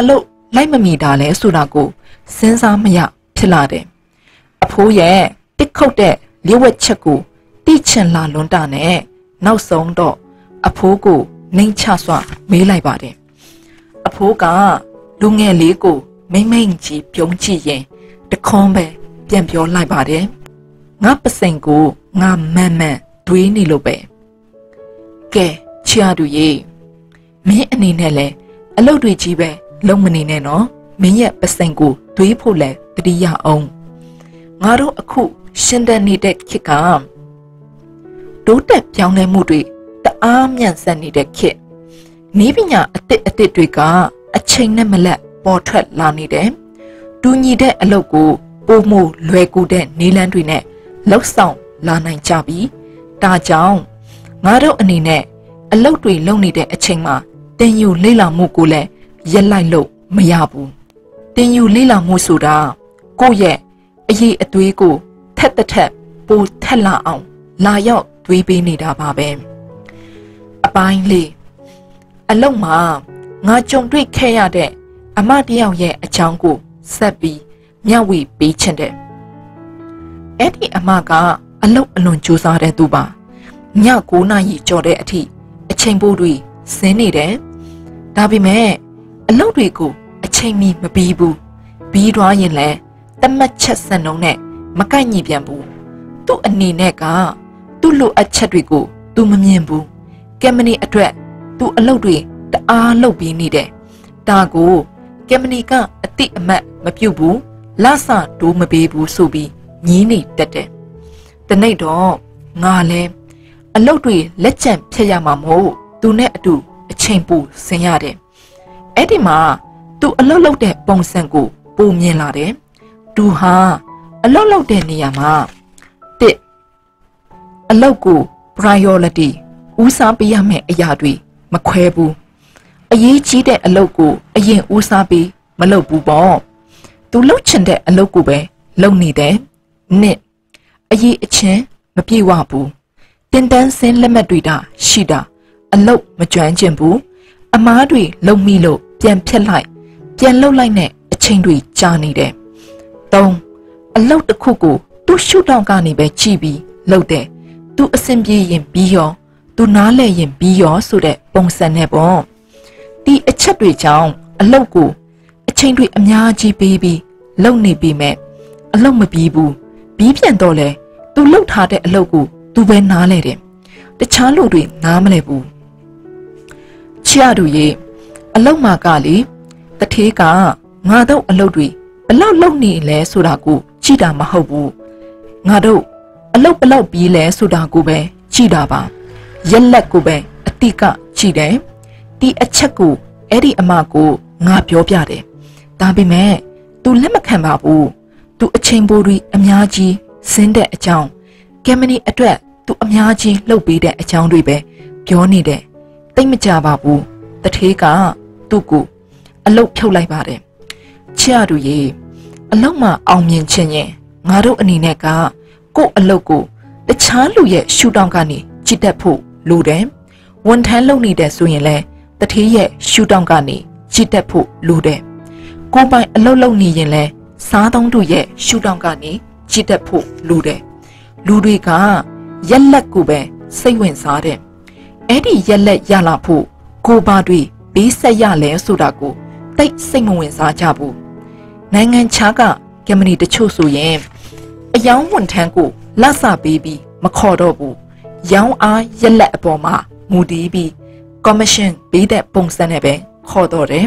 Speaker 1: လိုက်မမီတာလဲဆိုတာကိုစဉ်းစားမရဖြစ်လာတယ်အဖိုးရဲ့တစ်ခုတ်တဲ့လျှို့ဝှက်ချက်ကိုတိချင်လာလွန်းတာနဲ့နောက်ဆုံးတော့အဖိုးကိုနှိမ်ချစွာမေးလိုက်ပါတယ်အဖိုးကလူငယ်လေးကိုမိမ့်မိမ့်ကြီးပြုံးကြည့်ရင်တခွန်းပဲပြန်ပြောလိုက်ပါတယ်ငါပစိန်ကိုငါမန်မန်တွေးနေလို့ပဲကဲချာတူရေမင်းအနေနဲ့လဲအလုပ်တွေကြီးပဲလုံးမနေနဲ့နော်မင်းရဲ့ပစိန်ကိုတွေးဖို့လဲတတိယအောင်ငါတို့အခုရှင်းတဲ့နေတဲ့ခေတ်ကတိုးတက်ပြောင်းလဲမှုတွေတအားမြန်ဆန်နေတဲ့ခေတ်နည်းပညာအသစ်အသစ်တွေကအချိန်နဲ့မလက်ပေါ်ထွက်လာနေတယ်တူညီတဲ့အလုပ်ကိုပိုမိုလွယ်ကူတဲ့နည်းလမ်းတွေနဲ့လှုပ်ဆောင်လာနိုင်ကြပြီဒါကြောင့်ငါတို့အနေနဲ့အလုပ်တွေလုပ်နေတဲ့အချိန်မှာတင်ယူလေ့လာမှုကိုလည်းရက်လိုက်လို့မရဘူးတင်ယူလေ့လာမှုဆိုတာကိုယ့်ရဲ့အရေးအသွေးကိုထက်တစ်ထက်ပိုထက်လာအောင်လာရောက်တွေးပေးနေတာပါပဲအပိုင်းလေးအလုပ်မှာငါကြုံတွေ့ခဲ့ရတဲ့အမတယောက်ရဲ့အကြောင်းကိုဆက်ပြီးမျှဝေပေးချင်တယ်အဲ့ဒီအမကအလုပ်အလွန်ကြိုးစားတဲ့သူပါည9နာရီကျော်တဲ့အထိအချိန်ပိုတွေဆင်းနေတယ်ဒါပေမဲ့အလုပ်တွေကိုအချိန်မီမပြီးဘူးပြီးသွားရင်လည်းတမတ်ချက်စံနှုန်းနဲ့မကိုက်ညီပြန်ဘူးသူ့အနေနဲ့ကသူ့လိုအပ်ချက်တွေကိုသူမမြင်ဘူးကမ်ပဏီအတွက်သူ့အလုပ်တွေတအားလုပ်ပြီးနေတယ်ဒါကိုကမ်ပဏီကအတိအမှတ်မပြုတ်ဘူးလဆဒိုးမပေးဘူးဆိုပြီးညင်းနေတတ်တယ်တနေ့တော့ငါလဲအလုပ်တွေလက်ကျန်ဖြတ်ရမှာမဟုတ်သူနဲ့အတူအချိန်ပိုဆင်းရတယ်အဲ့ဒီမှာသူအလုပ်လုပ်တဲ့ပုံစံကိုပုံမြင်လာတယ်သူဟာအလုပ်လုပ်တဲ့နေရာမှာတစ်အလုပ်ကို priority ဦးစားပေးရမယ့်အရာတွေမခွဲဘူးအရေးကြီးတဲ့အလုပ်ကိုအရင်ဦးစားပေးမလုပ်ဘူးပေါ့သူလုပ်ချင်တဲ့အလုပ်ကိုပဲလုပ်နေတယ်နှစ်အရေးအချင်းမပြေဝဘူးတင်တန်းစင်းလက်မှတ်တွေတာရှိတာအလုပ်မကျွမ်းကျင်ဘူးအမားတွေလုံမိလို့ပြန်ဖြတ်လိုက်ပြန်လှုပ်လိုက်နဲ့အချိန်တွေကြာနေတယ်သုံးအလုပ်တစ်ခုကိုသူ့ရှုထောင့်ကနေပဲကြည့်ပြီးလုပ်တယ်သူအဆင်ပြေရင်ပြီးရောသူနားလဲရင်ပြီးရောဆိုတဲ့ပုံစံနဲ့ပေါ့ဒီအချက်တွေကြောင့်အလုပ်ကိုအချိန်တွေအများကြီးပေးပြီးလုပ်နေပြီမဲ့အလုပ်မပြီးဘူးပြီးပြန်တော့လဲသူလှုပ်ထားတဲ့အလုပ်ကိုသူပဲနားလဲတယ်တခြားလူတွေနားမလဲဘူးချရတူရေအလုပ်မှာကလေတထေးကငါတို့အလုပ်တွေဘလောက်လုပ်နေလဲဆိုတာကိုကြည့်တာမဟုတ်ဘူးငါတို့အလုပ်ဘလောက်ပြီးလဲဆိုတာကိုပဲကြည့်တာပါရက်လက်ကိုပဲအတိကကြည့်တယ်ဒီအချက်ကိုအဲ့ဒီအမကိုငါပြောပြတယ်ဒါပေမဲ့ तू လက်မခံပါဘူး तू အချိန်ပိုတွေအများကြီးစင်းတဲ့အကြောင်းကမ်ပဏီအတွက် तू အများကြီးလှုပ်ပေးတဲ့အကြောင်းတွေပဲပြောနေတယ်တိတ်မကြပါဘူးတထေးကသူ့ကိုအလုတ်ဖြုတ်လိုက်ပါတယ်ချရတူရေအလုတ်မှာအောင်မြင်ခြင်းရင်ငါတို့အနေနဲ့ကကို့အလုတ်ကိုတခြားလူရဲ့ရှူတောင်းကနေကြည့်တတ်ဖို့လိုတယ်ဝန်ထမ်းလုပ်နေတဲ့ဆိုရင်လဲတထေးရဲ့ရှူတောင်းကနေကြည့်တတ်ဖို့လိုတယ်ကိုပိုင်အလုတ်လုပ်နေရင်လဲစားသုံးသူရဲ့ရှူတောင်းကနေကြည့်တတ်ဖို့လိုတယ်လူတွေကရက်လက်ကိုပဲစိတ်ဝင်စားတယ်အဲ့ဒီရက်လက်ရလာဖို့ကိုပါတွေဘေးဆက်ရလဲဆိုတာကိုတိတ်စိတ်မဝင်စားကြဘူးနိုင်ငံခြားကကမ်ပဏီတချို့ဆိုရင်အယောင်ဝန်ထမ်းကိုလဆပေးပြီးမခေါ်တော့ဘူးရောင်းအားရက်လက်အပေါ်မှာမူတည်ပြီးကော်မရှင်ပေးတဲ့ပုံစံနဲ့ပဲခေါ်တော့တယ်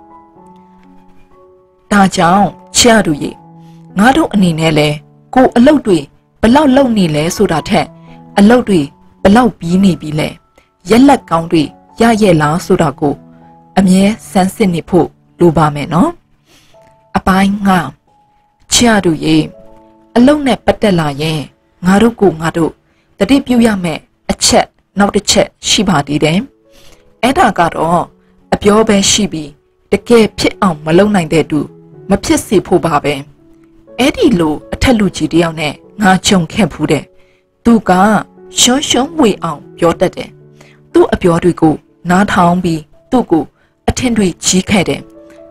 Speaker 1: ဒါကြောင့်ချရတူရေငါတို့အနေနဲ့လဲကိုအလုပ်တွေဘလောက်လုပ်နေလဲဆိုတာထက်အလုပ်တွေဘလောက်ပြီးနေပြီလဲရက်လက်ကောင်းတွေရရဲ့လားဆိုတာကိုအမြဲစမ်းစစ်နေဖို့လိုပါမယ်နော်အပိုင်းငါချရတူရေအလုပ်နဲ့ပတ်သက်လာရင်ငါတို့ကိုငါတို့တတိပြုရမယ်အချက်နောက်တစ်ချက်ရှိပါသေးတယ်အဲ့ဒါကတော့အပြောပဲရှိပြီးတကယ်ဖြစ်အောင်မလုပ်နိုင်တဲ့သူမဖြစ်စေဖို့ပါပဲအဲ့ဒီလိုအထက်လူကြီးတယောက်နဲ့ငါကြုံခဲ့ဖူးတယ်သူကရှုံးရှုံးဝေအောင်ပြောတတ်တယ်သူ့အပြောတွေကိုနားထောင်ပြီးသူ့ကိုအထင်တွေကြီးခဲ့တယ်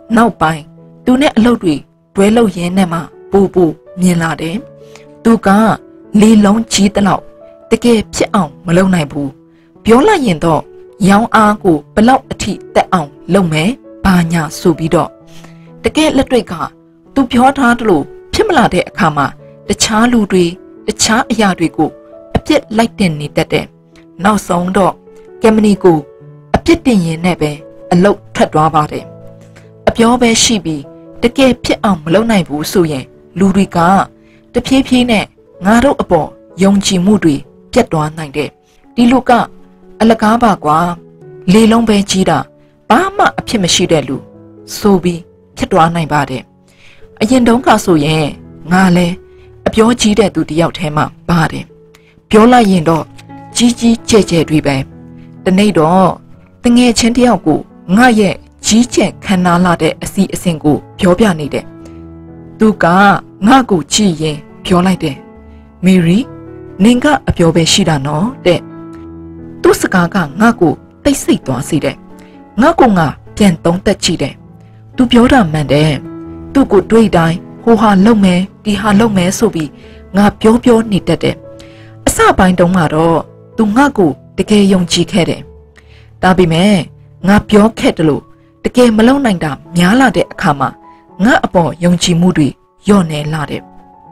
Speaker 1: နောက်ပိုင်းသူနဲ့အလုပ်တွေတွဲလုပ်ရင်းနဲ့မှပူပူမြင်လာတယ်သူကလေလုံးကြီးတလောက်တကယ်ဖြစ်အောင်မလုပ်နိုင်ဘူးပြောလိုက်ရင်တော့ရောင်းအားကိုဘလောက်အထိတက်အောင်လုပ်မယ်ဘာညာဆိုပြီးတော့တကယ်လက်တွေ့ကသူပြောထားတယ်လို့ဖြစ်မလာတဲ့အခါမှာတခြားလူတွေတခြားအရာတွေကိုအပြစ်လိုက်တင်နေတတ်တယ်နောက်ဆုံးတော့ကမ်ပဏီကိုအပြစ်တင်ရင်နဲ့ပဲအလုပ်ထွက်သွားပါတယ်အပြောပဲရှိပြီးတကယ်ဖြစ်အောင်မလုပ်နိုင်ဘူးဆိုရင်လူတွေကတဖြည်းဖြည်းနဲ့ငါတို့အပေါ်ယုံကြည်မှုတွေပြတ်သွားနိုင်တယ်ဒီလူကအလကားပါကွာလေလုံးပဲကြီးတာဘာမှအဖြစ်မရှိတဲ့လူဆိုပြီးဖြစ်သွားနိုင်ပါတယ်အရင်တုန်းကဆိုရင်ငါလဲအပြောကြီးတဲ့သူတယောက်ထဲမှာပါတယ်ပြောလိုက်ရင်တော့ကြီးကြီးကျယ်ကျယ်တွေပဲတနေ့တော့တငယ်ချင်းတယောက်ကိုငါရဲ့ကြီးကျယ်ခမ်းနားလာတဲ့အစီအစဉ်ကိုပြောပြနေတယ်သူကငါ့ကိုကြည့်ရင်ပြောလိုက်တယ်မေရီနင်ကအပြောပဲရှိတာနော်တဲ့သူ့စကားကငါ့ကိုတိတ်ဆိတ်သွားစေတယ်ငါ့ကိုငါပြန်သုံးသက်ကြည့်တယ်သူပြောတာမှန်တယ်သူ့ကိုတွေးတိုင်းဟိုဟာလုံမယ်ဒီဟာလုံမယ်ဆိုပြီးငါပြောပြောနေတတ်တယ်အစပိုင်းတုန်းကတော့သူငါ့ကိုတကယ်ယုံကြည်ခဲ့တယ်ဒါပေမဲ့ငါပြောခဲ့တယ်လို့တကယ်မလုံနိုင်တာများလာတဲ့အခါမှာငါအပေါ်ယုံကြည်မှုတွေညော့နေလာတယ်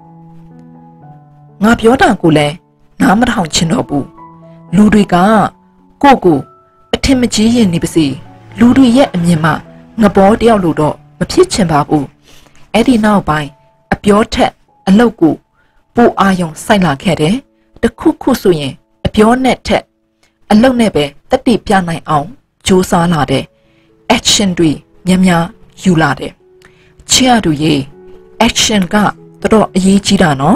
Speaker 1: ငါပြောတာကိုလည်းနားမထောင်ချင်တော့ဘူးလူတွေကကိုယ့်ကိုအထင်မကြီးရင်နေပါစေလူတွေရဲ့အမြင်မှာငဘောတယောက်လို့တော့မဖြစ်ချင်ပါဘူးအဲ့ဒီနောက်ပိုင်းအပြောထက်အလုပ်ကိုပိုအာရုံစိုက်လာခဲ့တယ်တခုခုဆိုရင်အပြောနဲ့ထက်အလုပ်နဲ့ပဲတတိပြနိုင်အောင်ကြိုးစားလာတယ် action တွေများများယူလာတယ်ချစ်ရသူရေ action ကတော်တော်အရေးကြီးတာနော်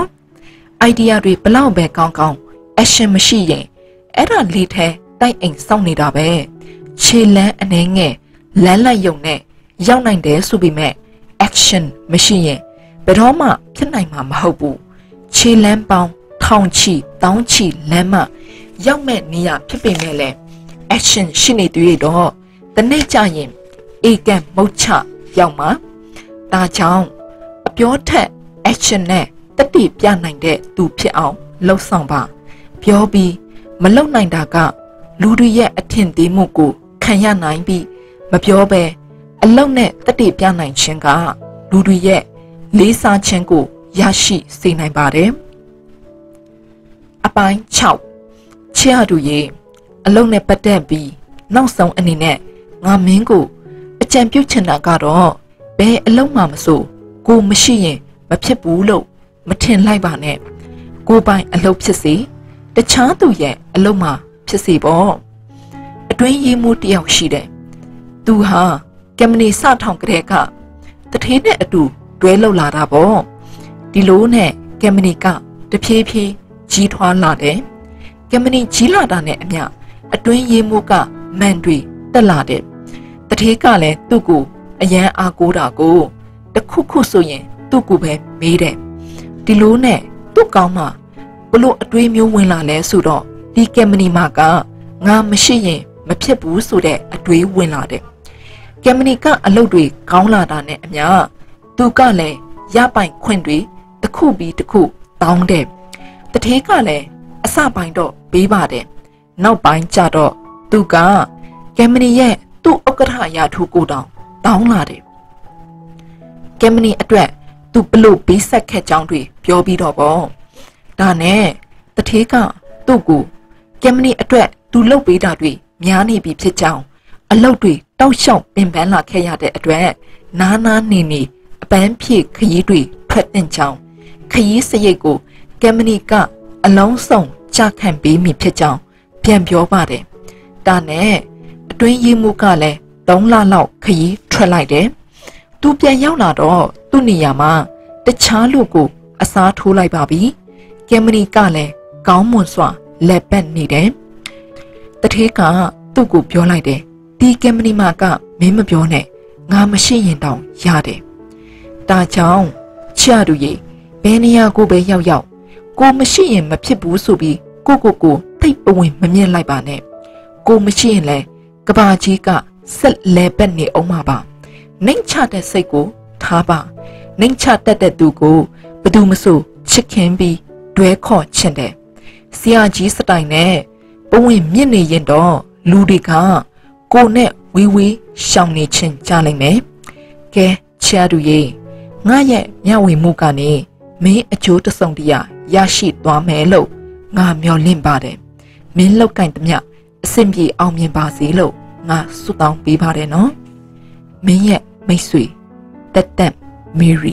Speaker 1: idea တွေဘလောက်ပဲကောင်းကောင်း action မရှိရင်အဲ့ဒါလေးထဲတိုက်အိမ်စောင့်နေတာပဲခြေလန်းအနေငယ်လမ်းလိုက်ယုံနဲ့ရောက်နိုင်တယ်ဆိုပေမဲ့ action မရှိရင်ဘယ်တော့မှဖြစ်နိုင်မှာမဟုတ်ဘူးခြေလန်းပေါင်းထောင်ချီတောင်းချီလမ်းမှရောက်မဲ့နေရဖြစ်ပေမဲ့လည်း action ရှိနေသေးတော့တနေ့ကျရင်အေကံမုတ်ချရောက်မှာဒါကြောင့်အပြောထက် action နဲ့တတိပြနိုင်တဲ့သူဖြစ်အောင်လှုပ်ဆောင်ပါပြောပြီးမလှုပ်နိုင်တာကလူတွေရဲ့အထင်သေးမှုကိုခံရနိုင်ပြီးမပြောဘဲအလုံးနဲ့တတိပြနိုင်ခြင်းကလူတွေရဲ့လေးစားခြင်းကိုရရှိစေနိုင်ပါတယ်အပိုင်း၆ချစ်ရသူရေအလုံးနဲ့ပတ်သက်ပြီးနောက်ဆုံးအနေနဲ့ငါမင်းကိုအကြံပြုချင်တာကတော့ဘယ်အလုံးမှမဆိုကိုမရှိရင်မဖြစ်ဘူးလို့မထင်လိုက်ပါနဲ့ကိုပိုင်အလုပ်ဖြစ်စေတခြားသူရဲ့အလုပ်မှဖြစ်စေပေါ့အတွင်းရေးမှုတယောက်ရှိတယ်သူဟာကမ်ပဏီစထောင်ကြတဲ့ကတထေးနဲ့အတူတွဲလောက်လာတာပေါ့ဒီလိုနဲ့ကမ်ပဏီကတဖြည်းဖြည်းကြီးထွားလာတယ်ကမ်ပဏီကြီးလာတာနဲ့အမျှအတွင်းရေးမှုကမန်တွေတက်လာတယ်တထေးကလည်းသူ့ကိုအရန်အားကိုးတာကိုတခုခုဆိုရင်သူ့ကိုပဲမေးတယ်ဒီလိုနဲ့သူ့ကောင်းမှဘလို့အတွေးမျိုးဝင်လာလဲဆိုတော့ဒီကမ်ပဏီမှာကငါမရှိရင်မဖြစ်ဘူးဆိုတဲ့အတွေးဝင်လာတယ်ကမ်ပဏီကအလုပ်တွေကောင်းလာတာနဲ့အမျှသူကလည်းရပိုင်ခွင့်တွေတစ်ခုပြီးတစ်ခုတောင်းတယ်တထေးကလည်းအစပိုင်းတော့ပေးပါတယ်နောက်ပိုင်းကျတော့သူကကမ်ပဏီရဲ့သူ့ဥက္ကဋ္ဌရာထူးကိုတောင်းတောင်းလာတယ်ကမ်ပဏီအတွက်သူဘလို့ပေးဆက်ခဲ့ကြောင်းတွေပြောပြီးတော့ပေါ့ဒါနဲ့တထေးကသူ့ကိုကမ်ပဏီအတွက်သူလုပ်ပေးတာတွေများနေပြီဖြစ်ကြောင်းအလုပ်တွေတောက်လျှောက်ပင်ပန်းလာခဲ့ရတဲ့အတွက်နားနားနေနေအပန်းဖြည့်ခရီးတွေထွက်တင်ကြောင်းခရီးစရိတ်ကိုကမ်ပဏီကအလုံးစုံချခံပေးမိဖြစ်ကြောင်းပြန်ပြောပါတယ်ဒါနဲ့အတွင်းရေးမှုကလည်းသုံးလလောက်ခရီးထွက်လိုက်တယ်သူပြန်ရောက်လာတော့သူ့နေရာမှာတခြားလူကိုအစားထိုးလိုက်ပါပြီကမ်ပဏီကလည်းကောင်းမွန်စွာလက်ပတ်နေတယ်တထေးကသူ့ကိုပြောလိုက်တယ်ဒီကမ်ပဏီမှာကမင်းမပြောနဲ့ငါမရှိရင်တောင်ရတယ်ဒါကြောင့်ချရသူရေဘယ်နေရာကိုပဲရောက်ရောက်ကိုမရှိရင်မဖြစ်ဘူးဆိုပြီးကိုကိုကိုထိတ်ပဝင်မမြင်လိုက်ပါနဲ့ကိုမရှိရင်လဲကဘာကြီးကဆက်လဲပတ်နေအောင်မှာပါနှိမ်ချတဲ့စိတ်ကိုထားပါနှိမ်ချတတ်တဲ့သူကိုဘယ်သူမဆိုချစ်ခင်ပြီးတွဲခေါ်ချင်တယ်ဆရာကြီးစတိုင်နဲ့ပဝင်မြင့်နေရင်တော့လူတွေကကိုနဲ့ဝေးဝေးရှောင်နေချင်းကြနိုင်မယ်ကဲချာတူရေငါရဲ့မျှဝေမှုကနေမင်းအကျိုးတစုံတရာရရှိသွားမယ်လို့ငါမျှော်လင့်ပါတယ်မင်းလောက်ကင်သမျှအဆင်ပြေအောင်မြင်ပါစေလို့ငါဆုတောင်းပေးပါတယ်နော်မင်းရဲ့မိတ်ဆွေတက်တက်မေရီ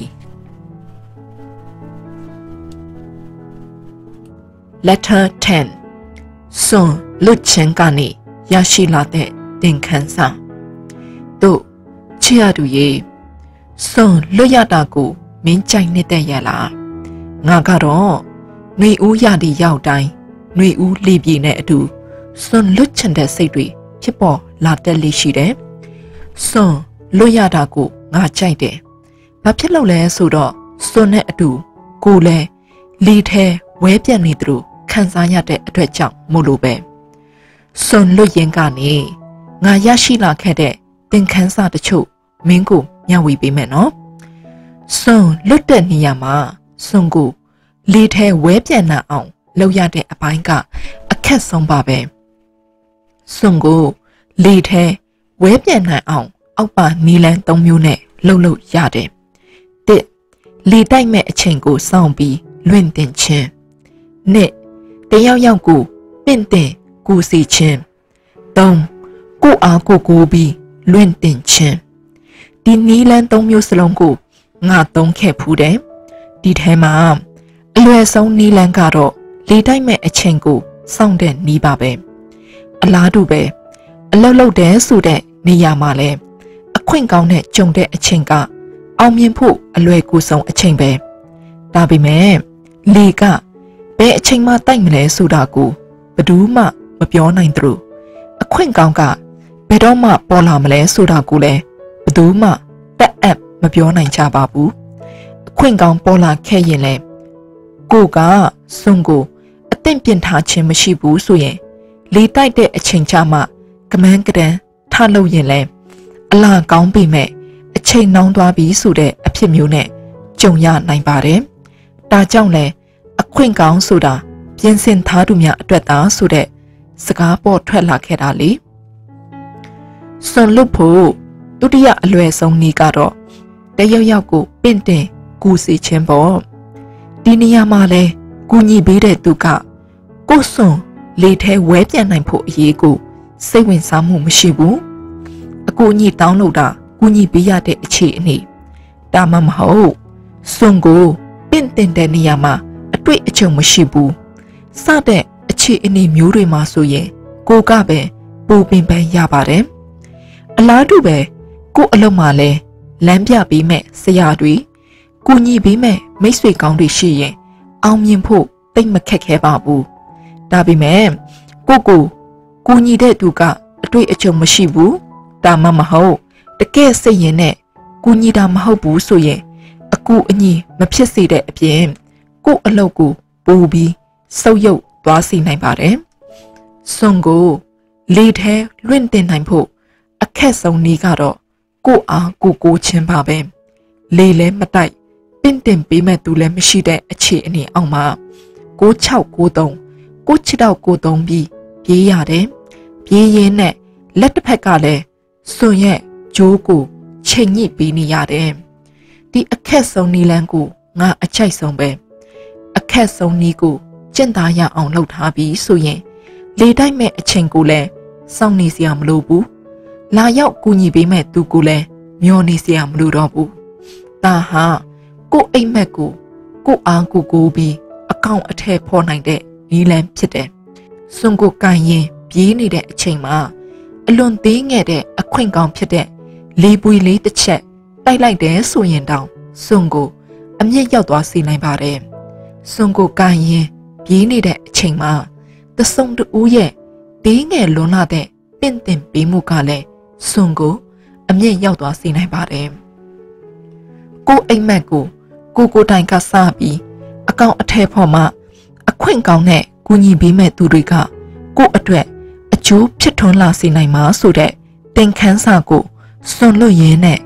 Speaker 1: Letter ten စွန်လွတ်ချင်းကနေရရှိလာတဲ့သင်ခန်းစာတို့ချစ်ရသူရေစွန်လွတ်ရတာကိုမင်းကြိုက်နေတဲ့ရလားငါကတော့နှွေဦးရတဲ့ရောက်တိုင်းနှွေဦးလေပြေနဲ့အတူစွန်လွတ်ချင်တဲ့စိတ်တွေဖြစ်ပေါ်လာတတ်လေရှိတယ်စွန်လွတ်ရတာကိုငါကြိုက်တယ်ဘာဖြစ်လို့လဲဆိုတော့စွန်နဲ့အတူကိုလည်းလေထဲဝဲပြန့်နေသလိုခံစားရတဲ့အတွက်ကြောင့်မို့လို့ပဲစွန်လွတ်ရင်ကနေငါရရှိလာခဲ့တဲ့သင်ခန်းစာတချို့မင်းကိုမျှဝေပေးမယ်နော်စွန်လွတ်တဲ့နေရာမှာစွန်ကိုလေထဲဝဲပြန့်နှံ့အောင်လုပ်ရတဲ့အပိုင်းကအခက်ဆုံးပါပဲစွန်ကိုလေထဲဝဲပြန့်နှံ့အောင်အောက်ပါနီလန်းသုံးမျိုးနဲ့လှုပ်လို့ရတယ်တစ်လေတိုက်မဲ့အချိန်ကိုစောင့်ပြီးလွင့်တင်ခြင်းနှစ်တယောက်ယောက်ကိုပင့်တင်ကူစီခြင်းသုံးကိုအားကိုကိုပြီးလွင့်တင်ခြင်းဒီနီလန်းသုံးမျိုးစလုံးကိုငါသုံးခဲ့ဖူးတယ်ဒီထဲမှာအလွယ်ဆုံးနီလန်းကတော့လေတိုက်မဲ့အချိန်ကိုစောင့်တဲ့နီးပါပဲအလားတူပဲအလောက်လောက်တဲ့ဆိုတဲ့နေရာမှာလဲအခွင့်ကောင်းတဲ့ကြုံတဲ့အချိန်ကအောင်မြင်ဖို့အလွယ်ကူဆုံးအချိန်ပဲဒါပေမဲ့လေကဘယ်အချိန်မှတိုက်မလဲဆိုတာကိုဘယ်သူမှမပြောနိုင်သလိုအခွင့်ကောင်းကဘယ်တော့မှပေါ်လာမလဲဆိုတာကိုလည်းဘယ်သူမှတက်အပ်မပြောနိုင်ကြပါဘူးအခွင့်ကောင်းပေါ်လာခဲ့ရင်လဲကိုကစွန်ကိုအသင့်ပြင်ထားခြင်းမရှိဘူးဆိုရင်လေတိုက်တဲ့အချိန်ချမှကမန်းကတန်းထလို့ရင်လဲအလားကောင်းပေမဲ့အချိန်နှောင်းသွားပြီဆိုတဲ့အဖြစ်မျိုးနဲ့ကြုံရနိုင်ပါတယ်ဒါကြောင့်လဲအခွင့်ကောင်းဆိုတာပြင်ဆင်ထားသူများအတွက်သာဆိုတဲ့စကားပေါ်ထွက်လာခဲ့တာလေစွန်လွတ်ဖို့ဒုတိယအလွယ်ဆုံးနည်းကတော့တယောက်ယောက်ကိုပင့်တင်ကူစီခြင်းပေါ့ဒီနေရာမှာလဲကူညီပေးတဲ့သူကကိုစွန်လေထဲဝဲပြန်နိုင်ဖို့အရေးကိုစိတ်ဝင်စားမှုမရှိဘူးအကူအညီတောင်းလို့တာကူညီပေးရတဲ့အခြေအနေဒါမှမဟုတ်စွန်ကိုပင့်တင်တဲ့နေရာမှာအတွေ့အကြုံမရှိဘူးစတဲ့အခြေအနေမျိုးတွေမှာဆိုရင်ကိုကပဲပူပင်ပန်းရပါတယ်အလားတူပဲကိုအလုံးမှာလဲလမ်းပြပေးမဲ့ဆရာတွေကူညီပေးမဲ့မိတ်ဆွေကောင်းတွေရှိရင်အောင်မြင်ဖို့တိတ်မခက်ခဲပါဘူးဒါပေမဲ့ကိုကိုကူညီတဲ့သူကအတွေ့အကြုံမရှိဘူးဒါမှမဟုတ်တကယ်စိတ်ရင်နဲ့ကူညီတာမဟုတ်ဘူးဆိုရင်အကူအညီမဖြစ်စေတဲ့အပြင်ကိုအလုပ်ကိုပူပြီးဆုပ်ယုပ်သွားစေနိုင်ပါတယ်စွန်ကိုလေထဲလွင့်တင်နိုင်ဖို့အခက်ဆုံးနည်းကတော့ကိုအားကိုကိုချင်းပါပဲလေလဲမတိုက်ပင့်တင်ပေးမဲ့သူလည်းမရှိတဲ့အခြေအနေအောက်မှာကို၆ကိုသုံးကိုချစ်တော့ကိုသုံးပြီးပြေးရတယ်ပြေးရင်းနဲ့လက်တစ်ဖက်ကလည်းစွန်ရဲ့ဂျိုးကိုချိန်ညှိပေးနေရတယ်ဒီအခက်ဆုံးနီလန်းကိုငါအချိုက်ဆုံးပဲအခက်ဆုံးနီးကိုကျင့်သားရအောင်လုပ်ထားပြီးဆိုရင်လေတိုက်မဲ့အချိန်ကိုလည်းစောင့်နေစရာမလိုဘူးလာရောက်ကူညီပေးမဲ့သူကိုလည်းမျောနေစရာမလိုတော့ဘူးဒါဟာကိုအိမ်မက်ကိုကိုအားကိုကိုပြီးအကောင့်အထက်ဖော်နိုင်တဲ့နီလန်းဖြစ်တယ်စွန်ကိုကိုင်ရင်ပြေးနေတဲ့အချိန်မှာအလွန်သေးငယ်တဲ့အခွင့်ကောင်းဖြစ်တဲ့လေးပွေလေးတစ်ချက်တိုက်လိုက်တယ်ဆိုရင်တောင်စွန်ကိုအမြင့်ရောက်သွားစေနိုင်ပါတယ်စွန်ကိုကိုင်ရင်ပြေးနေတဲ့အချိန်မှာတဆုံတူရဲ့သေးငယ်လွန်လာတဲ့ပင့်တင်ပေးမှုကလည်းစွန်ကိုအမြင့်ရောက်သွားစေနိုင်ပါတယ်ကိုအိမ်မက်ကိုကိုကိုတိုင်ကစပြီးအကောင့်အထက်ဖော်မှအခွင့်ကောင်းတဲ့ကူညီပေးမဲ့သူတွေကကိုအတွက်အကျိုးဖြစ်ထွန်းလာစေနိုင်မှာဆိုတဲ့သင်ခန်းစာကိုစွန်လွတ်ရင်းနဲ့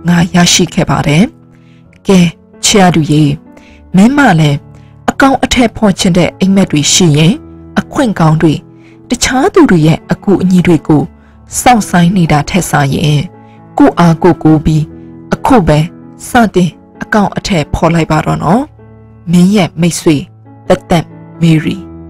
Speaker 1: ငါရရှိခဲ့ပါတယ်ကဲချစ်ရသူရေမင်းမလည်းအကောင်အထက်ဖော်ချင်တဲ့အိမ်မက်တွေရှိရင်အခွင့်ကောင်းတွေတခြားသူတွေရဲ့အကူအညီတွေကိုစောင့်ဆိုင်နေတာထက်စားရင်ကိုအားကိုကိုပြီးအခုပဲစတင်အကောင်အထက်ဖော်လိုက်ပါတော့နော်မင်းရဲ့မိတ်ဆွေသက်သက်မေရီ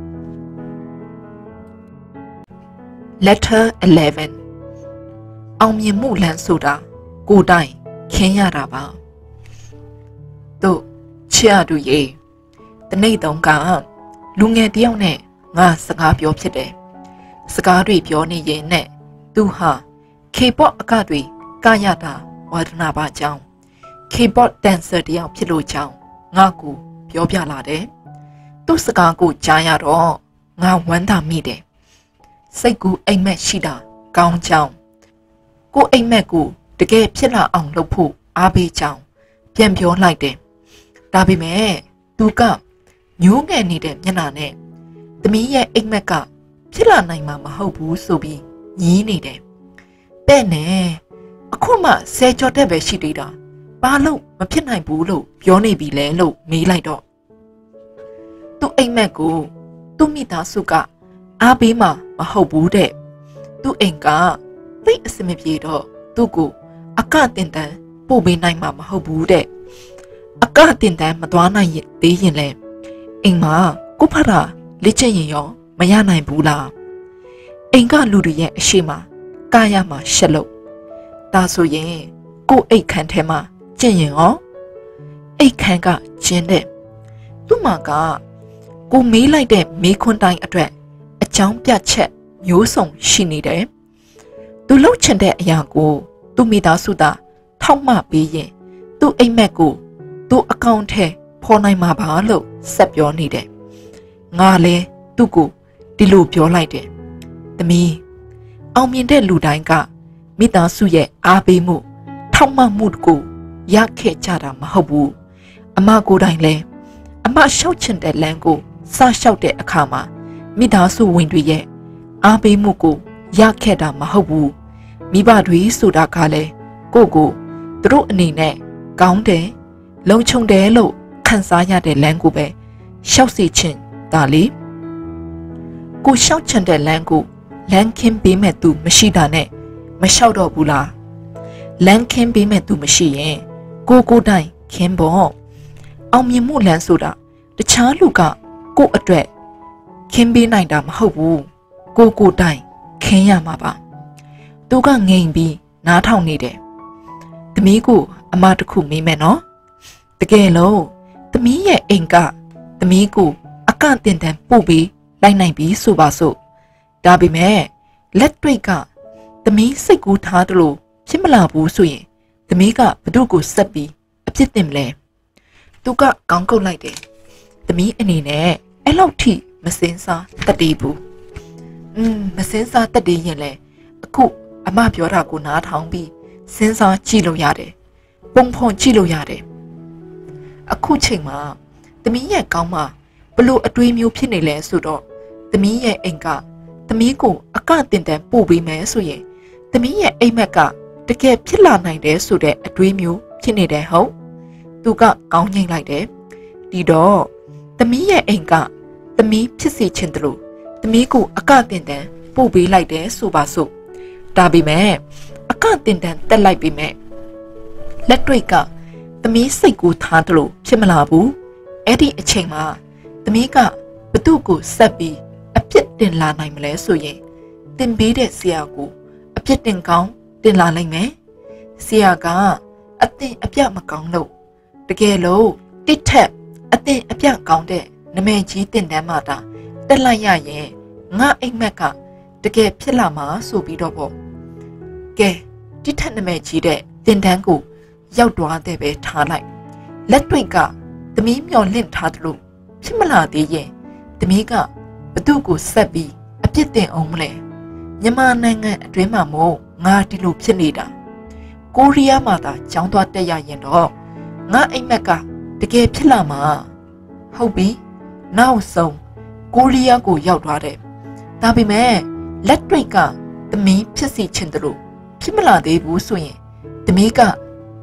Speaker 1: Letter eleven အောင်မြင်မှုလမ်းဆိုတာကိုယ်တိုင်ခင်းရတာပါတို့ချစ်ရသူရေတနေ့တုန်းကလူငယ်တယောက်နဲ့ငါစကားပြောဖြစ်တယ်စကားတွေပြောနေရင်နဲ့သူဟာ K-pop အကတွေကရတာဝါဒနာပါကြောင်း K-pop dancer တယောက်ဖြစ်လို့ကြောင်းငါကိုပြောပြလာတယ်သူ့စကားကိုကြားရတော့ငါဝမ်းသာမိတယ်စိတ်ကူးအိမ်မက်ရှိတာကောင်းကြောင်းကိုအိမ်မက်ကိုတကယ်ဖြစ်လာအောင်လုပ်ဖို့အားပေးကြောင်းပြန်ပြောလိုက်တယ်ဒါပေမဲ့သူကညိုးငယ်နေတဲ့မျက်နှာနဲ့သမီးရဲ့အိမ်မက်ကဖြစ်လာနိုင်မှာမဟုတ်ဘူးဆိုပြီးညည်းနေတယ်ပဲ့နဲ့အခုမှဆယ်ကျော်တက်ပဲရှိသေးတာဘာလို့မဖြစ်နိုင်ဘူးလို့ပြောနေပြီလဲလို့မေးလိုက်တော့သူ့အိမ်မက်ကိုသူ့မိသားစုကအားပေးမှာမဟုတ်ဘူးတဲ့သူ့အိမ်ကသိအစမပြေတော့သူ့ကိုအကတင်တန်းပို့ပေးနိုင်မှာမဟုတ်ဘူးတဲ့အကတင်တန်းမသွားနိုင်ရင်သေးရင်လဲအိမ်မှာကိုဖရာလက်ချက်ရင်ရောမရနိုင်ဘူးလားအိမ်ကလူတွေရဲ့အရှိမကာရမှာရှက်လို့ဒါဆိုရင်ကိုအိတ်ခမ်းထဲမှာကျင့်ရင်ရောအိတ်ခမ်းကကျင်းတဲ့သူ့မှာကကိုမေးလိုက်တဲ့မေးခွန်းတိုင်းအတွက်အကြောင်းပြချက်မျိုးစုံရှိနေတယ်သူလှုပ်ချင်တဲ့အရာကိုသူ့မိသားစုသားထောက်မှပေးရင်သူ့အိမ်မက်ကိုသူ့အကောင့်ထဲဖော်နိုင်မှာပါလို့ဆက်ပြောနေတယ်ငါလည်းသူ့ကိုဒီလိုပြောလိုက်တယ်သမီးအောင်မြင်တဲ့လူတိုင်းကမိသားစုရဲ့အားပေးမှုထောက်မှမှုကိုရခဲ့ကြတာမဟုတ်ဘူးအမကိုယ်တိုင်လည်းအမရှောက်ချင်တဲ့လမ်းကိုစရှောက်တဲ့အခါမှာမိသားစုဝင်တွေရဲ့အားပေးမှုကိုရခဲ့တာမဟုတ်ဘူးမိဘတွေဆိုတာကလည်းကိုကိုသူတို့အနေနဲ့ကောင်းတယ်လုံခြုံတယ်လို့ခံစားရတဲ့လမ်းကိုပဲရှောက်စီခြင်းဒါလေကိုရှောက်ချင်တဲ့လမ်းကိုလမ်းခင်းပေးမဲ့သူမရှိတာနဲ့မလျှောက်တော့ဘူးလားလမ်းခင်းပေးမဲ့သူမရှိရင်ကိုကိုတိုင်ခင်းပေါ့အောင်မြင်မှုလမ်းဆိုတာတခြားလူကကိုအတွက်ခင်းပေးနိုင်တာမဟုတ်ဘူးကိုကိုတိုင်ခင်းရမှာပါသူကငိမ်ပြီးနားထောင်နေတယ်သမီးကိုအမတခုမေးမယ်နော်တကယ်လို့သမီးရဲ့အိမ်ကသမီးကိုအကန့်တင်တန်းပို့ပြီးလိုက်နိုင်ပြီဆိုပါစို့ဒါပေမဲ့လက်တွေ့ကသမီးစိတ်ကူးထားတယ်လို့ဖြစ်မလာဘူးဆိုရင်သမီးကဘသူ့ကိုဆက်ပြီးအပြစ်တင်မလဲသူကကောင်းကုတ်လိုက်တယ်သမီးအနေနဲ့အဲ့လောက်ထိမစင်းစားတတ်တည်ဘူးอืมမစင်းစားတတ်တည်ရင်လေအခုအမပြောတာကိုနားထောင်ပြီးစဉ်းစားကြည့်လို့ရတယ်ပုံဖော်ကြည့်လို့ရတယ်အခုချိန်မှာသမီးရဲ့ကောင်းမှဘလို့အတွေးမျိုးဖြစ်နေလဲဆိုတော့သမီးရဲ့အိမ်ကသမီးကိုအကတင်တန်းပို့ပေးမယ်ဆိုရင်သမီးရဲ့အိမ်မက်ကတကယ်ဖြစ်လာနိုင်တယ်ဆိုတဲ့အတွေးမျိုးဖြစ်နေတယ်ဟုတ်သူကကောင်းငိမ့်လိုက်တယ်ဒီတော့သမီးရဲ့အိမ်ကသမီးဖြစ်စေချင်တယ်လို့သမီးကိုအကတင်တန်းပို့ပေးလိုက်တယ်ဆိုပါစို့ဒါပေမဲ့အကတင်တန်းတက်လိုက်ပေမဲ့လက်တွေ့ကသမီးစိတ်ကိုထားတယ်လို့ဖြစ်မလာဘူးအဲ့ဒီအချိန်မှာသမီးကဘသူ့ကိုဆက်ပြီးအပြစ်တင်လာနိုင်မလဲဆိုရင်တင်ပေးတဲ့ဆရာကိုအပြစ်တင်ကောင်းတင်လာနိုင်မယ်ဆရာကအတင်အပြတ်မကောင်းလို့တကယ်လို့တစ်ထက်အတင်အပြတ်ကောင်းတဲ့နမည်ကြီးတင်တန်းမှတာတက်လိုက်ရရင်ငါအိမ်မက်ကတကယ်ဖြစ်လာမှာဆိုပြီးတော့ပေါ့ကဲတစ်ထက်နမည်ကြီးတဲ့တင်တန်းကိုရောက်သွားတဲ့ပဲထားလိုက်လက်တွေ့ကသမီးမျောလင့်ထားတယ်လို့ဖြစ်မလာသေးရင်သမီးကဘသူ့ကိုဆက်ပြီးအပြစ်တင်အောင်မလဲမြန်မာနိုင်ငံအတွင်းမှာမို့ငါဒီလိုဖြစ်နေတာကိုရီးယားမှာသာကြောင်းသွားတက်ရရင်တော့ငါအိမ်မက်ကတကယ်ဖြစ်လာမှာဟုတ်ပြီနောက်ဆုံးကိုရီးယားကိုရောက်သွားတယ်ဒါပေမဲ့လက်တွေ့ကသမီးဖြစ်စီချင်တယ်လို့ဖြစ်မလာသေးဘူးဆိုရင်သမီးက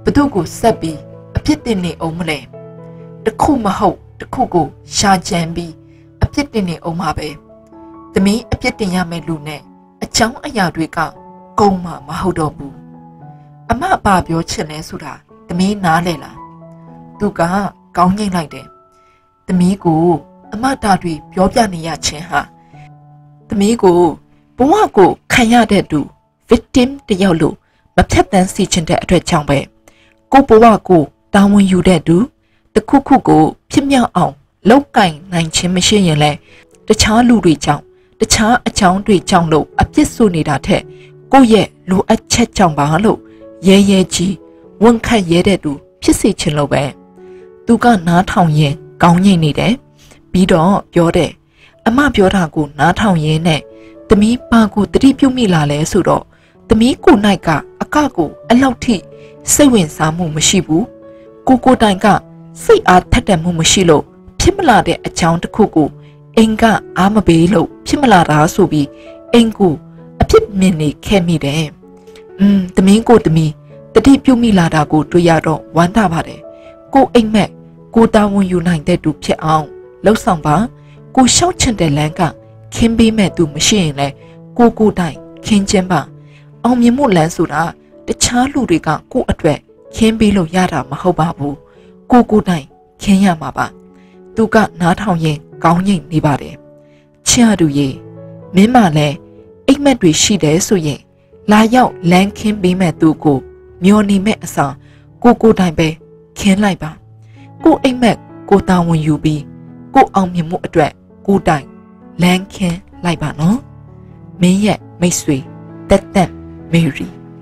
Speaker 1: ဘသူကိုဆက်ပြီးအပြစ်တင်နေအောင်မလဲတခုမဟုတ်တခုကိုရှာကြံပြီးအပြစ်တင်နေအောင်ပါပဲသမီးအပြစ်တင်ရမယ့်လူနဲ့အချောင်းအရာတွေကကုန်းမှမဟုတ်တော့ဘူးအမဘာပြောချင်လဲဆိုတာသမီးနားလဲလားသူကကောင်းငိမ့်လိုက်တယ်သမီးကိုအမတာတွေပြောပြနေရခြင်းဟာသမီးကိုဘဝကိုခံရတဲ့သူ victim တယောက်လို့မဖြတ်တန်းစီချင်တဲ့အတွက်ကြောင့်ပဲကိုဘဝကိုတာဝန်ယူတဲ့သူတခုခုကိုဖြစ်မြောက်အောင်လောက်ကင်နိုင်ခြင်းမရှိရင်လဲတခြားလူတွေကြောင့်တခြားအကြောင်းတွေကြောင့်လို့အပြစ်ဆိုနေတာထက်ကိုယ့်ရဲ့လိုအပ်ချက်ကြောင့်ပါလို့ရဲရဲကြီးဝန်ခတ်ရဲတဲ့သူဖြစ်စေချင်လို့ပဲသူကနားထောင်ရင်ကောင်းငိမ့်နေတယ်ပြီးတော့ပြောတယ်အမပြောတာကိုနားထောင်ရင်းနဲ့သမီးပါကိုတတိပြုတ်မိလာလဲဆိုတော့သမီးကိုနိုင်ကအကကိုအလောက်ထိစိတ်ဝင်စားမှုမရှိဘူးကိုကိုတိုင်ကစိတ်အားထက်သန်မှုမရှိလို့ဖြစ်မလာတဲ့အကြောင်းတစ်ခုကိုအိမ်ကအားမပေးလို့ဖြစ်မလာတာဆိုပြီးအိမ်ကိုအဖြစ်မြင်နေခဲ့မိတယ်อืมသမီးကိုသမီးတတိပြုတ်မိလာတာကိုတွေ့ရတော့ဝမ်းသာပါတယ်ကိုအိမ်မက်ကိုတာဝန်ယူနိုင်တဲ့သူဖြစ်အောင်လှုပ်ဆောင်ပါကိုရှောက်ချင်တဲ့လမ်းကခင်းပေးမဲ့သူမရှိရင်လဲကိုကိုတိုင်ခင်းချင်းပါအောင်မြင်မှုလမ်းဆိုတာတခြားလူတွေကကိုအတွက်ခင်းပေးလို့ရတာမဟုတ်ပါဘူးကိုကိုတိုင်ခင်းရမှာပါသူကနားထောင်ရင်ကောင်းငိမ့်နေပါတယ်ချစ်ရသူရေမင်းမလည်းအိမ်မက်တွေရှိတယ်ဆိုရင်လာရောက်လမ်းခင်းပေးမဲ့သူကိုမျောနေမဲ့အစားကိုကိုတိုင်ပဲခင်းလိုက်ပါကိုအိမ်မက်ကိုတာဝန်ယူပြီးကိုအောင်မြင်မှုအတွက်ကိုတိုင်လမ်းခင်းလိုက်ပါနော်မင်းရဲ့မိတ်ဆွေတက်တက်မေရီ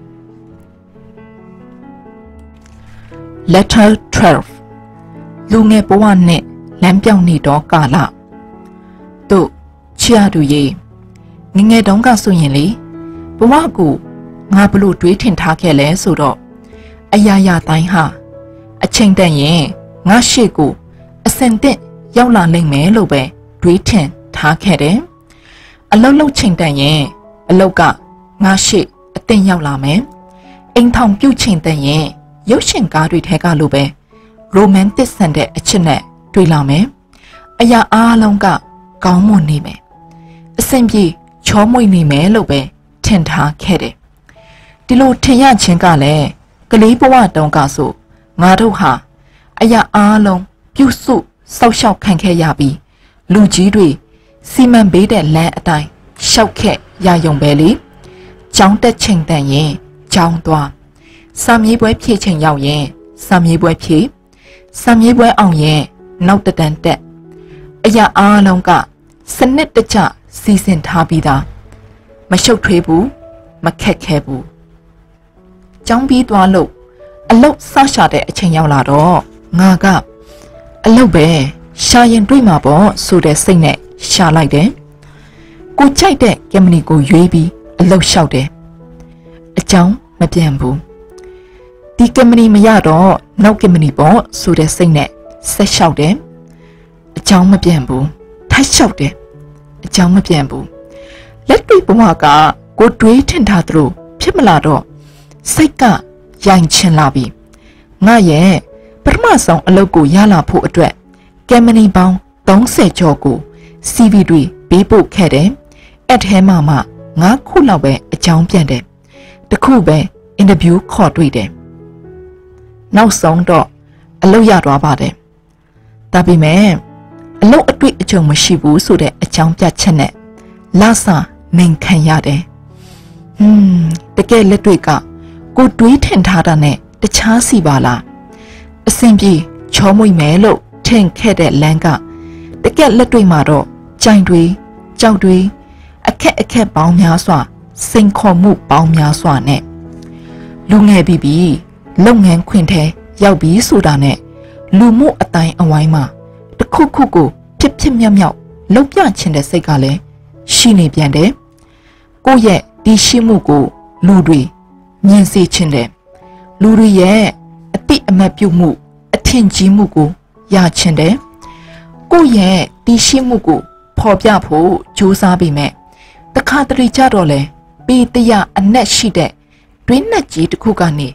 Speaker 1: Letter twelve လူငယ်ဘဝနဲ့လမ်းပြောင်းနေတော့ကာလတို့ချစ်ရသူရေငငယ်တုန်းကဆိုရင်လေဘဝကိုငါဘလို့တွေးထင်ထားခဲ့လဲဆိုတော့အရာရာတိုင်းဟာအချိန်တန်ရင်ငါရှေ့ကိုအစင်တက်ရောက်လာနိုင်မယ်လို့ပဲတွေးထင်ထားခဲ့တယ်အလုတ်လုတ်ချိန်တန်ရင်အလုတ်ကငါရှေ့အတင်ရောက်လာမယ်အိမ်ထောင်ပြုတ်ချိန်တန်ရင်ရုပ်ရှင်ကားတွေထဲကလိုပဲရိုမန်တစ်ဆန်တဲ့အချစ်နဲ့တွေ့လာမယ်အရာအားလုံးကကောင်းမွန်နေမယ်အဆင်ပြေချောမွေ့နေမယ်လို့ပဲထင်ထားခဲ့တယ်ဒီလိုထင်ရခြင်းကလည်းကလေးဘဝတုန်းကဆိုငါတို့ဟာအရာအားလုံးပြုစုစောက်ရှောက်ခံခဲ့ရပြီးလူကြီးတွေစီမံပေးတဲ့လမ်းအတိုင်းရှောက်ခဲ့ရယုံပဲလေကျောင်းတက်ချိန်တန်ရင်ကျောင်းသွားစာမေးပွဲဖြေချိန်ရောက်ရင်စာမေးပွဲဖြေစာမေးပွဲအောင်ရင်နောက်တတန်းတက်အရာအားလုံးကစနစ်တကျစီစဉ်ထားပြီးသားမရှုပ်ထွေးဘူးမခက်ခဲဘူးကျောင်းပြီးသွားလို့အလုတ်စရှာတဲ့အချိန်ရောက်လာတော့ငါကအလုတ်ပဲရှာရင်တွေ့မှာပေါ့ဆိုတဲ့စိတ်နဲ့ရှာလိုက်တယ်ကိုကြိုက်တဲ့ကင်မနီကိုရွေးပြီးအလုတ်လျှောက်တယ်အကြောင်းမပြန်ဘူးဒီကင်မနီမရတော့နောက်ကင်မနီပေါ့ဆိုတဲ့စိတ်နဲ့ဆက်လျှောက်တယ်အကြောင်းမပြန်ဘူးထိုက်လျှောက်တယ်အကြောင်းမပြန်ဘူးလက်တွေ့ဘဝကကိုတွေးထင်ထားသလိုဖြစ်မလာတော့စိတ်ကရိုင်ချင်လာပြီငါရဲ့ပထမဆုံးအလုပ်ကိုရလာဖို့အတွက်ကင်မနီပေါင်းသုံးဆယ်ကျော်ကို စီ ဗီ တွေပေးပို့ခဲ့တယ်အဲ့ထဲမှာမှငါးခုလောက်ပဲအကြောင်းပြန်တယ်တခုပဲအင်တာဗျူးခေါ်တွေ့တယ်နောက်ဆုံးတော့အလုပ်ရသွားပါတယ်ဒါပေမဲ့အလုပ်အတွေ့အကြုံမရှိဘူးဆိုတဲ့အကြောင်းပြချက်နဲ့လာစာနိုင်ခံရတယ်ဟွန်းတကယ်လက်တွေ့ကကိုတွေးထင်ထားတာနဲ့တခြားစီပါလားအဆင်ပြေချောမွေ့မယ်လို့ထင်ခဲ့တဲ့လမ်းကတကယ်လက်တွေ့မှာတော့ကြိုင်တွေကြောက်တွေအခက်အခက်ပေါင်းများစွာစိန်ခေါ်မှုပေါင်းများစွာနဲ့လူငယ်ပြီးပြီးလုပ်ငန်းခွင်ထဲရောက်ပြီးဆိုတာနဲ့လူမှုအတိုင်းအဝိုင်းမှာတခုခုကိုဖြစ်ဖြစ်မြောက်မြောက်လုပ်ပြချင်တဲ့စိတ်ကလည်းရှိနေပြန်တယ်ကိုယ့်ရဲ့ဒီရှိမှုကိုလူတွေမြင်စေချင်တယ်လူတွေရဲ့အတိအမှတ်ပြုမှုအထင်ကြီးမှုကိုရချင်တယ်ကိုယ့်ရဲ့ဒီရှိမှုကိုဖော်ပြဖို့ကြိုးစားပြီးမဲ့တခါတလေကြတော့လေပေတရအနက်ရှိတဲ့တွင်းနဲ့ကြီးတစ်ခုကနေ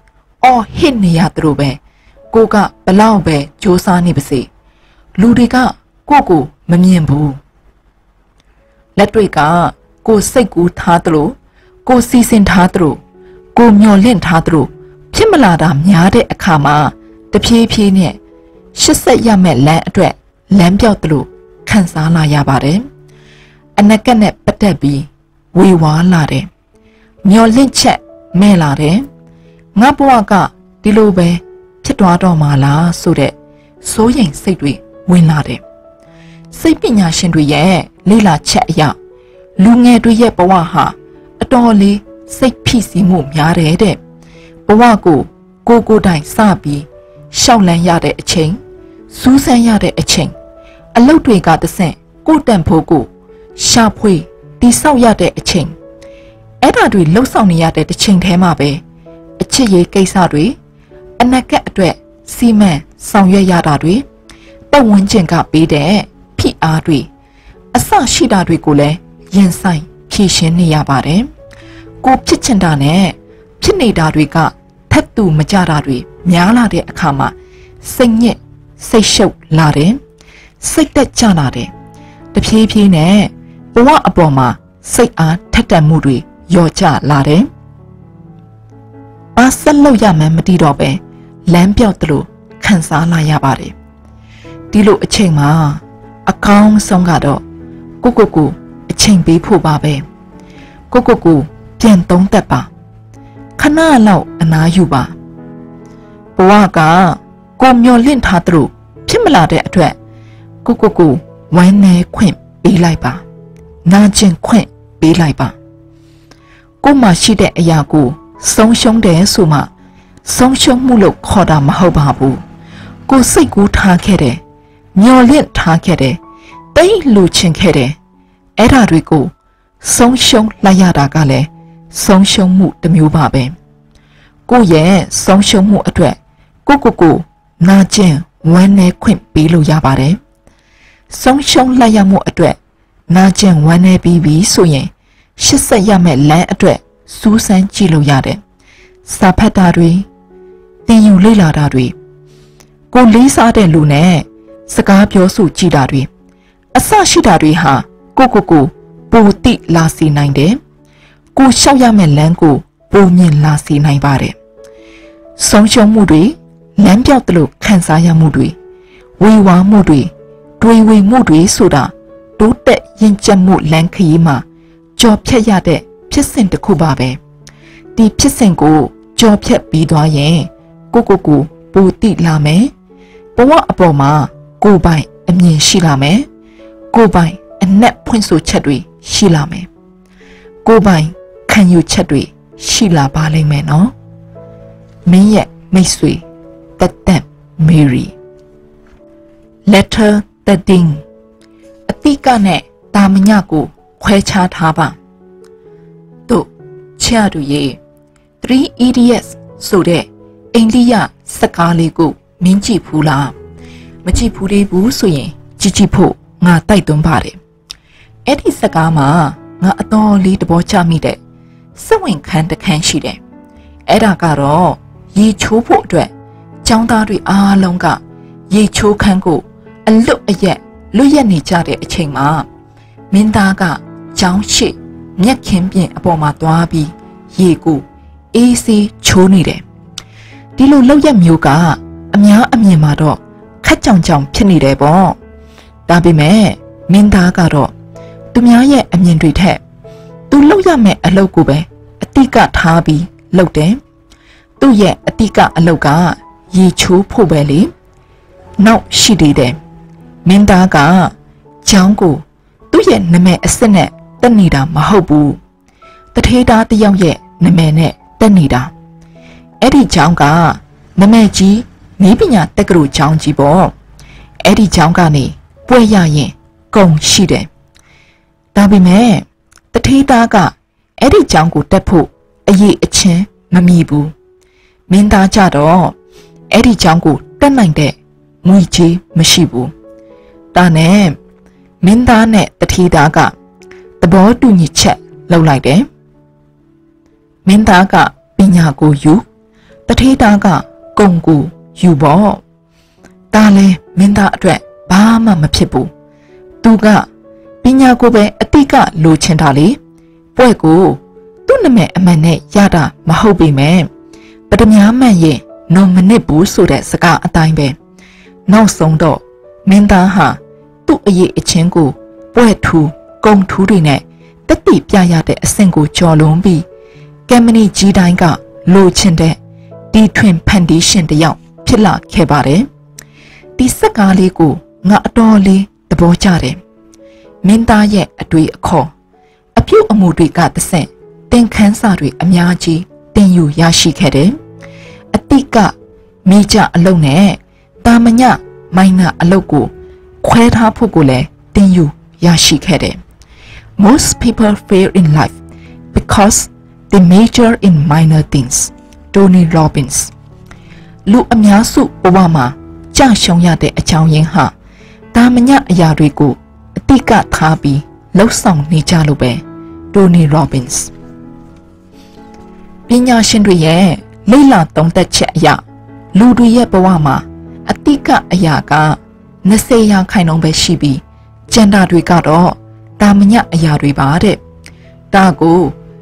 Speaker 1: အော်ဟစ်နေရသူတို့ပဲကိုကဘလောက်ပဲကြိုးစားနေပါစေလူတွေကကိုကိုမမြင်ဘူးလက်တွေကကိုစိတ်ကူးထားသလိုကိုစီစဉ်ထားသလိုကိုမျော်လင့်ထားသလိုဖြစ်မလာတာများတဲ့အခါမှာတဖြည်းဖြည်းနဲ့ရှစ်ဆက်ရမဲ့လမ်းအတွက်လမ်းပြောက်သလိုခံစားလာရပါတယ်အနက်ကနဲ့ပတ်သက်ပြီးဝေဝါးလာတယ်မျော်လင့်ချက်မဲ့လာတယ်ငါဘဝကဒီလိုပဲဖြစ်သွားတော့မှာလားဆိုတဲ့စိုးရိမ်စိတ်တွေဝင်လာတယ်စိတ်ပညာရှင်တွေရဲ့လေ့လာချက်အရလူငယ်တွေရဲ့ဘဝဟာအတော်လေးစိတ်ဖိစီးမှုများတယ်တဲ့ဘဝကိုကိုကိုတိုင်စပြီးရှောက်လန်းရတဲ့အချိန်စူးစမ်းရတဲ့အချိန်အလုပ်တွေကတဆင့်ကိုတန်ဖို့ကိုရှာဖွေတိဆောက်ရတဲ့အချိန်အဲ့ဒါတွေလှုပ်ဆောင်နေရတဲ့တစ်ချိန်တည်းမှာပဲအချစ်ရေးကိစ္စတွေအနာဂတ်အတွက်စီမံဆောင်ရွက်ရတာတွေပတ်ဝန်းကျင်ကပေးတဲ့ဖိအားတွေအစရှိတာတွေကိုလည်းရင်ဆိုင်ဖြေရှင်းနေရပါတယ်ကိုဖြစ်ချင်တာနဲ့ဖြစ်နေတာတွေကထပ်တူမကြတာတွေများလာတဲ့အခါမှာစိတ်ညစ်စိတ်ရှုပ်လာတယ်စိတ်တက်ကြလာတယ်တဖြည်းဖြည်းနဲ့ဘဝအပေါ်မှာစိတ်အားထက်သန်မှုတွေလျော့ကျလာတယ်ဘာဆက်လုပ်ရမှန်းမသိတော့ပဲလမ်းပြောက်သလိုခံစားလာရပါတယ်ဒီလိုအချိန်မှာအကောင်းဆုံးကတော့ကိုကိုကိုအချိန်ပေးဖို့ပါပဲကိုကိုကိုပြန်သုံးသက်ပါခဏလောက်အနားယူပါဘဝကကိုမျော်လင့်ထားသလိုဖြစ်မလာတဲ့အတွက်ကိုကိုကိုဝမ်းနည်းခွင့်ပေးလိုက်ပါနာကျင်ခွင့်ပေးလိုက်ပါကိုမှရှိတဲ့အရာကိုဆုံးရှုံးတယ်ဆိုမှဆုံးရှုံးမှုလို့ခေါ်တာမဟုတ်ပါဘူးကိုစိတ်ကူးထားခဲ့တယ်မျော်လင့်ထားခဲ့တယ်တိတ်လူချင်ခဲ့တယ်အဲ့ဒါတွေကိုဆုံးရှုံးလိုက်ရတာကလည်းဆုံးရှုံးမှုတစ်မျိုးပါပဲကိုရဲ့ဆုံးရှုံးမှုအတွက်ကိုကိုကိုနာကျင်ဝမ်းနည်းခွင့်ပေးလို့ရပါတယ်ဆုံးရှုံးလိုက်ရမှုအတွက်နာကျင်ဝမ်းနည်းပြီးပြီဆိုရင်ရှစ်ဆက်ရမဲ့လမ်းအတွက်စူးစမ်းကြည့်လို့ရတယ်စာဖတ်တာတွေသင်ယူလေ့လာတာတွေကိုလေးစားတဲ့လူနဲ့စကားပြောဆိုကြည့်တာတွေအစရှိတာတွေဟာကိုကိုကိုပိုတိလာစေနိုင်တယ်ကိုလျှောက်ရမယ့်လမ်းကိုပိုမြင်လာစေနိုင်ပါတယ်ဆုံးရှုံးမှုတွေလမ်းပြောက်သလိုခံစားရမှုတွေဝေဝါးမှုတွေတွေးဝေမှုတွေဆိုတာတိုးတက်ရင်ကျက်မှုလမ်းခရီးမှာကြော်ဖြတ်ရတဲ့ဖြစ်စဉ်တစ်ခုပါပဲဒီဖြစ်စဉ်ကိုကြော်ဖြတ်ပြီးသွားရင်ကိုကိုကိုပိုတိလာမယ်ဘဝအပေါ်မှာကိုပိုင်အမြင်ရှိလာမယ်ကိုပိုင်အနက်ဖွင့်ဆိုချက်တွေရှိလာမယ်ကိုပိုင်ခံယူချက်တွေရှိလာပါလိမ့်မယ်နော်မင်းရဲ့မိတ်ဆွေတက်တက်မေရီ letter thirteen အတိကနဲ့တာမညကိုခွဲခြားထားပါတို့ချရတူရေ three idiots ဆိုတဲ့အိန္ဒိယစကားလေးကိုမင်းကြည့်ဘူးလားမကြည့်ဘူးသေးဘူးဆိုရင်ကြည့်ကြည့်ဖို့ငါတိုက်တွန်းပါတယ်အဲ့ဒီစကားမှာငါအတော်လေးသဘောကျမိတဲ့စက်ဝင်ခန်းတစ်ခန်းရှိတယ်အဲ့ဒါကတော့ရေချိုးဖို့အတွက်ចောင်းသားတွေအားလုံးကရေချိုးခန်းကိုအလွတ်အရက်လွတ်ရက်နေကြတဲ့အချိန်မှာမင်းသားကចောင်းရှိမျက်ခင်းပြင်အပေါ်မှာသွားပြီးရေကိုအေးဆေးချိုးနေတယ်ဒီလိုလောက်ရက်မျိုးကအများအမြင်မှာတော့ခက်ကြောင်ကြောင်ဖြစ်နေတယ်ပေါ့ဒါပေမဲ့မင်းသားကတော့သူများရဲ့အမြင်တွေထက်သူလောက်ရမယ့်အလုပ်ကိုပဲအတိကထားပြီးလုပ်တယ်သူ့ရဲ့အတိကအလုပ်ကရေချိုးဖို့ပဲလေနောက်ရှိသေးတယ်မင်းသားကကျောင်းကိုသူ့ရဲ့နာမည်အစစ်နဲ့တက်နေတာမဟုတ်ဘူးတထေးသားတယောက်ရဲ့နာမည်နဲ့တက်နေတာအဲ့ဒီကျောင်းကနာမည်ကြီးနေပညာတက္ကသိုလ်ကျောင်းကြီးပေါ့အဲ့ဒီကျောင်းကနေပွဲရရင်ကုန်ရှိတယ်ဒါပေမဲ့တထေးသားကအဲ့ဒီကျောင်းကိုတက်ဖို့အရေးအချင်းမမီဘူးမင်းသားကြတော့အဲ့ဒီကျောင်းကိုတက်နိုင်တဲ့ငွေကြေးမရှိဘူးဒါနဲ့မင်းသားနဲ့တထေးသားကသဘောတူညီချက်လုပ်လိုက်တယ်မင်းသားကပညာကိုယူတထေးသားကကုံကူယူပေါ့ဒါလဲမင်းသားအတွက်ဘာမှမဖြစ်ဘူးသူကပညာကိုပဲအတိကလိုချင်တာလေပွဲကိုသူ့နာမည်အမှန်နဲ့ရတာမဟုတ်ပေမဲ့ပထမမှန်ရင်နော်မနစ်ဘူးဆိုတဲ့စကားအတိုင်းပဲနောက်ဆုံးတော့မင်းသားဟာသူ့အရေးအချင်းကိုပွဲထူကုံထူးတွေနဲ့တတိပြရတဲ့အဆင့်ကိုကျော်လွန်ပြီးကမ်မနီကြီးတိုင်းကလိုချင်တဲ့တီထွင်ဖန်တီးရှင်တယောက်ဖြစ်လာခဲ့ပါတယ်ဒီစကားလေးကိုငါအတော်လေးသဘောကျတယ်မင်းသားရဲ့အတွေ့အခေါ်အပြုတ်အမူတွေကသဆင့်တင်ခန်းစာတွေအများကြီးတင်ယူရရှိခဲ့တယ်အတိကမိကြအလုပ်နဲ့တာမညမိုင်းနာအလုပ်ကိုခွဲထားဖို့ကိုလည်းတင်ယူရရှိခဲ့တယ် Most people fail in life because they major in minor things Tony Robbins လူအများစုဘဝမှာကြာရှုံးရတဲ့အကြောင်းရင်းဟာတာမညအရာတွေကိုအတိကထားပြီးလှုပ်ဆောင်နေကြလို့ပဲ Tony Robbins ပညာရှင်တွေရဲ့လေ့လာသုံးသပ်ချက်အရလူတွေရဲ့ဘဝမှာအတိကအရာက20ရာခိုင်နှုန်းပဲရှိပြီးကျန်တာတွေကတော့တာမညအရာတွေပါတဲ့ဒါကို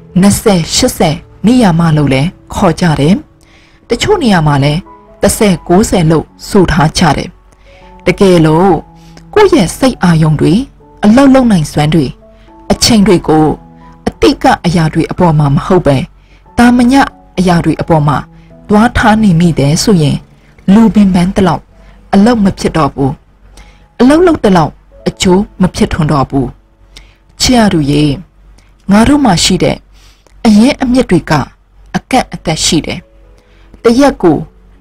Speaker 1: 20 80နေရာမှလို့လဲခေါ်ကြတယ်တချို့နေရာမှာလဲ30 90လို့ဆိုထားကြတယ်တကယ်လို့ကိုယ့်ရဲ့စိတ်အာရုံတွေအလောက်လုံနိုင်စွမ်းတွေအချိန်တွေကိုအတိကအရာတွေအပေါ်မှာမဟုတ်ပဲတာမညအရာတွေအပေါ်မှာတွားထားနေမိတယ်ဆိုရင်လူပင်ပန်းတလောက်အလောက်မဖြစ်တော့ဘူးအလောက်လောက်တလောက်အကျိုးမဖြစ်ထွန်းတော့ဘူးချစ်ရသူရေငါတို့မှရှိတဲ့အရင်အမြင့်တွေကအကန့်အသတ်ရှိတယ်တရက်ကို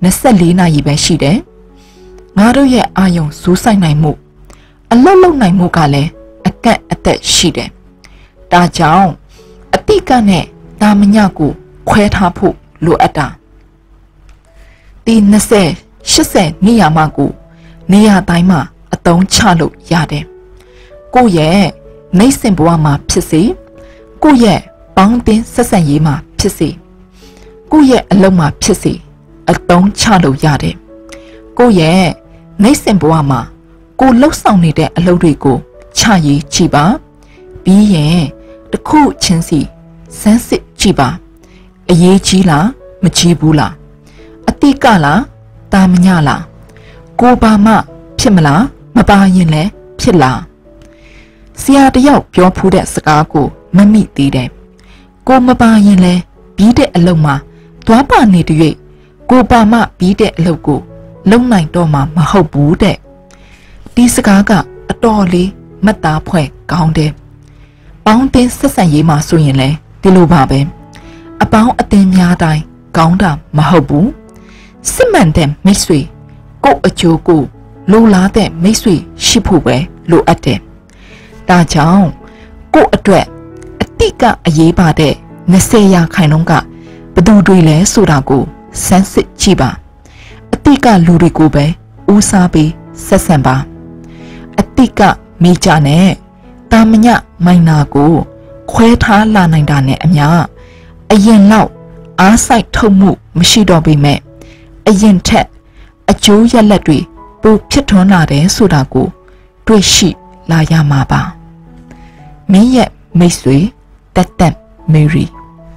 Speaker 1: 24နာရီပဲရှိတယ်ငါတို့ရဲ့အာယုံဇူးဆိုင်နိုင်မှုအလောက်လောက်နိုင်မှုကလည်းအကန့်အသတ်ရှိတယ်ဒါကြောင့်အတိကနဲ့တာမညကိုခွဲထားဖို့လိုအပ်တာဒီ20 80နေရာမှကိုနေရာတိုင်းမှာအသုံးချလို့ရတယ်ကိုယ့်ရဲ့မိတ်ဆွေဘဝမှာဖြစ်စေကိုယ့်ရဲ့ပေါင်းတင်ဆက်ဆံရေးမှာဖြစ်စေကိုယ့်ရဲ့အလုပ်မှာဖြစ်စေအသုံးချလို့ရတယ်ကိုယ့်ရဲ့မိတ်ဆွေဘဝမှာကိုလှုပ်ဆောင်နေတဲ့အလုပ်တွေကိုချရေးကြည့်ပါပြီးရင်တစ်ခုချင်းစီစမ်းစစ်ကြည့်ပါအရေးကြီးလားမကြီးဘူးလားအတိကလားတာမညလားကိုပါမဖြစ်မလားမပါရင်လည်းဖြစ်လားဆရာတယောက်ပြောဖူးတဲ့စကားကိုမမိသေးတယ်ကိုမပါရင်လည်းပြီးတဲ့အလုပ်မှာသွားပါနေတဲ့၍ကိုပါမပြီးတဲ့အလုပ်ကိုလုံနိုင်တော့မှာမဟုတ်ဘူးတဲ့ဒီစကားကအတော်လေးမတ်သားဖွဲ့ကောင်းတယ်ပေါင်းတင်ဆက်ဆံရေးမှာဆိုရင်လည်းဒီလိုပါပဲအပေါင်းအသင်းများတိုင်းကောင်းတာမဟုတ်ဘူးစစ်မှန်တဲ့မိတ်ဆွေကိုအကျိုးကိုလိုလားတဲ့မိတ်ဆွေရှိဖို့ပဲလိုအပ်တယ်ဒါကြောင့်ကိုအတွက်အတိကအရေးပါတဲ့20ရာခိုင်နှုန်းကဘသူတွေလဲဆိုတာကိုစမ်းစစ်ကြည့်ပါအတိကလူတွေကိုပဲဦးစားပေးဆက်ဆံပါအတိကမိကြနဲ့တာမညမိုင်နာကိုခွဲထားလာနိုင်တာနဲ့အမျှအရင်လောက်အားစိုက်ထုတ်မှုမရှိတော့ပေမဲ့အရင်ထက်အကျိုးရလဒ်တွေပိုဖြစ်ထွန်းလာတယ်ဆိုတာကိုတွေ့ရှိလာရမှာပါမင်းရဲ့မိတ်ဆွေတက်တက်မေရီ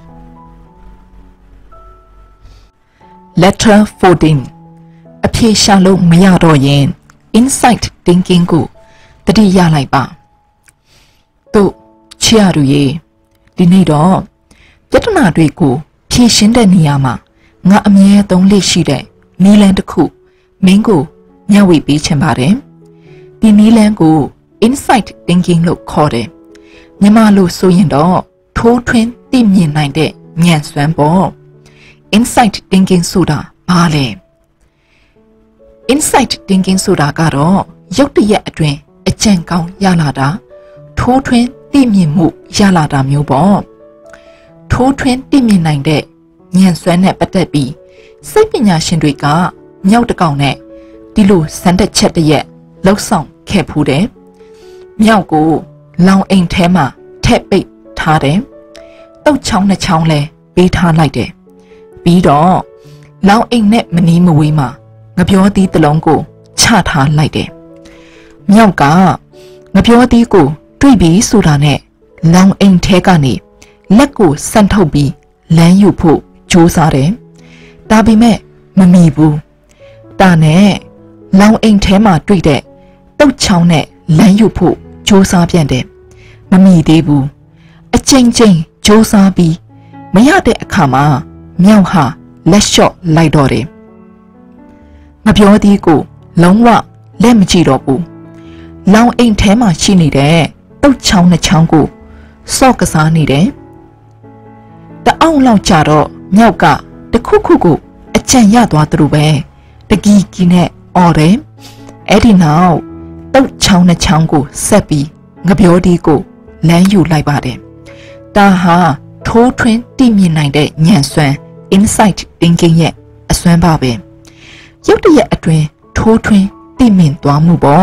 Speaker 1: Letter fourteen အဖြေရှာလို့မရတော့ရင် insight thinking ကိုတတိယလိုက်ပါတို့ချစ်ရသူရေဒီနေ့တော့ပြဿနာတွေကိုဖြေရှင်းတဲ့နေရာမှာငါအမြဲသုံးလေ့ရှိတဲ့နည်းလမ်းတစ်ခုမင်းကိုမျှဝေပေးချင်ပါတယ်ဒီနည်းလမ်းကို insight thinking လို့ခေါ်တယ်မြန်မာလိုဆိုရင်တော့ထိုးထွင်းသိမြင်နိုင်တဲ့ဉာဏ်စွမ်းပေါ့ insight thinking ဆိုတာဘာလဲ insight thinking ဆိုတာကတော့ရုပ်တရက်အတွင်းအကြံကောင်းရလာတာထိုးထွင်းသိမြင်မှုရလာတာမျိုးပေါ့ထိုးထွင်းသိမြင်နိုင်တဲ့ဉာဏ်စွမ်းနဲ့ပတ်သက်ပြီးစိတ်ပညာရှင်တွေကမြောက်တကောင်နဲ့ဒီလိုစံတက်ချက်တရက်လှုပ်ဆောင်ခဲ့ဖူးတယ်မြောက်ကိုလောင်အိမ်ထဲမှာထက်ပိတ်ထားတယ်တုတ်ချောင်းနှစ်ချောင်းလဲပေးထားလိုက်တယ်ပြီးတော့လောင်းအိမ်နဲ့မနီးမဝေးမှာငပြောသီးတစ်လုံးကိုချထားလိုက်တယ်မြောက်ကငပြောသီးကိုတွေ့ပြီးဆိုတာနဲ့လောင်းအိမ်ထဲကနေလက်ကိုဆန့်ထုတ်ပြီးလမ်းယူဖို့ကြိုးစားတယ်ဒါပေမဲ့မမီဘူးဒါနဲ့လောင်းအိမ်ထဲမှာတွေ့တဲ့တုတ်ချောင်းနဲ့လမ်းယူဖို့ကြိုးစားပြန်တယ်မမီသေးဘူးအချိန်ချင်းကြိုးစားပြီးမရတဲ့အခါမှာမြောက်ဟာလက်လျှော့လိုက်တော့တယ်ငပြောသည်ကိုလုံးဝလက်မကြည့်တော့ဘူးလောင်အိမ်ထဲမှာရှိနေတဲ့တုတ်ချောင်းနှစ်ချောင်းကိုစော့ကစားနေတယ်တအောင်လောက်ကြတော့မြောက်ကတခုခုကိုအကြံရသွားသူပဲတကီကီနဲ့အော်တယ်အဲ့ဒီနောက်တုတ်ချောင်းနှစ်ချောင်းကိုဆက်ပြီးငပြောသည်ကိုလမ်းယူလိုက်ပါတယ်ဒါဟာထိုးထွင်းတည်မြင်နိုင်တဲ့ဉာဏ်စွမ်း insight thinking ရဲ့အစွမ်းပါပဲရုပ်တရက်အတွင်းထိုးထွင်းတည်မြင်သွားမှုပေါ့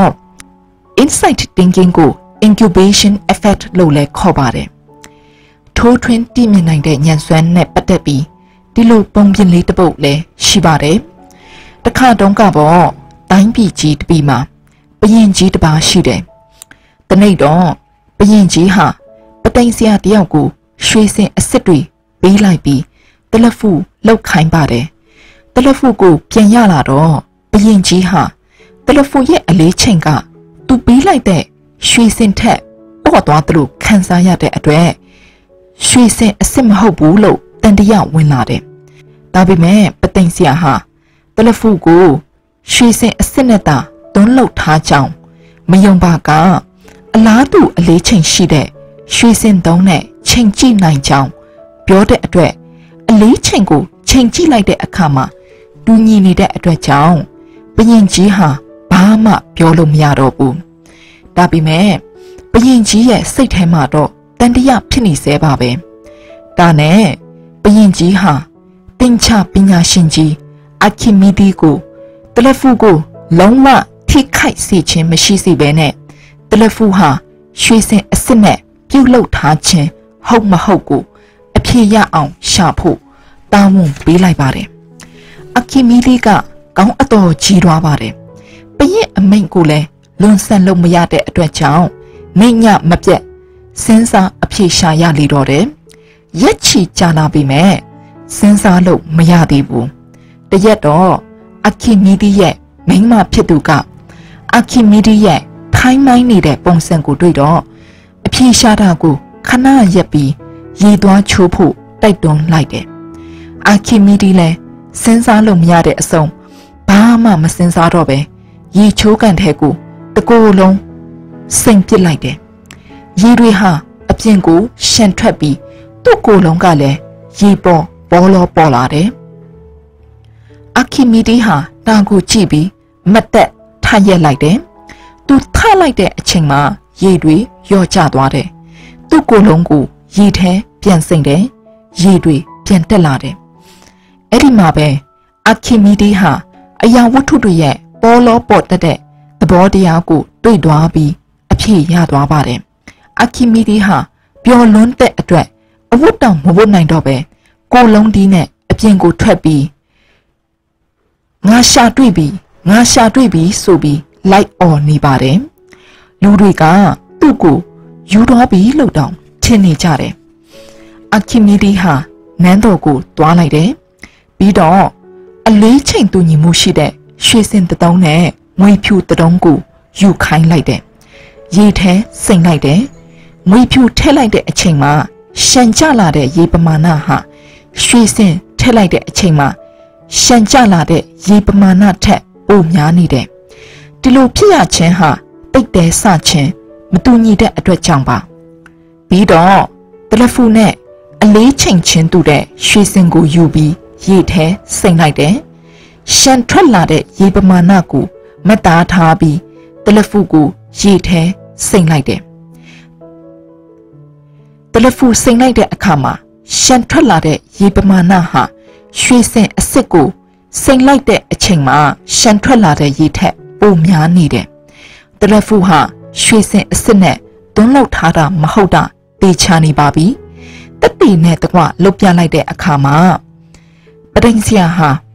Speaker 1: insight thinking ကို incubation effect လို့လည်းခေါ်ပါတယ်ထိုးထွင်းတည်မြင်နိုင်တဲ့ဉာဏ်စွမ်းနဲ့ပတ်သက်ပြီးဒီလိုပုံပြင်လေးတစ်ပုဒ်လည်းရှိပါတယ်တခါတုန်းကပေါ့တိုင်းပြည်ကြီးတစ်ပြည်မှာဘုရင်ကြီးတစ်ပါးရှိတယ်တနေ့တော့ဘုရင်ကြီးဟာပသိမ်ဆရာတယောက်ကိုရွှေစင်အစ်စ်တွေပေးလိုက်ပြီးတလက်ဖူလောက်ခိုင်းပါတယ်တလက်ဖူကိုပြန်ရလာတော့ဘုရင်ကြီးဟာတလက်ဖူရဲ့အလေးချိန်ကသူပေးလိုက်တဲ့ရွှေစင်ထက်ပေါ့သွားသလိုခံစားရတဲ့အတွက်ရွှေစင်အစ်စ်မဟုတ်ဘူးလို့တန်တရာဝင်လာတယ်ဒါပေမဲ့ပသိမ်ဆရာဟာတလက်ဖူကိုရွှေစင်အစ်စ်နဲ့သာသွန်းလောက်ထားကြောင်းမယုံပါကအလားတူအလေးချိန်ရှိတဲ့ရွှေစင်သုံးနဲ့ချိန်ကြည့်နိုင်ကြောင်းပြောတဲ့အတွက်အလေးချိန်ကိုချိန်ကြည့်လိုက်တဲ့အခါမှာတူညီနေတဲ့အတွက်ကြောင့်ဘုရင်ကြီးဟာဘာမှပြောလို့မရတော့ဘူးဒါပေမဲ့ဘုရင်ကြီးရဲ့စိတ်ထဲမှာတော့တန်တရားဖြစ်နေသေးပါပဲဒါနဲ့ဘုရင်ကြီးဟာတင်ချပညာရှင်ကြီးအာခိမီဒီကိုတလက်ဖူကိုလုံးဝထိခိုက်စေခြင်းမရှိစေဘဲနဲ့တလက်ဖူဟာရွှေစင်အစ်စ်နဲ့ပြုတ်လောက်ထားခြင်းဟုတ်မဟုတ်ကိုအဖြေရအောင်ရှာဖို့တာဝန်ပေးလိုက်ပါတယ်အာခိမီဒီကကောင်းအတော်ကြီးသွားပါတယ်ဘုရင်အမိန့်ကိုလည်းလွန်ဆန်လို့မရတဲ့အတွက်ကြောင့်နေညမပြတ်စဉ်းစားအဖြေရှာရလေတော့တယ်ရက်ချီကြာလာပြီမဲ့စဉ်းစားလို့မရသေးဘူးတရက်တော့အာခိမီဒီရဲ့မိန်းမဖြစ်သူကအာခိမီဒီရဲ့ထိုင်းမိုင်းနေတဲ့ပုံစံကိုတွေ့တော့အဖြေရှာတာကိုခဏရက်ပြီးရေသွားချိုးဖို့တိုက်တွန်းလိုက်တယ်အာခိမီဒီလည်းစဉ်းစားလို့မရတဲ့အဆုံးဘာမှမစဉ်းစားတော့ပဲရေချိုးကန်ထဲကိုတကိုယ်လုံးစိမ်ပစ်လိုက်တယ်ရေတွေဟာအပြင်ကိုရှန်ထွက်ပြီးသူ့ကိုယ်လုံးကလည်းရေပေါ်ဘောလောပေါ်လာတယ်အာခိမီဒီဟာတာကိုကြည့်ပြီးမတ်တက်ထရက်လိုက်တယ်သူထလိုက်တဲ့အချိန်မှာရေတွေလျော့ကျသွားတယ်သူ့ကိုယ်လုံးကိုရေထဲပြန်စိမ့်တယ်ရေတွေပြန်တက်လာတယ်အဲ့ဒီမှာပဲအာခိမီဒီဟာအရာဝတ္ထုတွေရဲ့ပေါ်လောပေါ်တက်တဲ့သဘောတရားကိုတွေ့သွားပြီးအဖြေရသွားပါတယ်အာခိမီဒီဟာပျော်လွန်းတဲ့အတွက်အဝတ်တောင်မဝတ်နိုင်တော့ပဲကိုယ်လုံးဒီနဲ့အပြင်ကိုထွက်ပြီးငါရှာတွေ့ပြီငါရှာတွေ့ပြီဆိုပြီးလိုက်အော်နေပါတယ်လူတွေကသူ့ကိုယူသွားပြီလို့တောင်ထင်နေကြတယ်အာခိမီဒီဟာနန်းတော်ကိုတွားလိုက်တယ်ပြီးတော့အလေးချိန်တူညီမှုရှိတဲ့ရွှေစင်တုံးနဲ့ငွေဖြူတုံးကိုယူခိုင်းလိုက်တယ်ရေထဲစိမ့်လိုက်တယ်ငွေဖြူထည့်လိုက်တဲ့အချိန်မှာရှန်ကျလာတဲ့ရေပမာဏဟာရွှေစင်ထည့်လိုက်တဲ့အချိန်မှာရှန်ကျလာတဲ့ရေပမာဏထက်ပိုများနေတယ်ဒီလိုဖြစ်ရခြင်းဟာတိတ်တဲဆခြင်းမတူညီတဲ့အတွက်ကြောင့်ပါပြီးတော့တလက်ဖူနဲ့အလေးချိန်ချင်းတူတဲ့ရွှေစင်ကိုယူပြီးရေထဲစိမ့်လိုက်တယ်ရှန်ထွက်လာတဲ့ရေပမာဏကိုမတ်သားထားပြီးတလက်ဖူကိုရေထဲစိမ့်လိုက်တယ်တလက်ဖူစိမ့်လိုက်တဲ့အခါမှာရှန်ထွက်လာတဲ့ရေပမာဏဟာရွှေစင်အစ်စ်ကိုစိမ့်လိုက်တဲ့အချိန်မှာရှန်ထွက်လာတဲ့ရေထက်ပိုများနေတယ်တလက်ဖူဟာရွှေစင်အစ်စ်နဲ့သွန်းလောက်ထားတာမဟုတ်တာတေချာနေပါပြီတက်တီနဲ့တကွလှုပ်ပြလိုက်တဲ့အခါမှာပရိန်ဆရာဟာဘ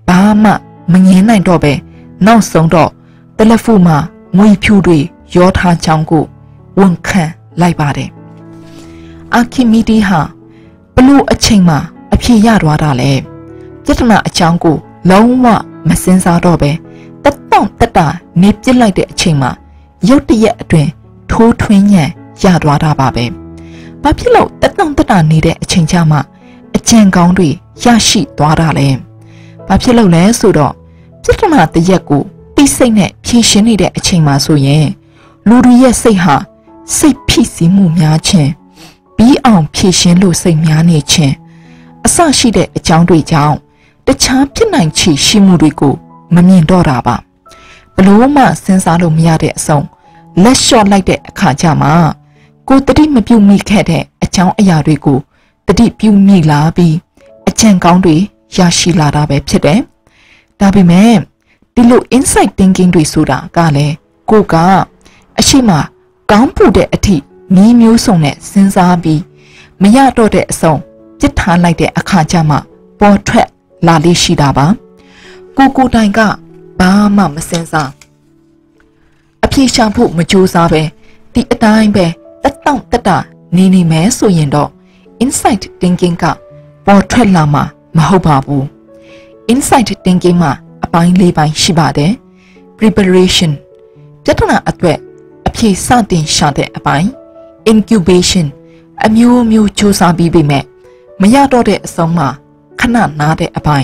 Speaker 1: ဘာမှမငင်းနိုင်တော့ပဲနောက်ဆုံးတော့တယ်လီဖုန်းမှာငွေဖြူတွေရောထားချောင်းကိုဝန်ခံလိုက်ပါတယ်အာခီမီဒီဟာဘလို့အချိန်မှာအဖြေရသွားတာလဲပြဿနာအကြောင်းကိုလုံးဝမစင်စားတော့ပဲတက်တောင့်တက်တာနေပြစ်လိုက်တဲ့အချိန်မှာရုတ်တရက်အတွင်ထိုးထွင်းညံရသွားတာပါပဲဘာဖြစ်လို့တက်တောင့်တက်တာနေတဲ့အချိန်ကြမှာအကြံကောင်းတွေရရှိသွားတာလဲဘာဖြစ်လို့လဲဆိုတော့ပြဿနာတစ်ရက်ကိုတိစိတ်နဲ့ဖြေရှင်းနေတဲ့အချိန်မှာဆိုရင်လူတွေရဲ့စိတ်ဟာစိတ်ဖိစီးမှုများခြင်းပြီးအောင်ဖြေရှင်းလို့စိတ်များနေခြင်းအဆရှိတဲ့အကြောင်းတွေကြောင့်တခြားဖြစ်နိုင်ချေရှိမှုတွေကိုမမြင်တော့တာပါဘလို့မှစဉ်းစားလို့မရတဲ့အဆုံးလက်လျှော့လိုက်တဲ့အခါကျမှကိုတတိမပြုတ်မိခဲ့တဲ့အကြောင်းအရာတွေကိုတတိပြုတ်မိလာပြီးအကြံကောင်းတွေရရှိလာတာပဲဖြစ်တယ်ဒါပေမဲ့ဒီလို insight thinking တွေဆိုတာကလည်းကိုကအရှိမကောင်းပူတဲ့အထိနီးမျိုးစုံနဲ့စဉ်းစားပြီးမရတော့တဲ့အဆုံးပြစ်ထားလိုက်တဲ့အခါကျမှပေါ်ထွက်လာလေးရှိတာပါကိုကိုတိုင်ကဘာမှမစဉ်းစားအပြေရှာဖို့မကြိုးစားပဲဒီအတိုင်းပဲတက်တောင့်တက်တာနေနေမယ်ဆိုရင်တော့ insight thinking ကပေါ်ထွက်လာမှာမဟုတ်ပါဘူး insight thinking မှာအပိုင်းလေးပိုင်းရှိပါတယ် preparation ပြဿနာအတွက်အဖြေစတင်ရှာတဲ့အပိုင်း incubation အမျိုးမျိုးစူးစမ်းပြီးပြီမဲ့မရတော့တဲ့အဆုံးမှာခဏနားတဲ့အပိုင်း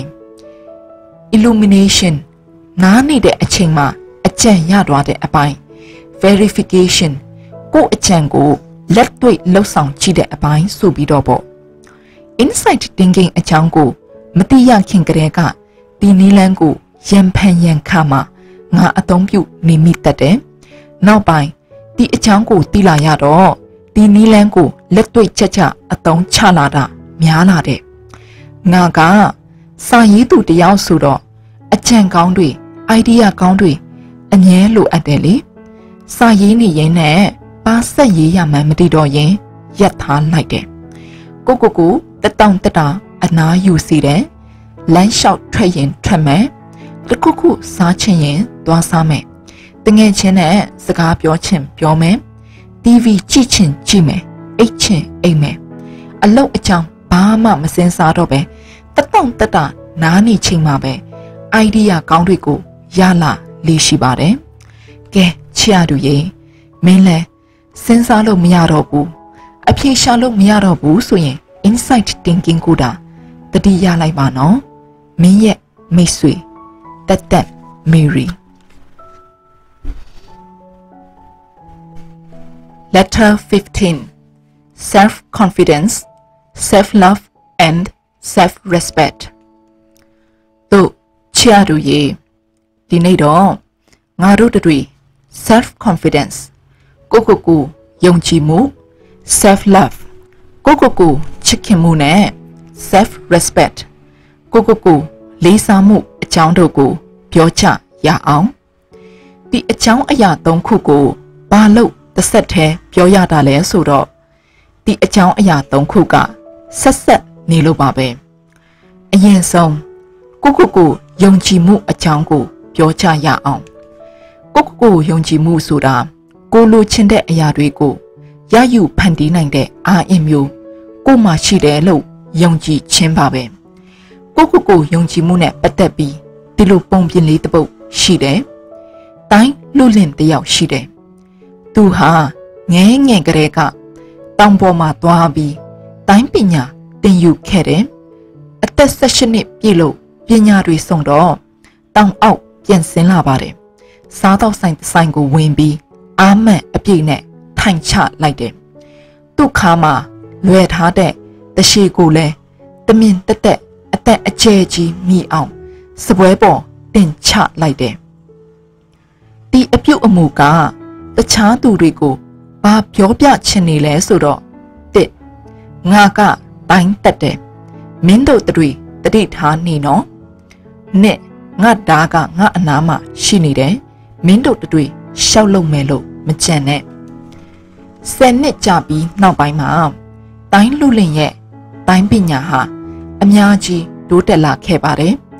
Speaker 1: illumination နားနေတဲ့အချိန်မှာအကြံရသွားတဲ့အပိုင်း verification ကိုယ့်အကြံကိုလက်တွေ့လှုပ်ဆောင်ကြည့်တဲ့အပိုင်းဆိုပြီးတော့ပေါ့ insight thinking အကြောင်းကိုမတိရခင်ကတည်းကဒီနီလန်းကိုရံဖန်ရံခါမှာငါအသုံးပြုနေမိတတ်တယ်နောက်ပိုင်းဒီအကြောင်းကိုသိလာရတော့ဒီနီလန်းကိုလက်တွေ့ချက်ချအသုံးချလာတာများလာတဲ့ငါကစာရေးသူတယောက်ဆိုတော့အကြံကောင်းတွေ idea ကောင်းတွေအမြဲလိုအပ်တယ်လေစာရေးနေရင်နဲ့ပါဆက်ရေးရမှန်းမသိတော့ရင်ရက်ထားလိုက်တယ်ကိုကိုကိုတက်တောင့်တက်တာအနာယူစီတယ်လမ်းလျှောက်ထွက်ရင်ထွက်မယ်တခုခုစားချင်ရင်သွားစားမယ်တငယ်ချင်းနဲ့စကားပြောချင်ပြောမယ် တီဗီ ကြည့်ချင်ကြည့်မယ်အိတ်ချင်အိတ်မယ်အလုပ်အကြောင်းဘာမှမစင်စားတော့ပဲတက်တောင့်တက်တာနားနေချိန်မှာပဲ idea ကောင်းတွေကိုရလာလေးရှိပါတယ်ကဲချစ်ရသူရေမင်းလဲစဉ်းစားလို့မရတော့ဘူးအဖြေရှာလို့မရတော့ဘူးဆိုရင် insight thinking ကိုတာတတိရလိုက်ပါနော်မင်းရဲ့မိတ်ဆွေတက်တက်မေရီ Letter fifteen Self-confidence, self-love and self-respect တို့ချစ်ရသူရေဒီနေ့တော့ငါတို့တွေ self-confidence ကိုကိုကိုယုံကြည်မှု self-love ကိုကိုကိုချစ်ခင်မှုနဲ့ self-respect ကိုကိုကိုလေးစားမှုအကြောင်းတို့ကိုပြောချရအောင်ဒီအကြောင်းအရာသုံးခုကိုဘာလို့တစ်ဆက်တည်းပြောရတာလဲဆိုတော့ဒီအကြောင်းအရာသုံးခုကဆက်ဆက်နေလို့ပါပဲအရင်ဆုံးကိုကိုကိုယုံကြည်မှုအကြောင်းကိုပြောချရအောင်ကိုကိုကိုယုံကြည်မှုဆိုတာကိုလိုချင်တဲ့အရာတွေကိုရယူဖန်တီးနိုင်တဲ့အာအင်မျိုးကိုမှရှိတယ်လို့ယုံကြည်ခြင်းပါပဲကိုကိုကိုယုံကြည်မှုနဲ့ပတ်သက်ပြီးဒီလိုပုံပြင်လေးတစ်ပုဒ်ရှိတယ်တိုင်းလူလင်တယောက်ရှိတယ်သူဟာငဲငဲကလေးကတောင်ပေါ်မှာသွားပြီးတိုင်းပညာသင်ယူခဲ့တယ်အသက်၁၈နှစ်ပြည့်လို့ပညာတွေစုံတော့တောင်အောက်ပြန်ဆင်းလာပါတယ်စားတော့ဆိုင်ဆိုင်ကိုဝင်ပြီးအာမန်အပြည့်နဲ့ထိုင်ချလိုက်တယ်သူ့ခါမှာလွယ်ထားတဲ့တရှိကိုလဲတမင်တက်တက်အသက်အကျယ်ကြီးမိအောင်စပွဲပေါ်တင်ချလိုက်တယ်ဒီအပြုတ်အမူကတခြားသူတွေကိုဘာပြောပြချင်နေလဲဆိုတော့တစ်ငါကတိုင်းတက်တယ်မင်းတို့တွေတတိထားနေနော်နှစ်ငါဓာကငါအနားမှာရှိနေတယ်မင်းတို့တွေရှောက်လုံမယ်လို့မကြံနဲ့ဆယ်နှစ်ကြာပြီးနောက်ပိုင်းမှာတိုင်းလူလင်ရဲ့တိုင်းပညာဟာအများကြီးတိုးတက်လာခဲ့ပါတယ်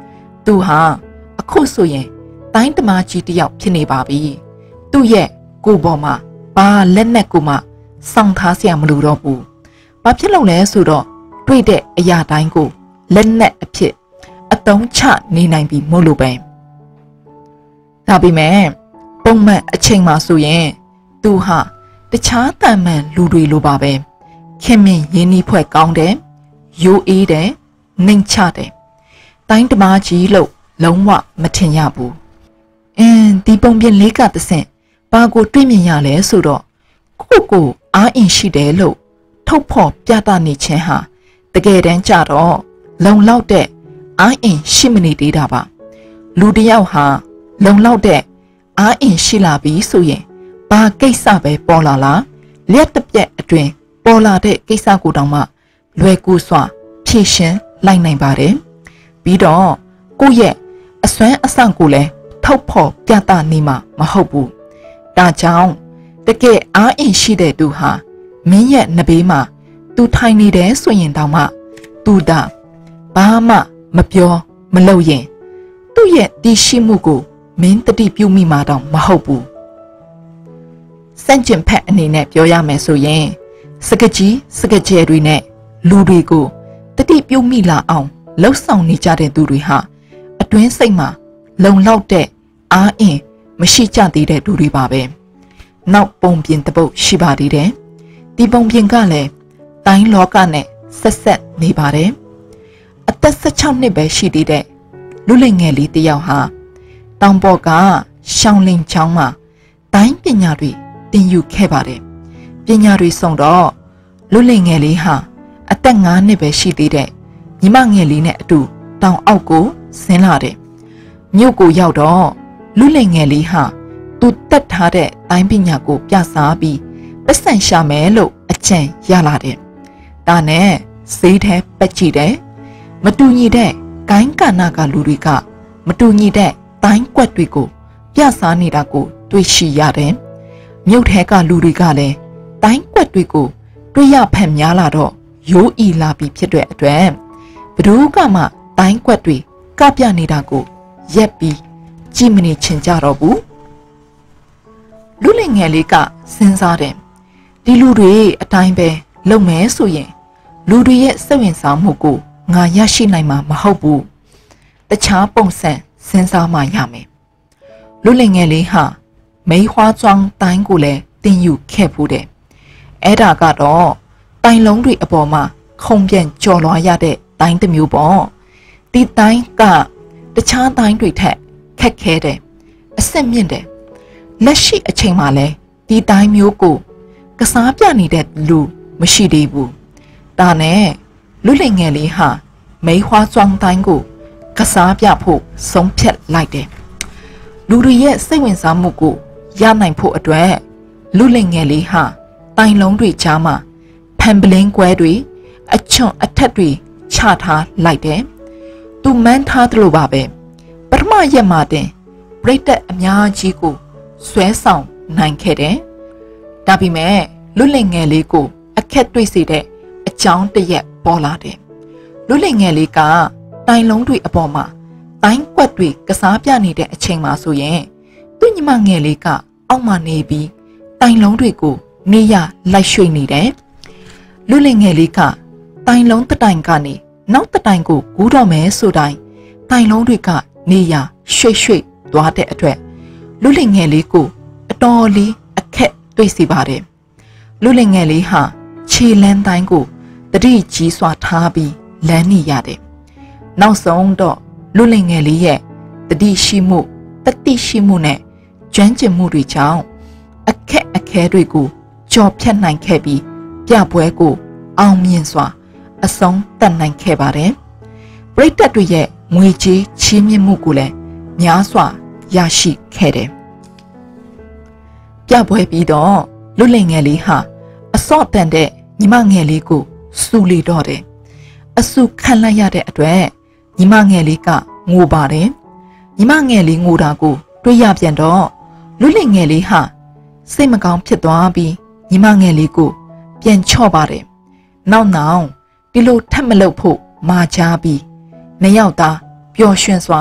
Speaker 1: သူဟာအခုဆိုရင်တိုင်းတမကြီးတယောက်ဖြစ်နေပါပြီသူ့ရဲ့ကိုယ်ပေါ်မှာဘာလက်နဲ့ကိုမှစောင့်ထားเสียမလို့တော့ဘူးဘာဖြစ်လို့လဲဆိုတော့တွေ့တဲ့အရာတိုင်းကိုလက်နဲ့အဖြစ်အသုံးချနေနိုင်ပြီမို့လို့ပဲဒါပေမဲ့ပုံမှန်အချိန်မှာဆိုရင်သူဟာတခြားတန်မှန်လူတွေလိုပါပဲခင်မင်ရင်းနှီးဖွဲ့ကောင်းတယ်ရိုးအေးတယ်နှိမ်ချတယ်တိုင်းတမကြီးလို့လုံးဝမထင်ရဘူးအင်းဒီပုံပြင်လေးကတဆင့်ဘာကိုတွေ့မြင်ရလဲဆိုတော့ကိုကိုအားအင်ရှိတယ်လို့ထုတ်ဖော်ပြသနေခြင်းဟာတကယ်တမ်းကျတော့လုံလောက်တဲ့အားအင်ရှိမနေသေးတာပါလူတစ်ယောက်ဟာလုံလောက်တဲ့အားအင်ရှိလာပြီဆိုရင်ဘာကိစ္စပဲပေါ်လာလားလျက်တစ်ပြက်အတွင်ပေါ်လာတဲ့ကိစ္စကိုတောင်မှလွယ်ကူစွာဖြေရှင်းလိုက်နိုင်ပါတယ်ပြီးတော့ကိုယ့်ရဲ့အစွမ်းအစကိုလည်းထုတ်ဖော်ပြသနေမှာမဟုတ်ဘူးဒါကြောင့်တကယ်အားအင်ရှိတဲ့သူဟာမင်းရဲ့နဘေးမှာသူထိုင်နေတယ်ဆိုရင်တောင်မှသူဒါဘာမှမပြောမလုပ်ရင်သူ့ရဲ့တည်ရှိမှုကိုမင်းတတိပြုမိမှာတော့မဟုတ်ဘူးစန့်ကျင်ဖက်အနေနဲ့ပြောရမယ်ဆိုရင်စကကြီးစကကျဲတွေနဲ့လူတွေကိုတတိပြုမိလာအောင်လှုပ်ဆောင်နေကြတဲ့သူတွေဟာအတွင်းစိတ်မှာလုံလောက်တဲ့အားအင်မရှိကြသေးတဲ့သူတွေပါပဲနောက်ပုံပြင်တပုတ်ရှိပါသေးတယ်ဒီပုံပြင်ကလည်းတိုင်းလောကနဲ့ဆက်ဆက်နေပါတယ်အသက်၁၆နှစ်ပဲရှိသေးတဲ့လူလင်ငယ်လေးတယောက်ဟာတောင်ပေါ်ကရှောင်းလင်းချောင်းမှာတိုင်းပညာတွေသင်ယူခဲ့ပါတယ်ပညာတွေစုံတော့လူလင်ငယ်လေးဟာအသက်၅နှစ်ပဲရှိသေးတဲ့ညီမငယ်လေးနဲ့အတူတောင်အောက်ကိုဆင်းလာတယ်မြို့ကိုရောက်တော့လူလင်ငယ်လေးဟာသူတက်ထားတဲ့တိုင်းပညာကိုပြစားပြီးပတ်စံရှာမယ်လို့အကြံရလာတယ်ဒါနဲ့ဈေးထဲပက်ကြည့်တယ်မတူညီတဲ့ဂိုင်းကာနာကလူတွေကမတူညီတဲ့တိုင်းကွက်တွေကိုပြစားနေတာကိုတွေ့ရှိရတယ်မြို့ထဲကလူတွေကလည်းတိုင်းကွက်တွေကိုတွေ့ရဖက်များလာတော့ရိုးအီလာပြီးဖြစ်တဲ့အတွက်ဘယ်သူကမှတိုင်းကွက်တွေကပြနေတာကိုရက်ပြီးကြည့်မနေချင်ကြတော့ဘူးလူလင်ငယ်လေးကစဉ်းစားတယ်ဒီလူတွေအတိုင်းပဲလုပ်မယ်ဆိုရင်လူတွေရဲ့စိတ်ဝင်စားမှုကိုငါရရှိနိုင်မှာမဟုတ်ဘူးတခြားပုံစံစဉ်းစားမှရမယ်လူလင်ငယ်လေးဟာမိဟွားကျွမ်းတိုင်းကိုလည်းတင်ယူခဲ့ဖို့တယ်အဲ့ဒါကတော့တိုင်လုံးတွေအပေါ်မှာခုံပြန်ကြော်လွှားရတဲ့တိုင်းတစ်မျိုးပေါ့ဒီတိုင်းကတခြားတိုင်းတွေထက်ခက်ခဲတယ်အဆင့်မြင့်တယ်လက်ရှိအချိန်မှာလဲဒီတိုင်းမျိုးကိုကစားပြနေတဲ့လူမရှိသေးဘူးဒါနဲ့လူလင်ငယ်လေးဟာမိဟွားကျွမ်းတိုင်းကိုကစားပြဖို့ဆုံးဖြတ်လိုက်တယ်လူတွေရဲ့စိတ်ဝင်စားမှုကိုရနိုင်ဖို့အတွက်လူလင်ငယ်လေးဟာတိုင်လုံးတွေကြားမှာဖန်ပလင်းကွဲတွေအချွန်အထက်တွေချထားလိုက်တယ်သူမှန်းထားသလိုပါပဲပထမရက်မှာတင်ပြိတ္တအများကြီးကိုဆွဲဆောင်နိုင်ခဲ့တယ်ဒါပေမဲ့လူလင်ငယ်လေးကိုအခက်တွေ့စေတဲ့အကြောင်းတစ်ရက်ပေါ်လာတယ်လူလင်ငယ်လေးကတိုင်လုံးတွေအပေါ်မှာတိုင်းကွက်တွေကစားပြနေတဲ့အချိန်မှာဆိုရင်သူ့ညီမငယ်လေးကအောက်မှာနေပြီးတိုင်လုံးတွေကိုနေရလိုက်ရွှေ့နေတယ်လူလင်ငယ်လေးကတိုင်လုံးတတိုင်ကနေနောက်တတိုင်ကိုကူးတော့မယ်ဆိုတိုင်းတိုင်လုံးတွေကနေရရွှေ့ရွှေ့သွားတဲ့အတွက်လူလင်ငယ်လေးကိုအတော်လေးအခက်တွေ့စီပါတယ်လူလင်ငယ်လေးဟာခြေလန်းတိုင်းကိုတတိကြီးစွာထားပြီးလမ်းနေရတယ်နောက်ဆုံးတော့လူလင်ငယ်လေးရဲ့တတိရှိမှုတတိရှိမှုနဲ့ကျွမ်းကျင်မှုတွေကြောင့်အခက်အခဲတွေကိုကြော်ဖြတ်နိုင်ခဲ့ပြီးပြပွဲကိုအောင်မြင်စွာအဆုံးသတ်နိုင်ခဲ့ပါတယ်ပရိသတ်တွေရဲ့ငွေကြေးချီးမြှင့်မှုကိုလည်းများစွာရရှိခဲ့တယ်ပြပွဲပြီးတော့လူလင်ငယ်လေးဟာအစော့တန်တဲ့ညီမငယ်လေးကိုစူလီတော့တယ်အဆူခံလိုက်ရတဲ့အတွက်ညီမငယ်လေးကငိုပါတယ်ညီမငယ်လေးငိုတာကိုတွေ့ရပြန်တော့လူလင်ငယ်လေးဟာစိတ်မကောင်းဖြစ်သွားပြီးညီမငယ်လေးကိုပြန်ချော့ပါတယ်နောက်နောက်ဒီလိုထပ်မလုပ်ဖို့မာချပြီးနှစ်ယောက်သားပျော်ရွှင်စွာ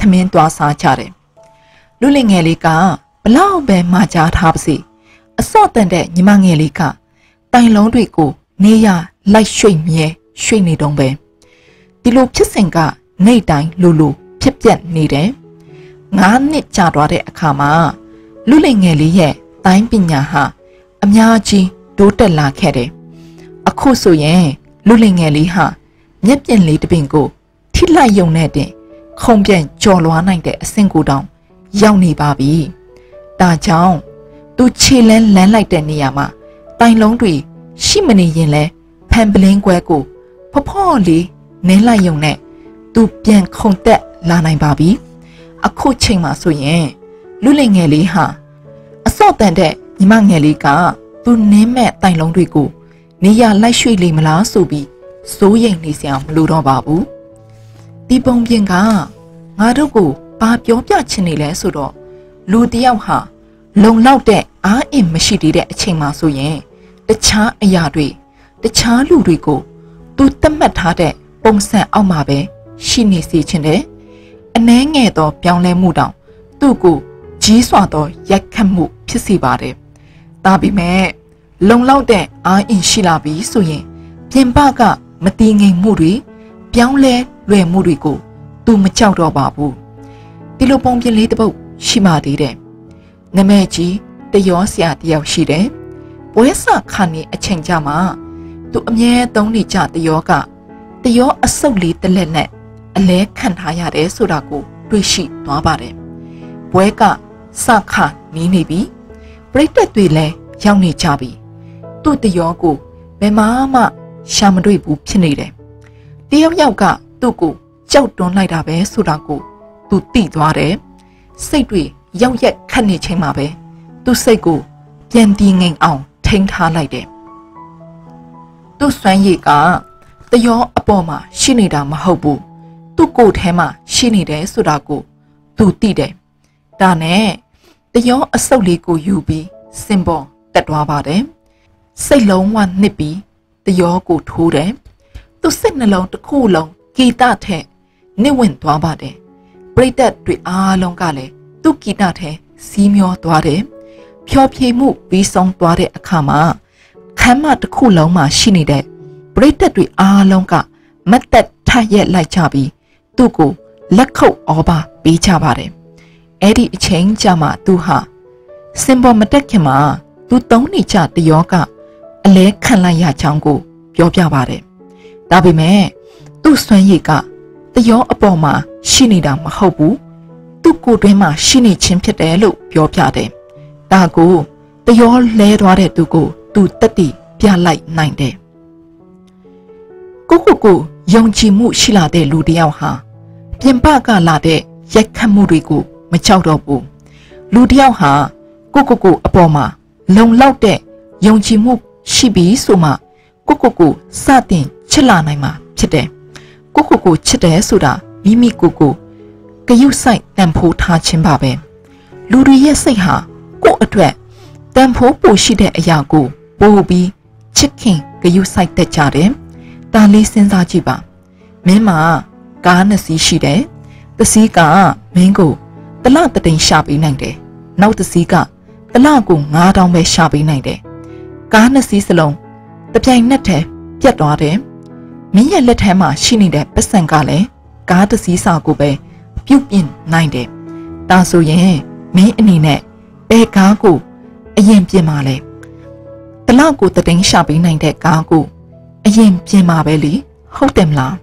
Speaker 1: ထမင်းသွားစားကြတယ်လူလင်ငယ်လေးကဘလောက်ပဲမှာကြားထားပါစေအစော့တန်တဲ့ညီမငယ်လေးကတိုင်လုံးတွေကိုနေရလိုက်ရွှေ့မြဲရွှေ့နေတော့ပဲဒီလိုဖြစ်စဉ်ကနေတိုင်းလူလူဖြစ်ပြက်နေတယ်ငါးနှစ်ကြာသွားတဲ့အခါမှာလူလင်ငယ်လေးရဲ့တိုင်းပညာဟာအများကြီးတိုးတက်လာခဲ့တယ်အခုဆိုရင်လူလင်ငယ်လေးဟာမျက်ပြင်လေးတစ်ပင်ကိုထိလိုက်ယုံနဲ့တင်ခုံပြန်ကြော်လွားနိုင်တဲ့အဆင့်ကိုတောင်ရောက်နေပါပြီဒါကြောင့်သူခြေလန်းလန်းလိုက်တဲ့နေရာမှာတိုင်လုံးတွေရှိမနေရင်လဲဖန်ပလင်းကွဲကိုဖဖော့လေးနင်းလိုက်ယုံနဲ့သူပြန်ခုန်တက်လာနိုင်ပါပြီအခုချိန်မှာဆိုရင်လူလင်ငယ်လေးဟာအစော့တန်တဲ့ညီမငယ်လေးကသူနင်းမဲ့တိုင်လုံးတွေကိုနေရလိုက်ရွှေ့လိမ့်မလားဆိုပြီးစိုးရိမ်နေစရာမလိုတော့ပါဘူးဒီပုံပြင်ကငါတို့ကိုဘာပြောပြချင်နေလဲဆိုတော့လူတယောက်ဟာလုံလောက်တဲ့အားအင်မရှိသေးတဲ့အချိန်မှာဆိုရင်တခြားအရာတွေတခြားလူတွေကိုသူသတ်မှတ်ထားတဲ့ပုံစံအောက်မှာပဲရှိနေစေချင်တယ်အနှဲငယ်သောပြောင်းလဲမှုတောင်သူ့ကိုကြီးစွာသောရိုက်ခတ်မှုဖြစ်စေပါတယ်ဒါပေမဲ့လုံလောက်တဲ့အားအင်ရှိလာပြီဆိုရင်ပြင်ပကမတည်ငြိမ်မှုတွေပြောင်းလဲလွယ်မှုတွေကိုသူမကြောက်တော့ပါဘူးဒီလိုပုံပြင်လေးတစ်ပုတ်ရှိမှသေးတယ်နမဲကြီးတရောဆရာတယောက်ရှိတယ်ပွဲစခါနေအချိန်ကြမှာသူအမြဲသုံးနေကြတရောကတရောအဆုပ်လေးတစ်လက်နဲ့အလဲခံထားရတယ်ဆိုတာကိုတွေ့ရှိသွားပါတယ်ပွဲကစခါနေနေပြီပရိသတ်တွေလည်းရောက်နေကြပြီသူ့တရောကိုဘယ်မှမှရှာမတွေ့ဘူးဖြစ်နေတယ်တယောက်ယောက်ကသူ့ကိုကြောက်တွန်းလိုက်တာပဲဆိုတာကိုသူသိသွားတယ်စိတ်တွေရောက်ရက်ခတ်နေချိန်မှာပဲသူ့စိတ်ကိုပြန်တည်ငြိမ်အောင်ထိန်းထားလိုက်တယ်သူ့စွမ်းရည်ကတရောအပေါ်မှာရှိနေတာမဟုတ်ဘူးသူ့ကိုယ်ထဲမှာရှိနေတယ်ဆိုတာကိုသူသိတယ်ဒါနဲ့တရောအဆုပ်လေးကိုယူပြီးစင်ပေါ်တက်သွားပါတယ်စိတ်လုံးဝနှစ်ပြီးတရောကိုထိုးတယ်သူစိတ်နှလုံးတစ်ခုလုံးဂီတထဲနစ်ဝင်သွားပါတယ်ပရိသတ်တွေအားလုံးကလည်းသူ့ဂီတထဲစီးမျောသွားတယ်ဖြောဖြေမှုပြီးဆုံးသွားတဲ့အခါမှာခမ်းမတစ်ခုလုံးမှာရှိနေတဲ့ပရိသတ်တွေအားလုံးကမတ်တက်ထရက်လိုက်ကြပြီးသူ့ကိုလက်ခုပ်ဩဘာပေးကြပါတယ်အဲ့ဒီအချိန်ကြမှာသူဟာစင်ပေါ်မတက်ခင်မှာသူသုံးနေကြတရောကအလဲခံလိုက်ရချောင်းကိုပြောပြပါတယ်ဒါပေမဲ့သူ့စွမ်းရည်ကတရောအပေါ်မှာရှိနေတာမဟုတ်ဘူးသူ့ကိုယ်တွင်းမှာရှိနေခြင်းဖြစ်တယ်လို့ပြောပြတယ်ဒါကိုတရောလဲသွားတဲ့သူကိုသူတက်တည်ပြလိုက်နိုင်တယ်ကိုကိုကိုယုံကြည်မှုရှိလာတဲ့လူတစ်ယောက်ဟာပြင်ပကလာတဲ့ရိုက်ခတ်မှုတွေကိုမကြောက်တော့ဘူးလူတစ်ယောက်ဟာကိုကိုကိုအပေါ်မှာလုံလောက်တဲ့ယုံကြည်မှုရှိပြီးဆိုမှကိုကိုကိုစတင်ချစ်လာနိုင်မှာဖြစ်တယ်ကိုကိုကိုချစ်တယ်ဆိုတာမိမိကိုကိုဂယုစိုက်တန်ဖိုးထားခြင်းပါပဲလူတွေရဲ့စိတ်ဟာကိုယ့်အတွက်တန်ဖိုးပိုရှိတဲ့အရာကိုပို့ပြီးချစ်ခင်ဂယုစိုက်တတ်ကြတယ်ဒါလေးစဉ်းစားကြည့်ပါမင်းမှာကားနှစ်စီးရှိတယ်တစ်စီးကမင်းကိုတလတတိန်ရှာပေးနိုင်တယ်နောက်တစ်စီးကတလကိုငါးတောင်းပဲရှာပေးနိုင်တယ်ကားနှစ်စီးစလုံးတပြိုင်နက်တည်းပြတ်သွားတယ်မင်းရဲ့လက်ထဲမှာရှိနေတဲ့ပတ်စံကလည်းကားတစ်စီးစာကိုပဲပြုတ်ပြင်နိုင်တယ်ဒါဆိုရင်မင်းအနေနဲ့ဘယ်ကားကိုအရင်ပြင်မှာလဲတလကိုတတိန်ရှာပေးနိုင်တဲ့ကားကိုအရင်ပြင်မှာပဲလေဟုတ်တယ်မလား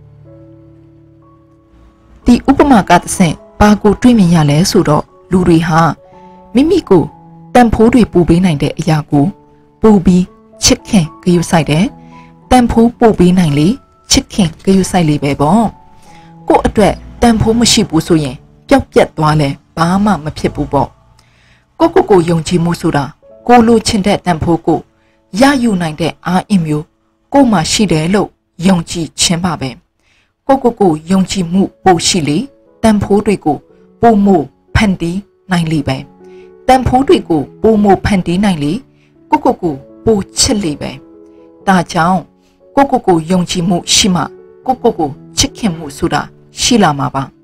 Speaker 1: ဒီဥပမာကတစ်ဆင့်ဘာကိုတွေးမြင်ရလဲဆိုတော့လူတွေဟာမိမိကိုတန်ဖိုးတွေပူပေးနိုင်တဲ့အရာကိုပူပြီးချစ်ခင်ဂရုစိုက်တယ်တန်ဖိုးပူပေးနိုင်လေချစ်ခင်ဂရုစိုက်လေပဲပေါ့ကို့အတွက်တန်ဖိုးမရှိဘူးဆိုရင်ပျောက်ပြတ်သွားလဲဘာမှမဖြစ်ဘူးပေါ့ကိုကိုကိုယုံကြည်မှုဆိုတာကိုလိုချင်တဲ့တန်ဖိုးကိုရယူနိုင်တဲ့အားအင်မျိုးကိုမှရှိတယ်လို့ယုံကြည်ခြင်းပါပဲကိုကိုကိုယုံကြည်မှုပိုရှိလေတန်ဖိုးတွေကိုပိုမိုဖန်တီးနိုင်လေပဲတန်ဖိုးတွေကိုပိုမိုဖန်တီးနိုင်လေကိုကိုကိုပိုချစ်လေပဲဒါကြောင့်ကိုကိုကိုယုံကြည်မှုရှိမှကိုကိုကိုချစ်ခင်မှုဆိုတာရှိလာမှာပါ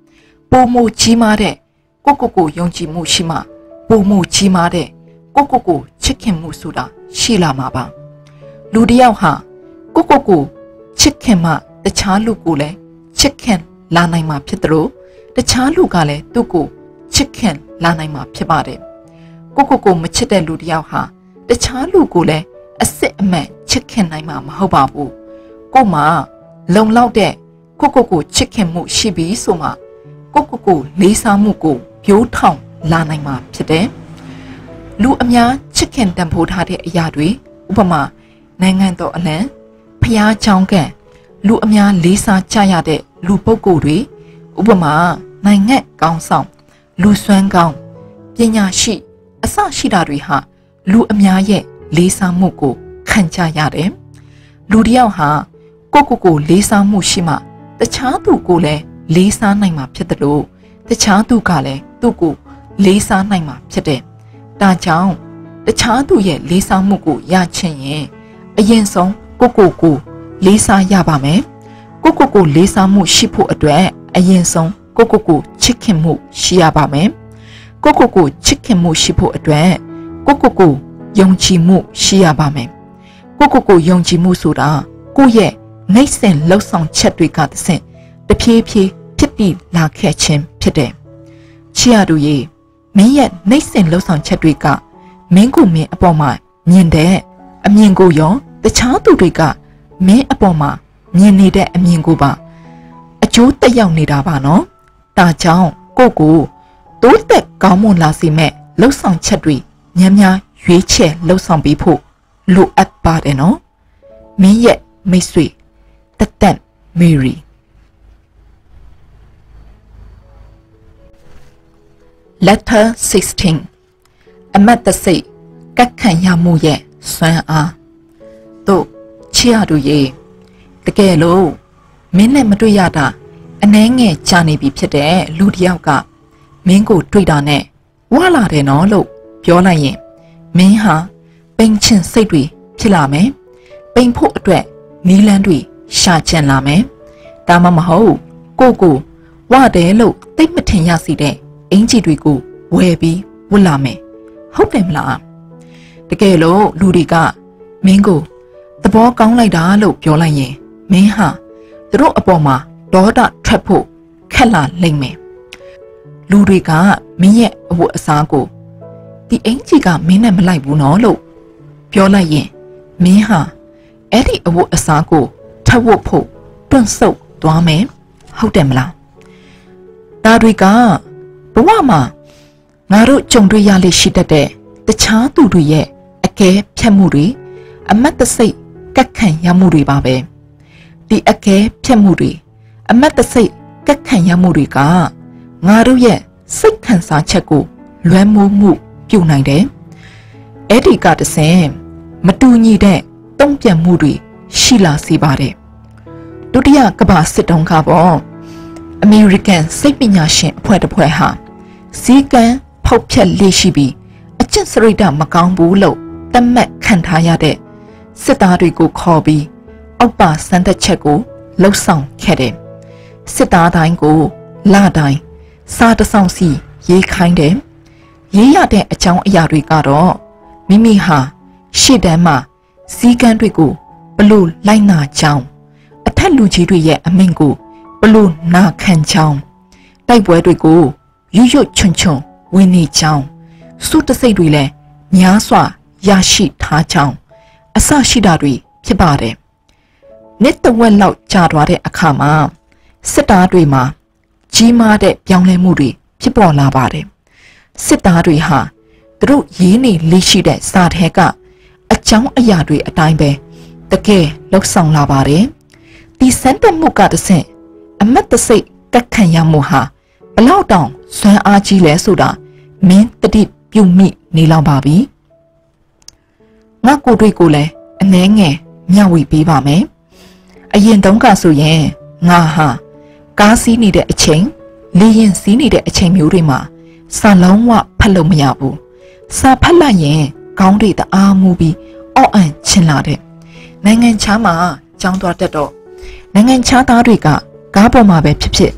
Speaker 1: ပိုမိုကြီးမားတဲ့ကိုကိုကိုယုံကြည်မှုရှိမှပိုမိုကြီးမားတဲ့ကိုကိုကိုချစ်ခင်မှုဆိုတာရှိလာမှာပါလူတစ်ယောက်ဟာကိုကိုကိုချစ်ခင်မှတခြားလူကိုလည်းချစ်ခင်လာနိုင်မှာဖြစ်တယ်လို့တခြားလူကလည်းသူ့ကိုချစ်ခင်လာနိုင်မှာဖြစ်ပါတယ်ကိုကိုကိုမချစ်တဲ့လူတစ်ယောက်ဟာတခြားလူကိုလည်းအစစ်အမှန်ချစ်ခင်နိုင်မှာမဟုတ်ပါဘူးကိုမှလုံလောက်တဲ့ကိုကိုကိုချစ်ခင်မှုရှိပြီးဆိုမှကိုကိုကိုလေးစားမှုကိုပြိုးထောင်လာနိုင်မှာဖြစ်တယ်လူအများချစ်ခင်တန်ဖိုးထားတဲ့အရာတွေဥပမာနိုင်ငံတော်အလံဖျားချောင်းကန်လူအများလေးစားကြရတဲ့လူပုဂ္ဂိုလ်တွေဥပမာနိုင်ငံကောင်းဆောင်လူစွမ်းကောင်းပညာရှိအစရှိတာတွေဟာလူအများရဲ့လေးစားမှုကိုခံကြရတယ်လူတစ်ယောက်ဟာကိုကိုကိုလေးစားမှုရှိမှတခြားသူကိုလည်းလေးစားနိုင်မှာဖြစ်တယ်လို့တခြားသူကလည်းသူ့ကိုလေးစားနိုင်မှာဖြစ်တယ်ဒါကြောင့်တခြားသူရဲ့လေးစားမှုကိုရချင်ရင်အရင်ဆုံးကိုကိုကိုလေးစားရပါမယ်ကိုကိုကိုလေးစားမှုရှိဖို့အတွက်အရင်ဆုံးကိုကိုကိုချစ်ခင်မှုရှိရပါမယ်ကိုကိုကိုချစ်ခင်မှုရှိဖို့အတွက်ကိုကိုကိုယုံကြည်မှုရှိရပါမယ်ကိုကိုကိုယုံကြည်မှုဆိုတာကိုရဲ့နှိမ့်စင်လှုပ်ဆောင်ချက်တွေကတဆင့်တဖြည်းဖြည်းဖြစ်ပြီးလာခဲ့ခြင်းဖြစ်တယ်ချစ်ရသူရေမင်းရဲ့နှိမ့်စင်လှုပ်ဆောင်ချက်တွေကမင်းကိုမင်းအပေါ်မှာမြင်တဲ့အမြင်ကိုရောတခြားသူတွေကမင်းအပေါ်မှာမြင်နေတဲ့အမြင်ကိုပါအကျိုးတက်ရောက်နေတာပါနော်ဒါကြောင့်ကိုကိုတိုးတက်ကောင်းမွန်လာစေမဲ့လှုပ်ဆောင်ချက်တွေများများရွေးချယ်လှုပ်ဆောင်ပေးဖို့လိုအပ်ပါတယ်နော်မင်းရဲ့မိတ်ဆွေတက်တက်မေရီLetter sixteen အမတ်တစိတ်ကက်ခံရမှုရဲ့စွမ်းအားတို့ချစ်ရသူရေတကယ်လို့မင်းနဲ့မတွေ့ရတာအနှဲငယ်ကြာနေပြီဖြစ်တဲ့လူတစ်ယောက်ကမင်းကိုတွေ့တာနဲ့ဝါလာတယ်နော်လို့ပြောလိုက်ရင်မင်းဟာပိန်ချင်စိတ်တွေဖြစ်လာမယ်ပိန်ဖို့အတွက်နီးလန်းတွေရှာချင်လာမယ်ဒါမှမဟုတ်ကိုကိုဝတယ်လို့သိမထင်ရစီတဲ့အင်ကြီးတွေကိုဝယ်ပြီးဝတ်လာမယ်ဟုတ်တယ်မလားတကယ်လို့လူတွေကမင်းကိုသဘောကောင်းလိုက်တာလို့ပြောလိုက်ရင်မင်းဟာသူတို့အပေါ်မှာဒေါသထွက်ဖို့ခက်လာလိမ့်မယ်လူတွေကမင်းရဲ့အဝတ်အစားကိုဒီအင်ကြီးကမင်းနဲ့မလိုက်ဘူးနော်လို့ပြောလိုက်ရင်မင်းဟာအဲ့ဒီအဝတ်အစားကိုထပ်ဝတ်ဖို့တွန့်ဆုတ်သွားမယ်ဟုတ်တယ်မလားဒါတွေကဘဝမှာငါတို့ကြုံတွေ့ရလိမ့်ရှိတတ်တဲ့တခြားသူတွေရဲ့အကဲဖြတ်မှုတွေအမတ်တစိတ်ကက်ခံရမှုတွေပါပဲဒီအကဲဖြတ်မှုတွေအမတ်တစိတ်ကက်ခံရမှုတွေကငါတို့ရဲ့စိတ်ခံစားချက်ကိုလွှမ်းမိုးမှုပြုနိုင်တယ်အဲ့ဒီကတဆင်မတူညီတဲ့တုံ့ပြန်မှုတွေရှိလာစေပါတယ်ဒုတိယကမ္ဘာစစ်တုန်းကပေါ့အမေရိကန်စိတ်ပညာရှင်အဖွဲ့တစ်ဖွဲ့ဟာစည်းကမ်းဖောက်ဖျက်လေ့ရှိပြီးအကျင့်စရိတ်မကောင်းဘူးလို့သတ်မှတ်ခံထားရတဲ့စစ်သားတွေကိုခေါ်ပြီးအောက်ပါစမ်းသပ်ချက်ကိုလှုပ်ဆောင်ခဲ့တယ်စစ်သားတိုင်းကိုလတိုင်းစားတဆောင်စီရေးခိုင်းတယ်ရေးရတဲ့အကြောင်းအရာတွေကတော့မိမိဟာရှေ့တန်းမှာစည်းကမ်းတွေကိုဘလို့လိုက်နာကြောင်းအထက်လူကြီးတွေရဲ့အမိန့်ကိုဘလို့နာခံကြောင်းတိုက်ပွဲတွေကိုရွရွချွန်ချွန်ဝင်နေကြောင်းစုတစိတ်တွေလည်းများစွာရရှိထားကြောင်းအစရှိတာတွေဖြစ်ပါတယ်နှစ်တဝက်လောက်ကြာသွားတဲ့အခါမှာစစ်သားတွေမှာကြီးမားတဲ့ပြောင်းလဲမှုတွေဖြစ်ပေါ်လာပါတယ်စစ်သားတွေဟာသူတို့ရေးနေလိရှိတဲ့စာထဲကအကြောင်းအရာတွေအတိုင်းပဲတကယ်လှုပ်ဆောင်လာပါတယ်ဒီစံတက်မှုကတဆင့်အမတ်တစိတ်ကက်ခံရမှုဟာဘလောက်တောင်စွမ်းအားကြီးလဲဆိုတာမင်းတတိပြုမိနေလောက်ပါပြီငါကိုတွေကိုလည်းအနှဲငယ်မျှဝေပေးပါမယ်အရင်တုန်းကဆိုရင်ငါဟာကားစီးနေတဲ့အချိန်လေရင်စီးနေတဲ့အချိန်မျိုးတွေမှာစာလုံးဝဖတ်လို့မရဘူးစာဖတ်လိုက်ရင်ခေါင်းတွေတအားမူပြီးအော့အန်ချင်လာတဲ့နိုင်ငံခြားမှာကြောင်းသွားတတ်တော့နိုင်ငံခြားသားတွေကကားပေါ်မှာပဲဖြစ်ဖြစ်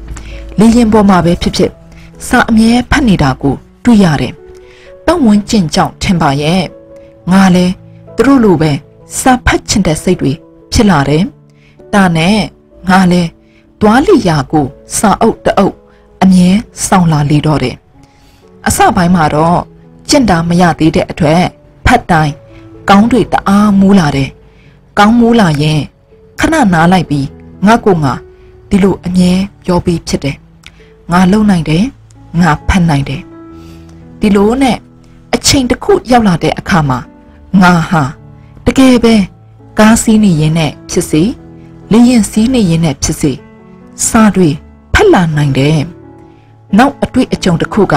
Speaker 1: လေရင်ပေါ်မှာပဲဖြစ်ဖြစ်စာအမြဲဖတ်နေတာကိုတွေ့ရတယ်ပတ်ဝန်းကျင်ကြောင့်ထင်ပါရဲ့ငါလဲသူတို့လိုပဲစာဖတ်ချင်တဲ့စိတ်တွေဖြစ်လာတယ်ဒါနဲ့ငါလဲသွားလိရာကိုစာအုပ်တအုပ်အမြဲစောင့်လာလေတော့တယ်အစပိုင်းမှာတော့ကျင့်တာမရသေးတဲ့အတွက်ဖတ်တိုင်းကောင်းတွေတအားမူးလာတယ်ကောင်းမူးလာရင်ခဏနားလိုက်ပြီးငါကိုငါဒီလိုအမြဲပြောပြီးဖြစ်တယ်ငါလုံနိုင်တယ်ငါဖတ်နိုင်တယ်ဒီလိုနဲ့အချိန်တစ်ခုရောက်လာတဲ့အခါမှာငါဟာတကယ်ပဲကားစီးနေရင်နဲ့ဖြစ်စေလေရင်စီးနေရင်နဲ့ဖြစ်စေစာတွေဖတ်လာနိုင်တယ်နောက်အတွေ့အကြုံတစ်ခုက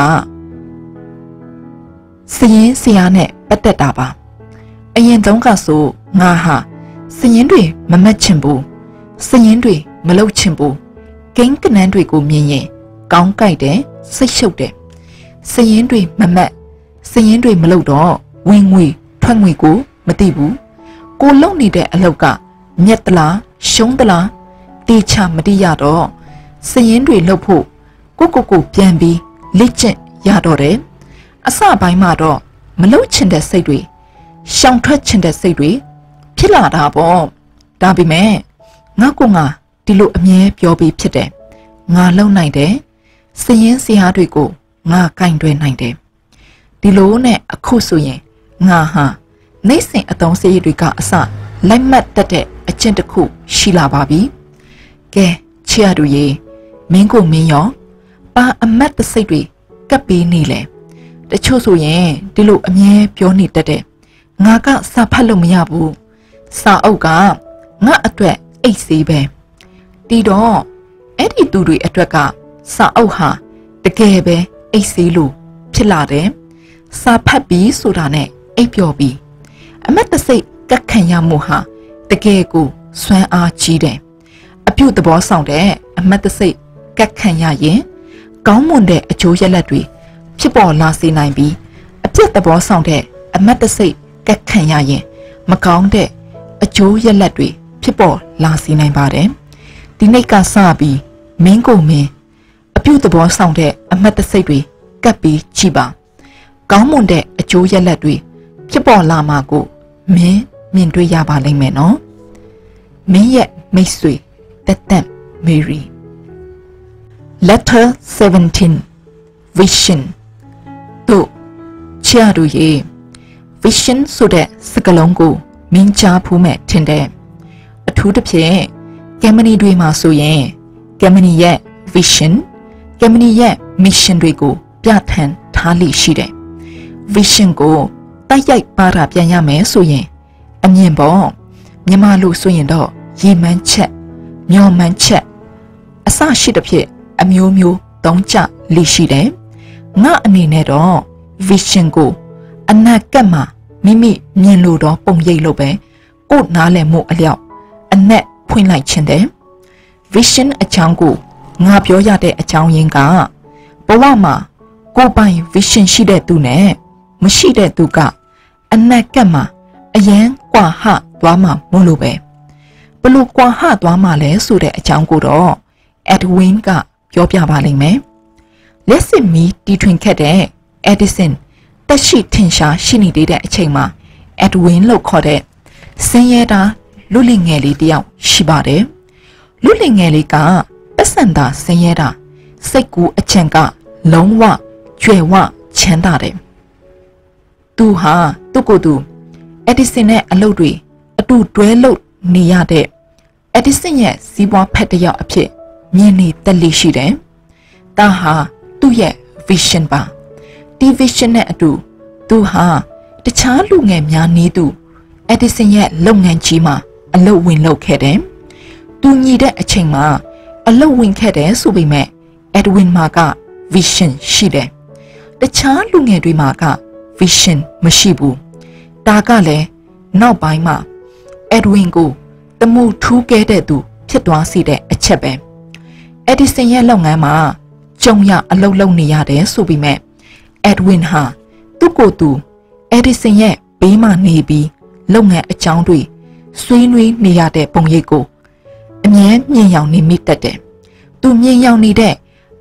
Speaker 1: စရင်ဆရာနဲ့ပတ်သက်တာပါအရင်တုန်းကဆိုငါဟာစရင်တွေမမတ်ချင်ဘူးစရင်တွေမလုတ်ချင်ဘူးဂိမ်းကနန်းတွေကိုမြင်ရင်ကောင်းကြိုက်တယ်စိတ်ရှုပ်တယ်စရင်တွေမမတ်စရင်တွေမလုတ်တော့ဝင်ငွေထွက်ငွေကိုမသိဘူးကိုလုံနေတဲ့အလောက်ကမြက်တလားရှုံးတလားတေချာမတိရတော့စရင်တွေလုတ်ဖို့ကိုကိုကိုပြန်ပြီးလက်ကျင့်ရတော့တယ်အစပိုင်းမှာတော့မလုတ်ချင်တဲ့စိတ်တွေရှောင်ထွက်ချင်တဲ့စိတ်တွေဖြစ်လာတာပေါ့ဒါပေမဲ့ငါကငါဒီလိုအမြဲပြောပြီးဖြစ်တယ်ငါလုံနိုင်တယ်စရင်စရာတွေကိုငါကင်တွယ်နိုင်တယ်ဒီလိုနဲ့အခုဆိုရင်ငါဟာနေစဉ်အသုံးစရိတ်တွေကအစလိုက်မှတ်တတ်တဲ့အကျင့်တစ်ခုရှိလာပါပြီကဲချစ်ရတူရေမင်းကိုမင်းရောပါအမတ်တစိတ်တွေကပ်ပေးနေလေတချို့ဆိုရင်ဒီလိုအမြဲပြောနေတတ်တဲ့ငါကစာဖတ်လို့မရဘူးစာအုပ်ကငါအတွက်အိတ်ဆေးပဲတီတော့အဲ့ဒီသူတွေအတွက်ကစာအုပ်ဟာတကယ်ပဲအိတ်ဆေးလို့ဖြစ်လာတယ်စာဖတ်ပြီးဆိုတာနဲ့အိပ်ပျော်ပြီးအမတ်တစိတ်ကက်ခံရမှုဟာတကယ်ကိုစွမ်းအားကြီးတယ်အပြုတ်သဘောဆောင်တဲ့အမတ်တစိတ်ကက်ခံရရင်ကောင်းမွန်တဲ့အကျိုးရလဒ်တွေဖြစ်ပေါ်လာစေနိုင်ပြီးအပြစ်သဘောဆောင်တဲ့အမတ်တစိတ်ကက်ခံရရင်မကောင်းတဲ့အကျိုးရလဒ်တွေဖြစ်ပေါ်လာစေနိုင်ပါတယ်ဒီနေ့ကစပြီးမင်းကိုမင်းအပြုတ်သဘောဆောင်တဲ့အမတ်တစိတ်တွေကပ်ပြီးကြည့်ပါကောင်းမွန်တဲ့အကျိုးရလဒ်တွေဖြစ်ပေါ်လာမှာကိုမင်းမြင်တွေ့ရပါလိမ့်မယ်နော်မင်းရဲ့မိတ်ဆွေတက်တက်မေရီ Letter seventeen Vision တို့ချစ်ရတူရေ Vision ဆိုတဲ့စကားလုံးကိုမင်းကြားဖူးမဲ့ထင်တယ်အထူးသဖြင့်ကမ်ပဏီတွေမှာဆိုရင်ကမ်ပဏီရဲ့ Vision ကမ်ပဏီရဲ့ Mission တွေကိုပြဋ္ဌာန်းထားလိရှိတယ် Vision ကိုတိုက်ရိုက်ပါတာပြန်ရမယ်ဆိုရင်အမြင်ပေါ့မြန်မာလူဆိုရင်တော့ရေမှန်းချက်မျောမှန်းချက်အစရှိတဲ့ဖြစ်အမျိုးမျိုးသုံးချလိရှိတယ်ငါအနေနဲ့တော့ Vision ကိုအနာဂတ်မှာမိမိမြင်လို့တော့ပုံရိပ်လို့ပဲကို့နားလည်မှုအလျောက်အနက်ဖွင့်လိုက်ခြင်းတယ် Vision အကြောင်းကိုငါပြောရတဲ့အကြောင်းရင်းကဘဝမှာကိုယ်ပိုင် Vision ရှိတဲ့သူနဲ့မရှိတဲ့သူကအနာဂတ်မှာအရန်ကွာဟသွားမှာမလို့ပဲဘလို့ကွာဟသွားမှာလဲဆိုတဲ့အကြောင်းကိုတော့ Edwin ကပြောပြပါလိမ့်မယ်လက်စစ်မီတီထွင်ခဲ့တဲ့ Edison တက်ရှိထင်ရှားရှိနေသေးတဲ့အချိန်မှာ Edwin လို့ခေါ်တဲ့စင်ရဲတာလူလင်ငယ်လေးတယောက်ရှိပါတယ်လူလင်ငယ်လေးကပတ်စံသာစင်ရဲတာစိတ်ကူးအချံကလုံးဝကျွယ်ဝချမ်းသာတယ်သူဟာသူ့ကိုယ်သူ Edison နဲ့အလုပ်တွေအတူတွဲလုပ်နေရတဲ့ Edison ရဲ့စီးပွားဖက်တစ်ယောက်အဖြစ်မြင်နေတက်လိရှိတယ်။ဒါဟာသူ့ရဲ့ vision ပါ။ဒီ vision နဲ့အတူသူဟာတခြားလူငယ်များနည်းသူ Edison ရဲ့လုပ်ငန်းကြီးမှာအလုပ်ဝင်လုပ်ခဲ့တယ်။သူညီတဲ့အချိန်မှာအလုပ်ဝင်ခဲ့တယ်ဆိုပေမဲ့ Edwin မှာက vision ရှိတယ်။တခြားလူငယ်တွေမှာက vision မရှိဘူး။ဒါကလည်းနောက်ပိုင်းမှာ Edwin ကိုတမှုထူးကဲတဲ့သူဖြစ်သွားစေတဲ့အချက်ပဲ။ Edison ရဲ့လုပ်ငန်းမှာကြုံရအလုပ်လုပ်နေရတယ်ဆိုပေမဲ့ Edwin ဟာသူ့ကိုယ်သူ Edison ရဲ့ဘေးမှာနေပြီးလုပ်ငန်းအကြောင်းတွေဆွေးနွေးနေရတဲ့ပုံရိပ်ကိုအမြဲမြင်ရောက်နေမိတတ်တယ်။သူမြင်ရောက်နေတဲ့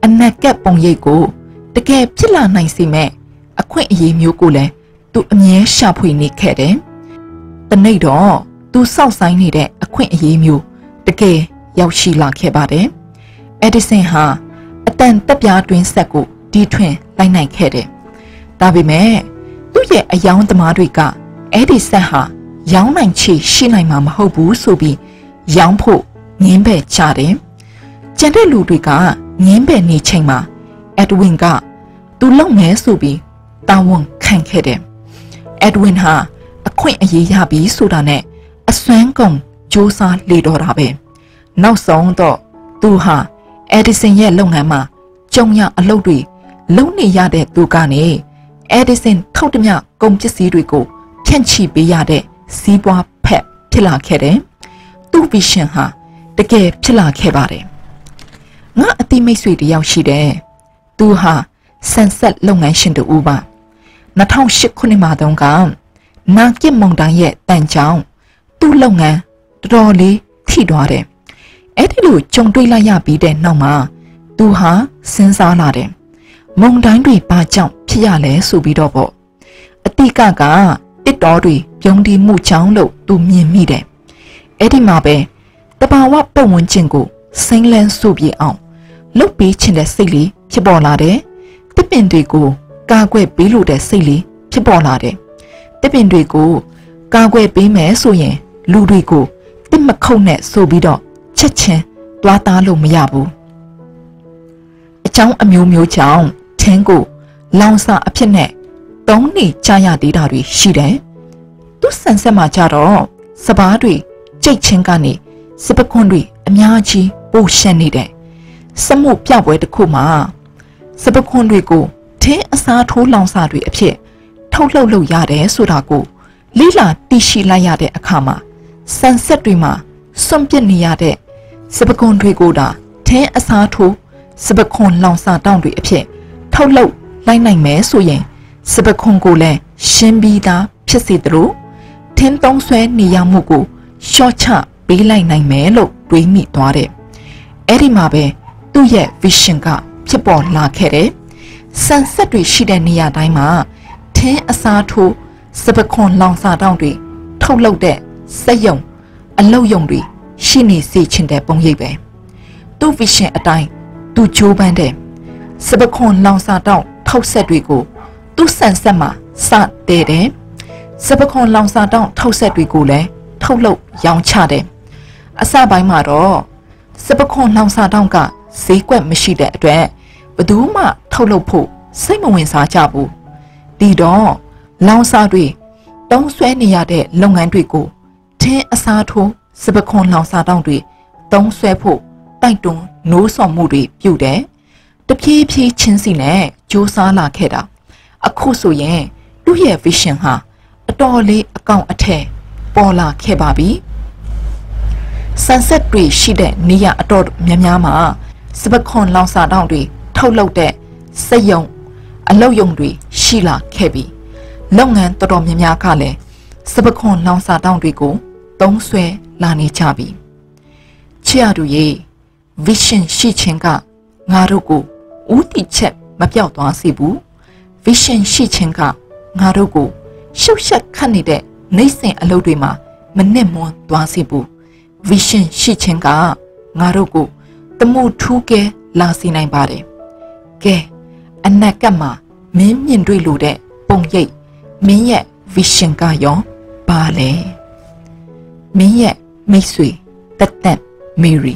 Speaker 1: အနက်ကက်ပုံရိပ်ကိုတကယ်ဖြစ်လာနိုင်စေမဲ့အခွင့်အရေးမျိုးကိုလည်းသူအမြဲရှာဖွေနေခဲ့တယ်။တနေ့တော့သူစောင့်ဆိုင်နေတဲ့အခွင့်အရေးမျိုးတကယ်ရောက်ရှိလာခဲ့ပါတယ်။ အက်ဒီဆင်ဟာအတန်တက်ပြားတွင်းဆက်ကိုတီးထွင်လိုက်နိုင်ခဲ့တယ်။ဒါပေမဲ့သူ့ရဲ့အယောင်သမားတွေကအဲ့ဒီဆက်ဟာရောင်းနိုင်ချေရှိနိုင်မှာမဟုတ်ဘူးဆိုပြီးရောင်းဖို့ငင်းပယ်ကြတယ်။ကျန်တဲ့လူတွေကငင်းပယ်နေချိန်မှာအက်ဒဝင်းကသူလုံမယ်ဆိုပြီးတာဝန်ခံခဲ့တယ်။အက်ဒဝင်းဟာအခွင့်အရေးရပြီးဆိုတာနဲ့အစွမ်းကုန်စူးစမ်းလေတော့တာပဲ။နောက်ဆုံးတော့သူဟာအက်ဒီဆင်ရဲ့လုပ်ငန်းမှာကြုံရအလုပ်တွေလုံနေရတဲ့သူကနေအက်ဒီဆင်ထုတ်သမျှကုန်ပစ္စည်းတွေကိုဖြန့်ချိပေးရတဲ့စီးပွားဖက်ဖြစ်လာခဲ့တယ်။သူ့ဗီရှင်ဟာတကယ်ဖြစ်လာခဲ့ပါတယ်။ငါအတိမိတ်ဆွေတယောက်ရှိတယ်။သူဟာဆန်ဆက်လုပ်ငန်းရှင်တူပါ။၂၀၀၈ခုနှစ်မှာတုန်းကနာကစ်မုန်တိုင်းရဲ့တန်ကြောင်သူ့လုပ်ငန်းတော်တော်လေးထိသွားတယ်။အဲ့ဒီလိုကြုံတွေ့လိုက်ရပြီးတဲ့နောက်မှာသူဟာစဉ်းစားလာတယ်။မုန်တိုင်းတွေဘာကြောင့်ဖြစ်ရလဲဆိုပြီးတော့ပေါ့အတိကကတစ်တော်တွေပြုံးတီမှုချောင်းလို့သူမြင်မိတယ်။အဲ့ဒီမှာပဲတဘာဝပတ်ဝန်းကျင်ကိုစိမ့်လန်းစုပြေအောင်လှုပ်ပေးခြင်းတဲ့စိတ်လေးဖြစ်ပေါ်လာတယ်။တစ်ပင်တွေကိုကာကွယ်ပေးလို့တဲ့စိတ်လေးဖြစ်ပေါ်လာတယ်။တစ်ပင်တွေကိုကာကွယ်ပေးမယ်ဆိုရင်လူတွေကိုတစ်မခုတ်နဲ့ဆိုပြီးတော့ချက်ချင်းတွားသားလို့မရဘူး။အကြောင်းအမျိုးမျိုးကြောင့်ထင်းကိုလောင်စာအဖြစ်နဲ့တုံးနေကြရသေးတာတွေရှိတယ်။သူဆန်ဆက်မှာကြတော့စပားတွေကြိတ်ချင်းကနေစပခွန်တွေအများကြီးပိုရှန်နေတယ်။စမှုပြပွဲတစ်ခုမှာစပခွန်တွေကိုထင်းအစားထိုးလောင်စာတွေအဖြစ်ထုတ်လုပ်လို့ရတယ်ဆိုတာကိုလိလာသိရှိလိုက်ရတဲ့အခါမှာဆန်ဆက်တွေမှာစွန့်ပစ်နေရတဲ့စပခွန်တွေကိုဒါထင်းအစားထိုးစပခွန်လောင်စာတောင်းတွေအဖြစ်ထုတ်လုပ်လိုက်နိုင်မယ်ဆိုရင်စပခွန်ကိုလည်းရှင်းပြီးသားဖြစ်စေသလိုထင်းသုံးဆွဲနေရမှုကိုရှော့ချပေးလိုက်နိုင်မယ်လို့တွေးမိသွားတယ်။အဲ့ဒီမှာပဲသူ့ရဲ့ vision ကဖြစ်ပေါ်လာခဲ့တယ်။ဆန်ဆက်တွေရှိတဲ့နေရာတိုင်းမှာထင်းအစားထိုးစပခွန်လောင်စာတောင်းတွေထုတ်လုပ်တဲ့စက်ရုံအလုပ်ရုံတွေရှိနေစေချင်တဲ့ပုံရိပ်ပဲ။သူ့ vision အတိုင်းသူကြိုးပမ်းတဲ့စပခွန်လောင်စာတောင်းထုတ်ဆက်တွေကိုသူဆန်ဆက်မှာစတဲ့တယ်စပခွန်လောင်စာတောင်းထုတ်ဆက်တွေကိုလည်းထုတ်လုပ်ရောင်းချတယ်အစပိုင်းမှာတော့စပခွန်လောင်စာတောင်းကဈေးကွက်မရှိတဲ့အတွက်ဘယ်သူမှထုတ်လုပ်ဖို့စိတ်မဝင်စားကြဘူးဒီတော့လောင်စာတွေတုံးဆွဲနေရတဲ့လုပ်ငန်းတွေကိုထင်းအစားထိုးစပခွန်လောင်စာတောင်းတွေတုံးဆွဲဖို့တိုက်တွန်းနိုးဆော်မှုတွေပြုတယ်တဖြည်းဖြည်းချင်းစီနဲ့ကြိုးစားလာခဲ့တာအခုဆိုရင်သူ့ရဲ့ vision ဟာအတော်လေးအကောင်အထည်ပေါ်လာခဲ့ပါပြီဆန်ဆက်တွေရှိတဲ့နေရာအတော်များများမှာစပခွန်လောင်စာတောင်းတွေထုတ်လုပ်တဲ့စက်ရုံအလုပ်ရုံတွေရှိလာခဲ့ပြီလုပ်ငန်းတော်တော်များများကလည်းစပခွန်လောင်စာတောင်းတွေကိုသုံးဆွဲလာနေကြပြီချစ်ရသူရဲ့ vision ရှိခြင်းကငါတို့ကိုဦးတည်ချက်မပြောက်သွားစေဘူး vision ရှိခြင်းကငါတို့ကိုရှုပ်ရှက်ခတ်နေတဲ့နေစဉ်အလုပ်တွေမှာမနစ်မွန်းသွားစေဘူး vision ရှိခြင်းကငါတို့ကိုတမှုထူးကဲလာစေနိုင်ပါတယ်ကဲအနာကမှာမင်းမြင်တွေ့လို့တဲ့ပုံရိပ်မင်းရဲ့ vision ကရောပါလေမင်းရဲ့မိတ်ဆွေတက်တက် Mary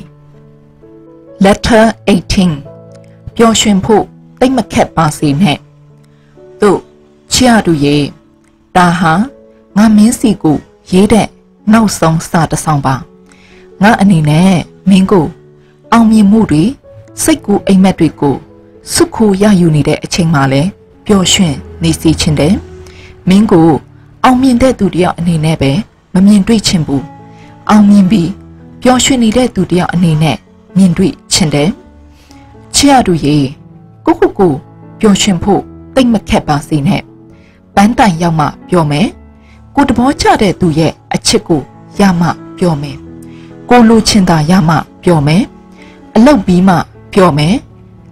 Speaker 1: letter eighteen ပျော်ရွှင်ဖို့တိတ်မခက်ပါစေနဲ့တို့ချစ်ရသူရဲ့ဒါဟာငါမင်းစီကိုရေးတဲ့နောက်ဆုံးစာတစ်စောင်ပါငါအနေနဲ့မင်းကိုအောင်မြင်မှုတွေစိတ်ကူးအိမ်မက်တွေကိုစုခိုရယူနေတဲ့အချိန်မှလည်းပျော်ရွှင်နေစီချင်တယ်မင်းကိုအောင်မြင်တဲ့သူတယောက်အနေနဲ့ပဲမမြင်တွေ့ချင်ဘူးအောင်မြင်ပြီးပျော်ရွှင်နေတဲ့သူတယောက်အနေနဲ့မြင်တွေ့ချင်တယ်ချစ်ရသူရဲ့ကိုကိုကိုပျော်ရွှင်ဖို့တိတ်မခက်ပါစေနဲ့ပန်းတိုင်ရောက်မှပြောမယ်ကိုတဘောချတဲ့သူရဲ့အချစ်ကိုရမှပြောမယ်ကိုလိုချင်တာရမှပြောမယ်အလုပ်ပြီးမှပြောမယ်တ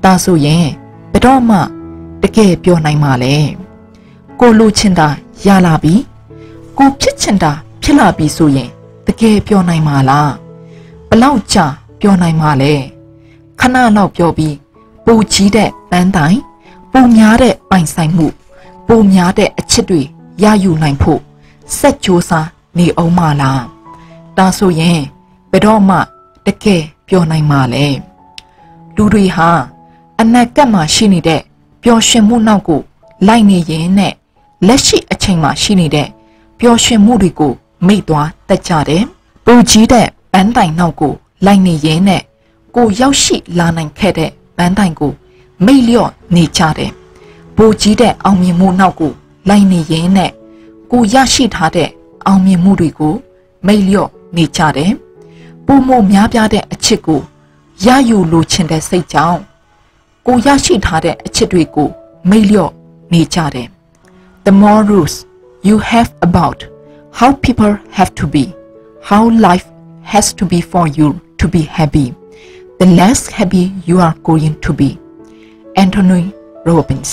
Speaker 1: ตาสูเย่ไปดอมาตะเกียบยอนายมาเลยกูลูชินดายาลาบีกูพิชินดาพิลาบีสูเย่ตะเกียบยอนายมาลาปล่าวจ่าเปียวนายมาเลยขณะเราเปียวบีปูจีเดะแปนไตปูญาเดะไปใส่หมู่ปูญาเดะอชิดวียาอยู่ในผู้เสจจูซานีเอามาลาตาสูเย่ไปดอมาตะเกียบเปียวนายมาเลยดูดีฮะอันนั้นก็มาชินีเดะเปียวเชมูนาวกูไล่เนี่ยเย็นเน่และชีอชิงมาชินีเดะเปียวเชมูริกูไม่ตัวแต่จ่าเดะปูจีเดะแปนไตนาวกูไล่เนี่ยเย็นเน่กูยาวชีลานังแค่เดะแปนไตกูไม่เลี้ยวเนี่ยจ่าเดะปูจีเดะเอามีมูนาวกูไล่เนี่ยเย็นเน่กูยาชีท่าเดะเอามีมูริกูไม่เลี้ยวเนี่ยจ่าเดะปูโมมีอาบยาเดะอชิกูยาอยู่ลูชินเดะใส่จ้าวกูยาชีท่าเดะอชิดวีกูไม่เลี้ยวเนี่ยจ่าเดะ The more rules you have about how people have to be, how life has to be for you to be happy, the less happy you are going to be. Anthony Robbins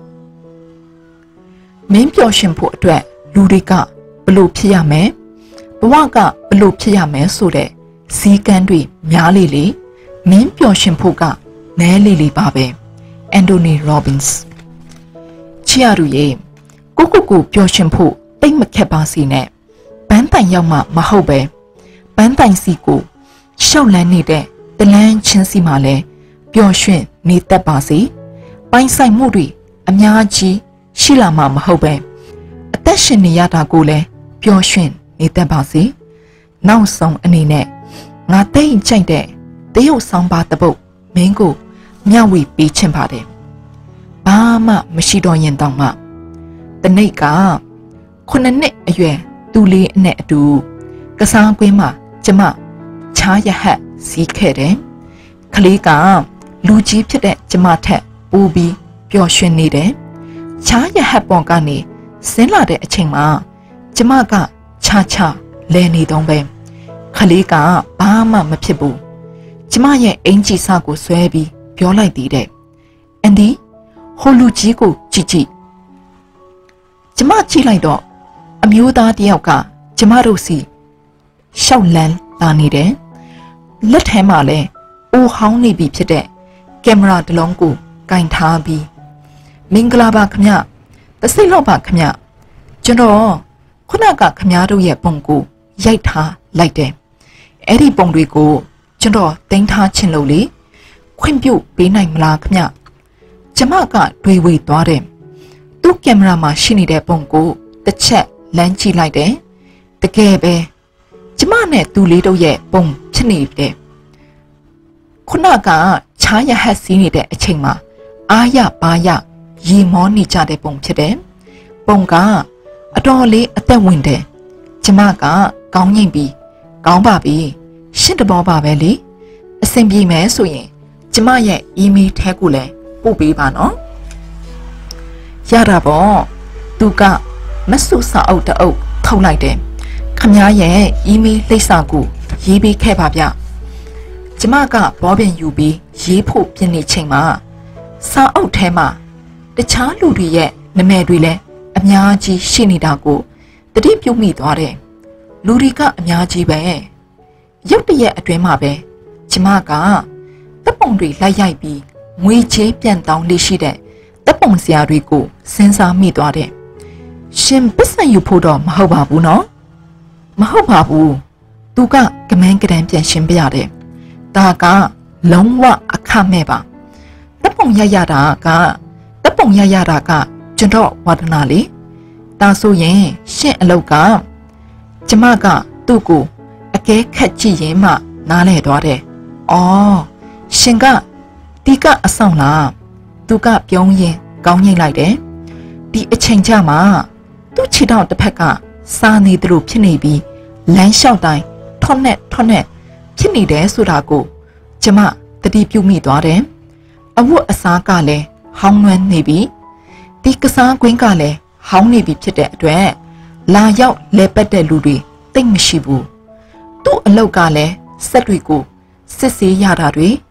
Speaker 1: မင်းပျော်ရွှင်ဖို့အတွက်လူတွေကဘလို့ဖြစ်ရမယ်ဘဝကဘလို့ဖြစ်ရမယ်ဆိုတဲ့စည်းကမ်းတွေများလေလေမင်းပျော်ရွှင်ဖို့ကနဲလေလေပါပဲ Anthony Robbins ချီရူရဲ့ကိုကိုကိုပျော်ရွှင်ဖို့တိတ်မခက်ပါစေနဲ့ပန်းတိုင်ရောက်မှမဟုတ်ပဲပန်းတိုင်စီကိုရှောက်လန်းနေတဲ့တလန်းချင်းစီမှာလဲပျော်ရွှင်နေတတ်ပါစေပိုင်ဆိုင်မှုတွေအများကြီးရှိလာမှာမဟုတ်ပဲအသက်ရှင်နေရတာကိုလဲပျော်ရွှင်နေတတ်ပါစေနောက်ဆုံးအနေနဲ့ငါတိတ်ကြိုက်တဲ့တရုတ်ဆောင်ပါတပုတ်မင်းကိုမျှဝေပေးချင်ပါတယ်ဘာမှမရှိတော့ရင်တောင်မှတနေ့ကခုနှစ်နှစ်အရွယ်သူလေးအနဲ့အတူကစားကွင်းမှာကျမချားရဟတ်စီးခဲ့တယ်ကလေးကလူကြီးဖြစ်တဲ့ကျမထက်ပိုပြီးပျော်ရွှင်နေတယ်ချားရဟတ်ပေါ်ကနေဆင်းလာတဲ့အချိန်မှာကျမကချာချာလဲနေတော့ပဲကလေးကဘာမှမဖြစ်ဘူးကျမရဲ့အင်ကြီးစားကိုဆွဲပြီးပြောလိုက်သေးတယ်အန်ဒီဟိုလူကြီးကိုကြည့်ကြည့်ကျမကြည့်လိုက်တော့အမျိုးသားတယောက်ကကျမတို့စီရှောက်လန်းလာနေတယ်လက်ထဲမှာလဲအိုဟောင်းနေပြီဖြစ်တဲ့ကင်မရာတစ်လုံးကိုကင်ထားပြီးမင်္ဂလာပါခမတစိတ်လောက်ပါခမကျွန်တော်ခုနကခမတို့ရဲ့ပုံကိုရိုက်ထားလိုက်တယ်အဲ့ဒီပုံတွေကိုကျွန်တော်တင်ထားချင်လို့လေခွင့်ပြုပေးနိုင်မလားခမကျမကတွေးဝေသွားတယ်သူ့ကင်မရာမှာရှိနေတဲ့ပုံကိုတစ်ချက်လမ်းကြည့်လိုက်တယ်တကယ်ပဲကျမနဲ့သူလေးတို့ရဲ့ပုံဖြစ်နေတယ်ခုနကချားရဟတ်စီးနေတဲ့အချိန်မှာအာရပါရရေမောနေကြတဲ့ပုံဖြစ်တယ်ပုံကအတော်လေးအသက်ဝင်တယ်ကျမကကောင်းငိမ့်ပြီးကောင်းပါပြီရှင်းတဘောပါပဲလေအဆင်ပြေမယ်ဆိုရင်ကျမရဲ့ email ထဲကိုလည်းပို့ပေးပါနော်ရတာပေါ့သူကမဆုစာအုပ်တအုပ်ထုတ်လိုက်တယ်ခမရဲ့ email လိပ်စာကိုရေးပေးခဲ့ပါဗျကျမကဘောပင်ယူပြီးရေးဖို့ပြင်နေချိန်မှာစာအုပ်ထဲမှာတခြားလူတွေရဲ့နာမည်တွေလည်းအများကြီးရှိနေတာကိုတတိပြုမိသွားတယ်လူတွေကအများကြီးပဲရုတ်တရက်အတွင်းမှာပဲကျမကတပ်ပုံတွေလိုက်ရိုက်ပြီးငွေချေးပြန်တောင်းလေးရှိတဲ့တပ်ပုံစရာတွေကိုစဉ်းစားမိသွားတယ်ရှင်ပစ္စံယူဖို့တော့မဟုတ်ပါဘူးနော်မဟုတ်ပါဘူးသူကကမန်းကရန်ပြန်ရှင်းပြရတယ်ဒါကလုံးဝအခမဲ့ပါတပ်ပုံရရတာကတပ်ပုံရရတာကကျွန်တော်ဝါဒနာလေဒါဆိုရင်ရှင့်အလောက်ကကျမကသူ့ကိုအကဲခတ်ကြည့်ရင်မှနားလဲသွားတယ်အော်ရှင်ကဒီကအဆောင်လားသူကပြုံးရင်ကောင်းငိမ့်လိုက်တယ်ဒီအချိန်ကျမှသူ့ခြေထောက်တစ်ဖက်ကစားနေသူဖြစ်နေပြီးလမ်းလျှောက်တိုင်းထွန်းနဲ့ထွန်းနဲ့ဖြစ်နေတယ်ဆိုတာကိုကျမတတိပြုမိသွားတယ်အဝတ်အစားကလည်းဟောင်းနှွမ်းနေပြီဒီကစားကွင်းကလည်းဟောင်းနေပြီဖြစ်တဲ့အတွက်လာရောက်လဲပတ်တဲ့လူတွေတိတ်မရှိဘူးသူ့အလောက်ကလည်းစက်တွေကိုစစ်ဆေးရတာတွေ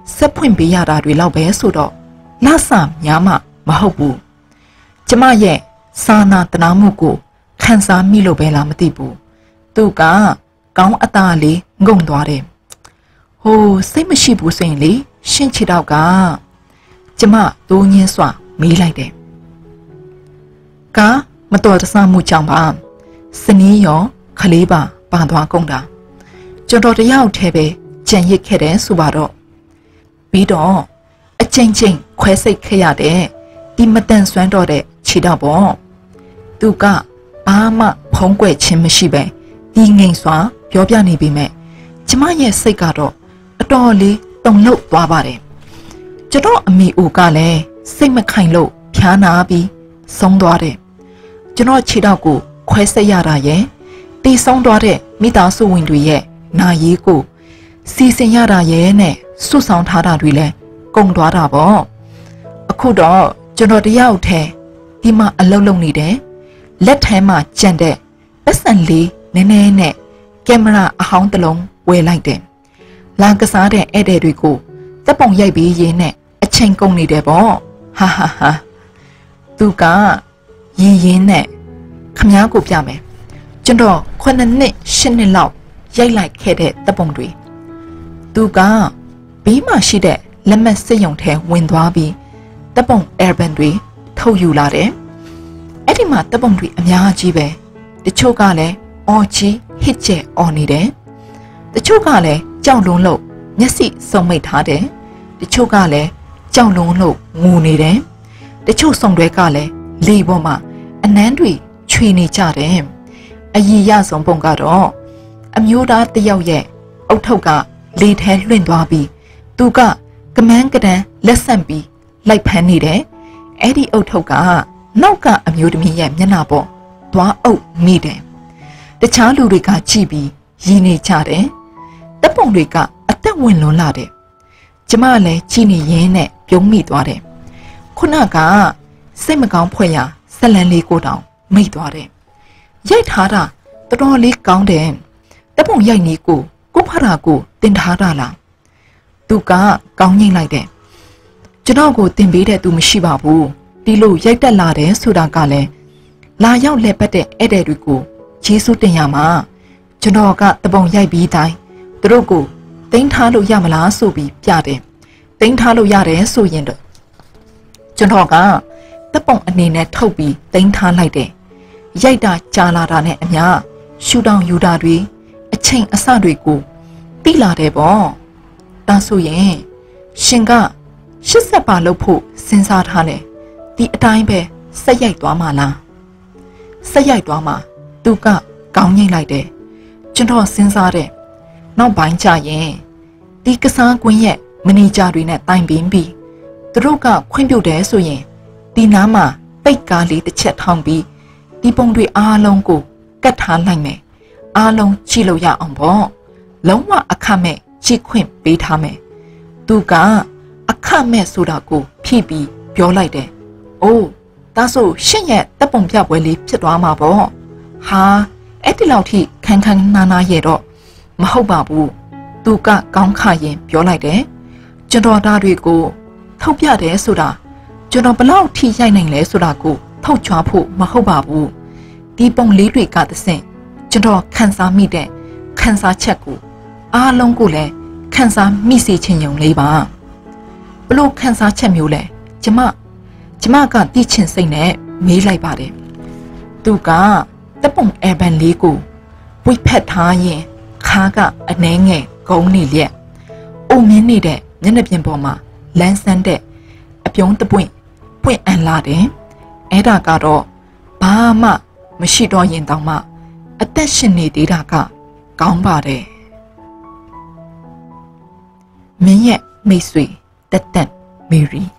Speaker 1: ဆက်ဖွင့်ပေးရတာတွေလောက်ပဲဆိုတော့လဆများမှမဟုတ်ဘူးကျမရဲ့စာနာတနာမှုကိုခံစားမိလို့ပဲလားမသိဘူးသူကကောင်းအသားလေးငုံသွားတယ်ဟိုစိတ်မရှိဘူးဆိုရင်လေရှင်းချတော့ကကျမသိုးညင်းစွာမေးလိုက်တယ်ကမတော်တဆမှုကြောင့်ပါစနီးရောခလေးပါပါသွားကုန်တာကျွန်တော်တယောက်တည်းပဲကြံရစ်ခဲ့တယ်ဆိုပါတော့ပြီးတော့အချင်းချင်းခွဲစိတ်ခဲ့ရတဲ့ဒီမတန်ဆွမ်းတော့တဲ့ခြေတော့ပေါ့သူကဘာမှဖုံးကွယ်ခြင်းမရှိပဲဒီငိမ်စွာပြောပြနေပြီမဲ့ကျမရဲ့စိတ်ကတော့အတော်လေးတုန်လှုပ်သွားပါတယ်ကျွန်တော်အမိအိုကလည်းစိတ်မခိုင်လို့ဖျားနာပြီးဆုံးသွားတယ်ကျွန်တော်ခြေတော့ကိုခွဲစိတ်ရတာရဲ့တီးဆုံးသွားတဲ့မိသားစုဝင်တွေရဲ့နာရေးကိုစီစဉ်ရတာရဲ့နဲ့စွတ်ဆောင်ထားတာတွေလည်းကုန်သွားတာပေါ့အခုတော့ကျွန်တော်တယောက်တည်းဒီမှာအလုပ်လုပ်နေတယ်လက်ထဲမှာကြံတဲ့ပတ်စံလေးနည်းနည်းနဲ့ကင်မရာအဟောင်းတစ်လုံးဝယ်လိုက်တယ်လာကစားတဲ့ဧည့်သည်တွေကိုတပ်ပုံရိုက်ပြီးရင်းနဲ့အချိန်ကုန်နေတယ်ပေါ့ဟာဟာဟာသူကရင်းရင်းနဲ့ခမားကိုပြမယ်ကျွန်တော်ခုနှစ်နှစ်ရှစ်နှစ်လောက်ရိုက်လိုက်ခဲ့တဲ့တပ်ပုံတွေသူကဘေးမှာရှိတဲ့လက်မှတ်စစ်ရုံထဲဝင်သွားပြီးတပ်ပုံ urban တွေထုတ်ယူလာတယ်အဲ့ဒီမှာတပ်ပုံတွေအများကြီးပဲတချို့ကလည်းအော်ကြီးဟစ်ကျဲအော်နေတယ်တချို့ကလည်းကြောက်လွန်းလို့မျက်စိစုံမိတ်ထားတယ်တချို့ကလည်းကြောက်လွန်းလို့ငိုနေတယ်တချို့စုံတွေကလည်းလေပေါ်မှာအနမ်းတွေချွေနေကြတယ်အရီရဆုံးပုံကတော့အမျိုးသားတယောက်ရဲ့အုတ်ထုပ်ကလေထဲလွင့်သွားပြီးသူကကမန်းကတန်းလက်ဆန့်ပြီးလိုက်ဖမ်းနေတယ်အဲ့ဒီအုတ်ထုပ်ကနောက်ကအမျိုးသမီးရဲ့မျက်နှာပေါ်သွားအုပ်မိတယ်တခြားလူတွေကကြည့်ပြီးရင်းနေကြတယ်တပ်ပုံတွေကအသက်ဝင်လွန်လာတယ်ကျမလည်းကြည့်နေရင်းနဲ့ပြုံးမိသွားတယ်ခုနကစိတ်မကောင်းဖွယ်ရာဇလန်လေးကိုတောင်မိတ်သွားတယ်ရိုက်ထားတာတော်တော်လေးကောင်းတယ်တပ်ပုံရိုက်နေကိုကိုဖရာကိုတင်ထားတာလားသူကကောင်းငိမ့်လိုက်တယ်ကျွန်တော်ကိုတင်ပေးတဲ့သူမရှိပါဘူးဒီလိုရိုက်တက်လာတယ်ဆိုတာကလည်းလာရောက်လက်ပတ်တဲ့ဧည့်သည်တွေကိုယေရှုတင်ရမှာကျွန်တော်ကတပုံရိုက်ပြီးတိုင်းသူတို့ကိုတင်းထားလို့ရမလားဆိုပြီးပြတယ်တင်းထားလို့ရတယ်ဆိုရင်တော့ကျွန်တော်ကတပုံအနေနဲ့ထုတ်ပြီးတင်းထားလိုက်တယ်ရိုက်တာကြာလာတာနဲ့အမျှရှူတောင်ယူတာတွေအချိန်အစတွေကိုတိလာတယ်ပေါ့ဒါဆိုရင်ရှင်ကရှစ်ဆက်ပါလို့ဖို့စဉ်းစားထားတယ်ဒီအတိုင်းပဲဆက်ရိုက်သွားမှာလားဆက်ရိုက်သွားမှာသူကကောင်းငိမ့်လိုက်တယ်ကျွန်တော်စဉ်းစားတယ်နောက်ပိုင်းကျရင်ဒီကစားကွင်းရဲ့မန်နေဂျာတွေနဲ့တိုင်ပင်ပြီးသူတို့ကခွင့်ပြုတယ်ဆိုရင်ဒီနားမှာပိတ်ကားလေးတစ်ချက်ထောင်ပြီးဒီပုံတွေအားလုံးကိုကတ်ထားလိုက်မယ်အားလုံးကြည့်လို့ရအောင်ပေါ့လုံးဝအခမဲ့ကြည့်ခွင့်ပေးထားမယ်သူကအခမဲ့ဆိုတာကိုဖြည့်ပြီးပြောလိုက်တယ်အိုးဒါဆိုရှင့်ရဲ့တပ်ပုံပြပွဲလေးဖြစ်သွားမှာပေါ့ဟာအဲ့ဒီလောက်ထိခန်းခန်းနာနာရဲ့တော့မဟုတ်ပါဘူးသူကကောင်းခါရင်ပြောလိုက်တယ်ကျွန်တော်သားတွေကိုထုတ်ပြတယ်ဆိုတာကျွန်တော်ဘလောက်ထိရိုက်နိုင်လဲဆိုတာကိုထုတ်ချွားဖို့မဟုတ်ပါဘူးဒီပုံလေးတွေကသစင်ကျွန်တော်ခန်းစားမိတဲ့ခန်းစားချက်ကိုအားလုံးကိုလည်းခန်းစားမိစေချင်ုံလေးပါဘလို့ခန်းစားချက်မျိုးလဲကျမကျမကသိချင်စိတ်နဲ့မေးလိုက်ပါတယ်သူကတပ်ပုံအဘန်လေးကိုဝိဖက်ထားရင်ခါကအနှဲငယ်ဂုံးနေလျက်အုံမင်းနေတဲ့မျက်နှာပြင်ပေါ်မှာလန်းဆန်းတဲ့အပြုံးတပွင့်ပွင့်အန်လာတယ်အဲ့ဒါကတော့ဘာမှမရှိတော့ရင်တောင်မှအသက်ရှင်နေသေးတာကကောင်းပါတယ်မင်းရဲ့မိတ်ဆွေတက်တက်မေရီ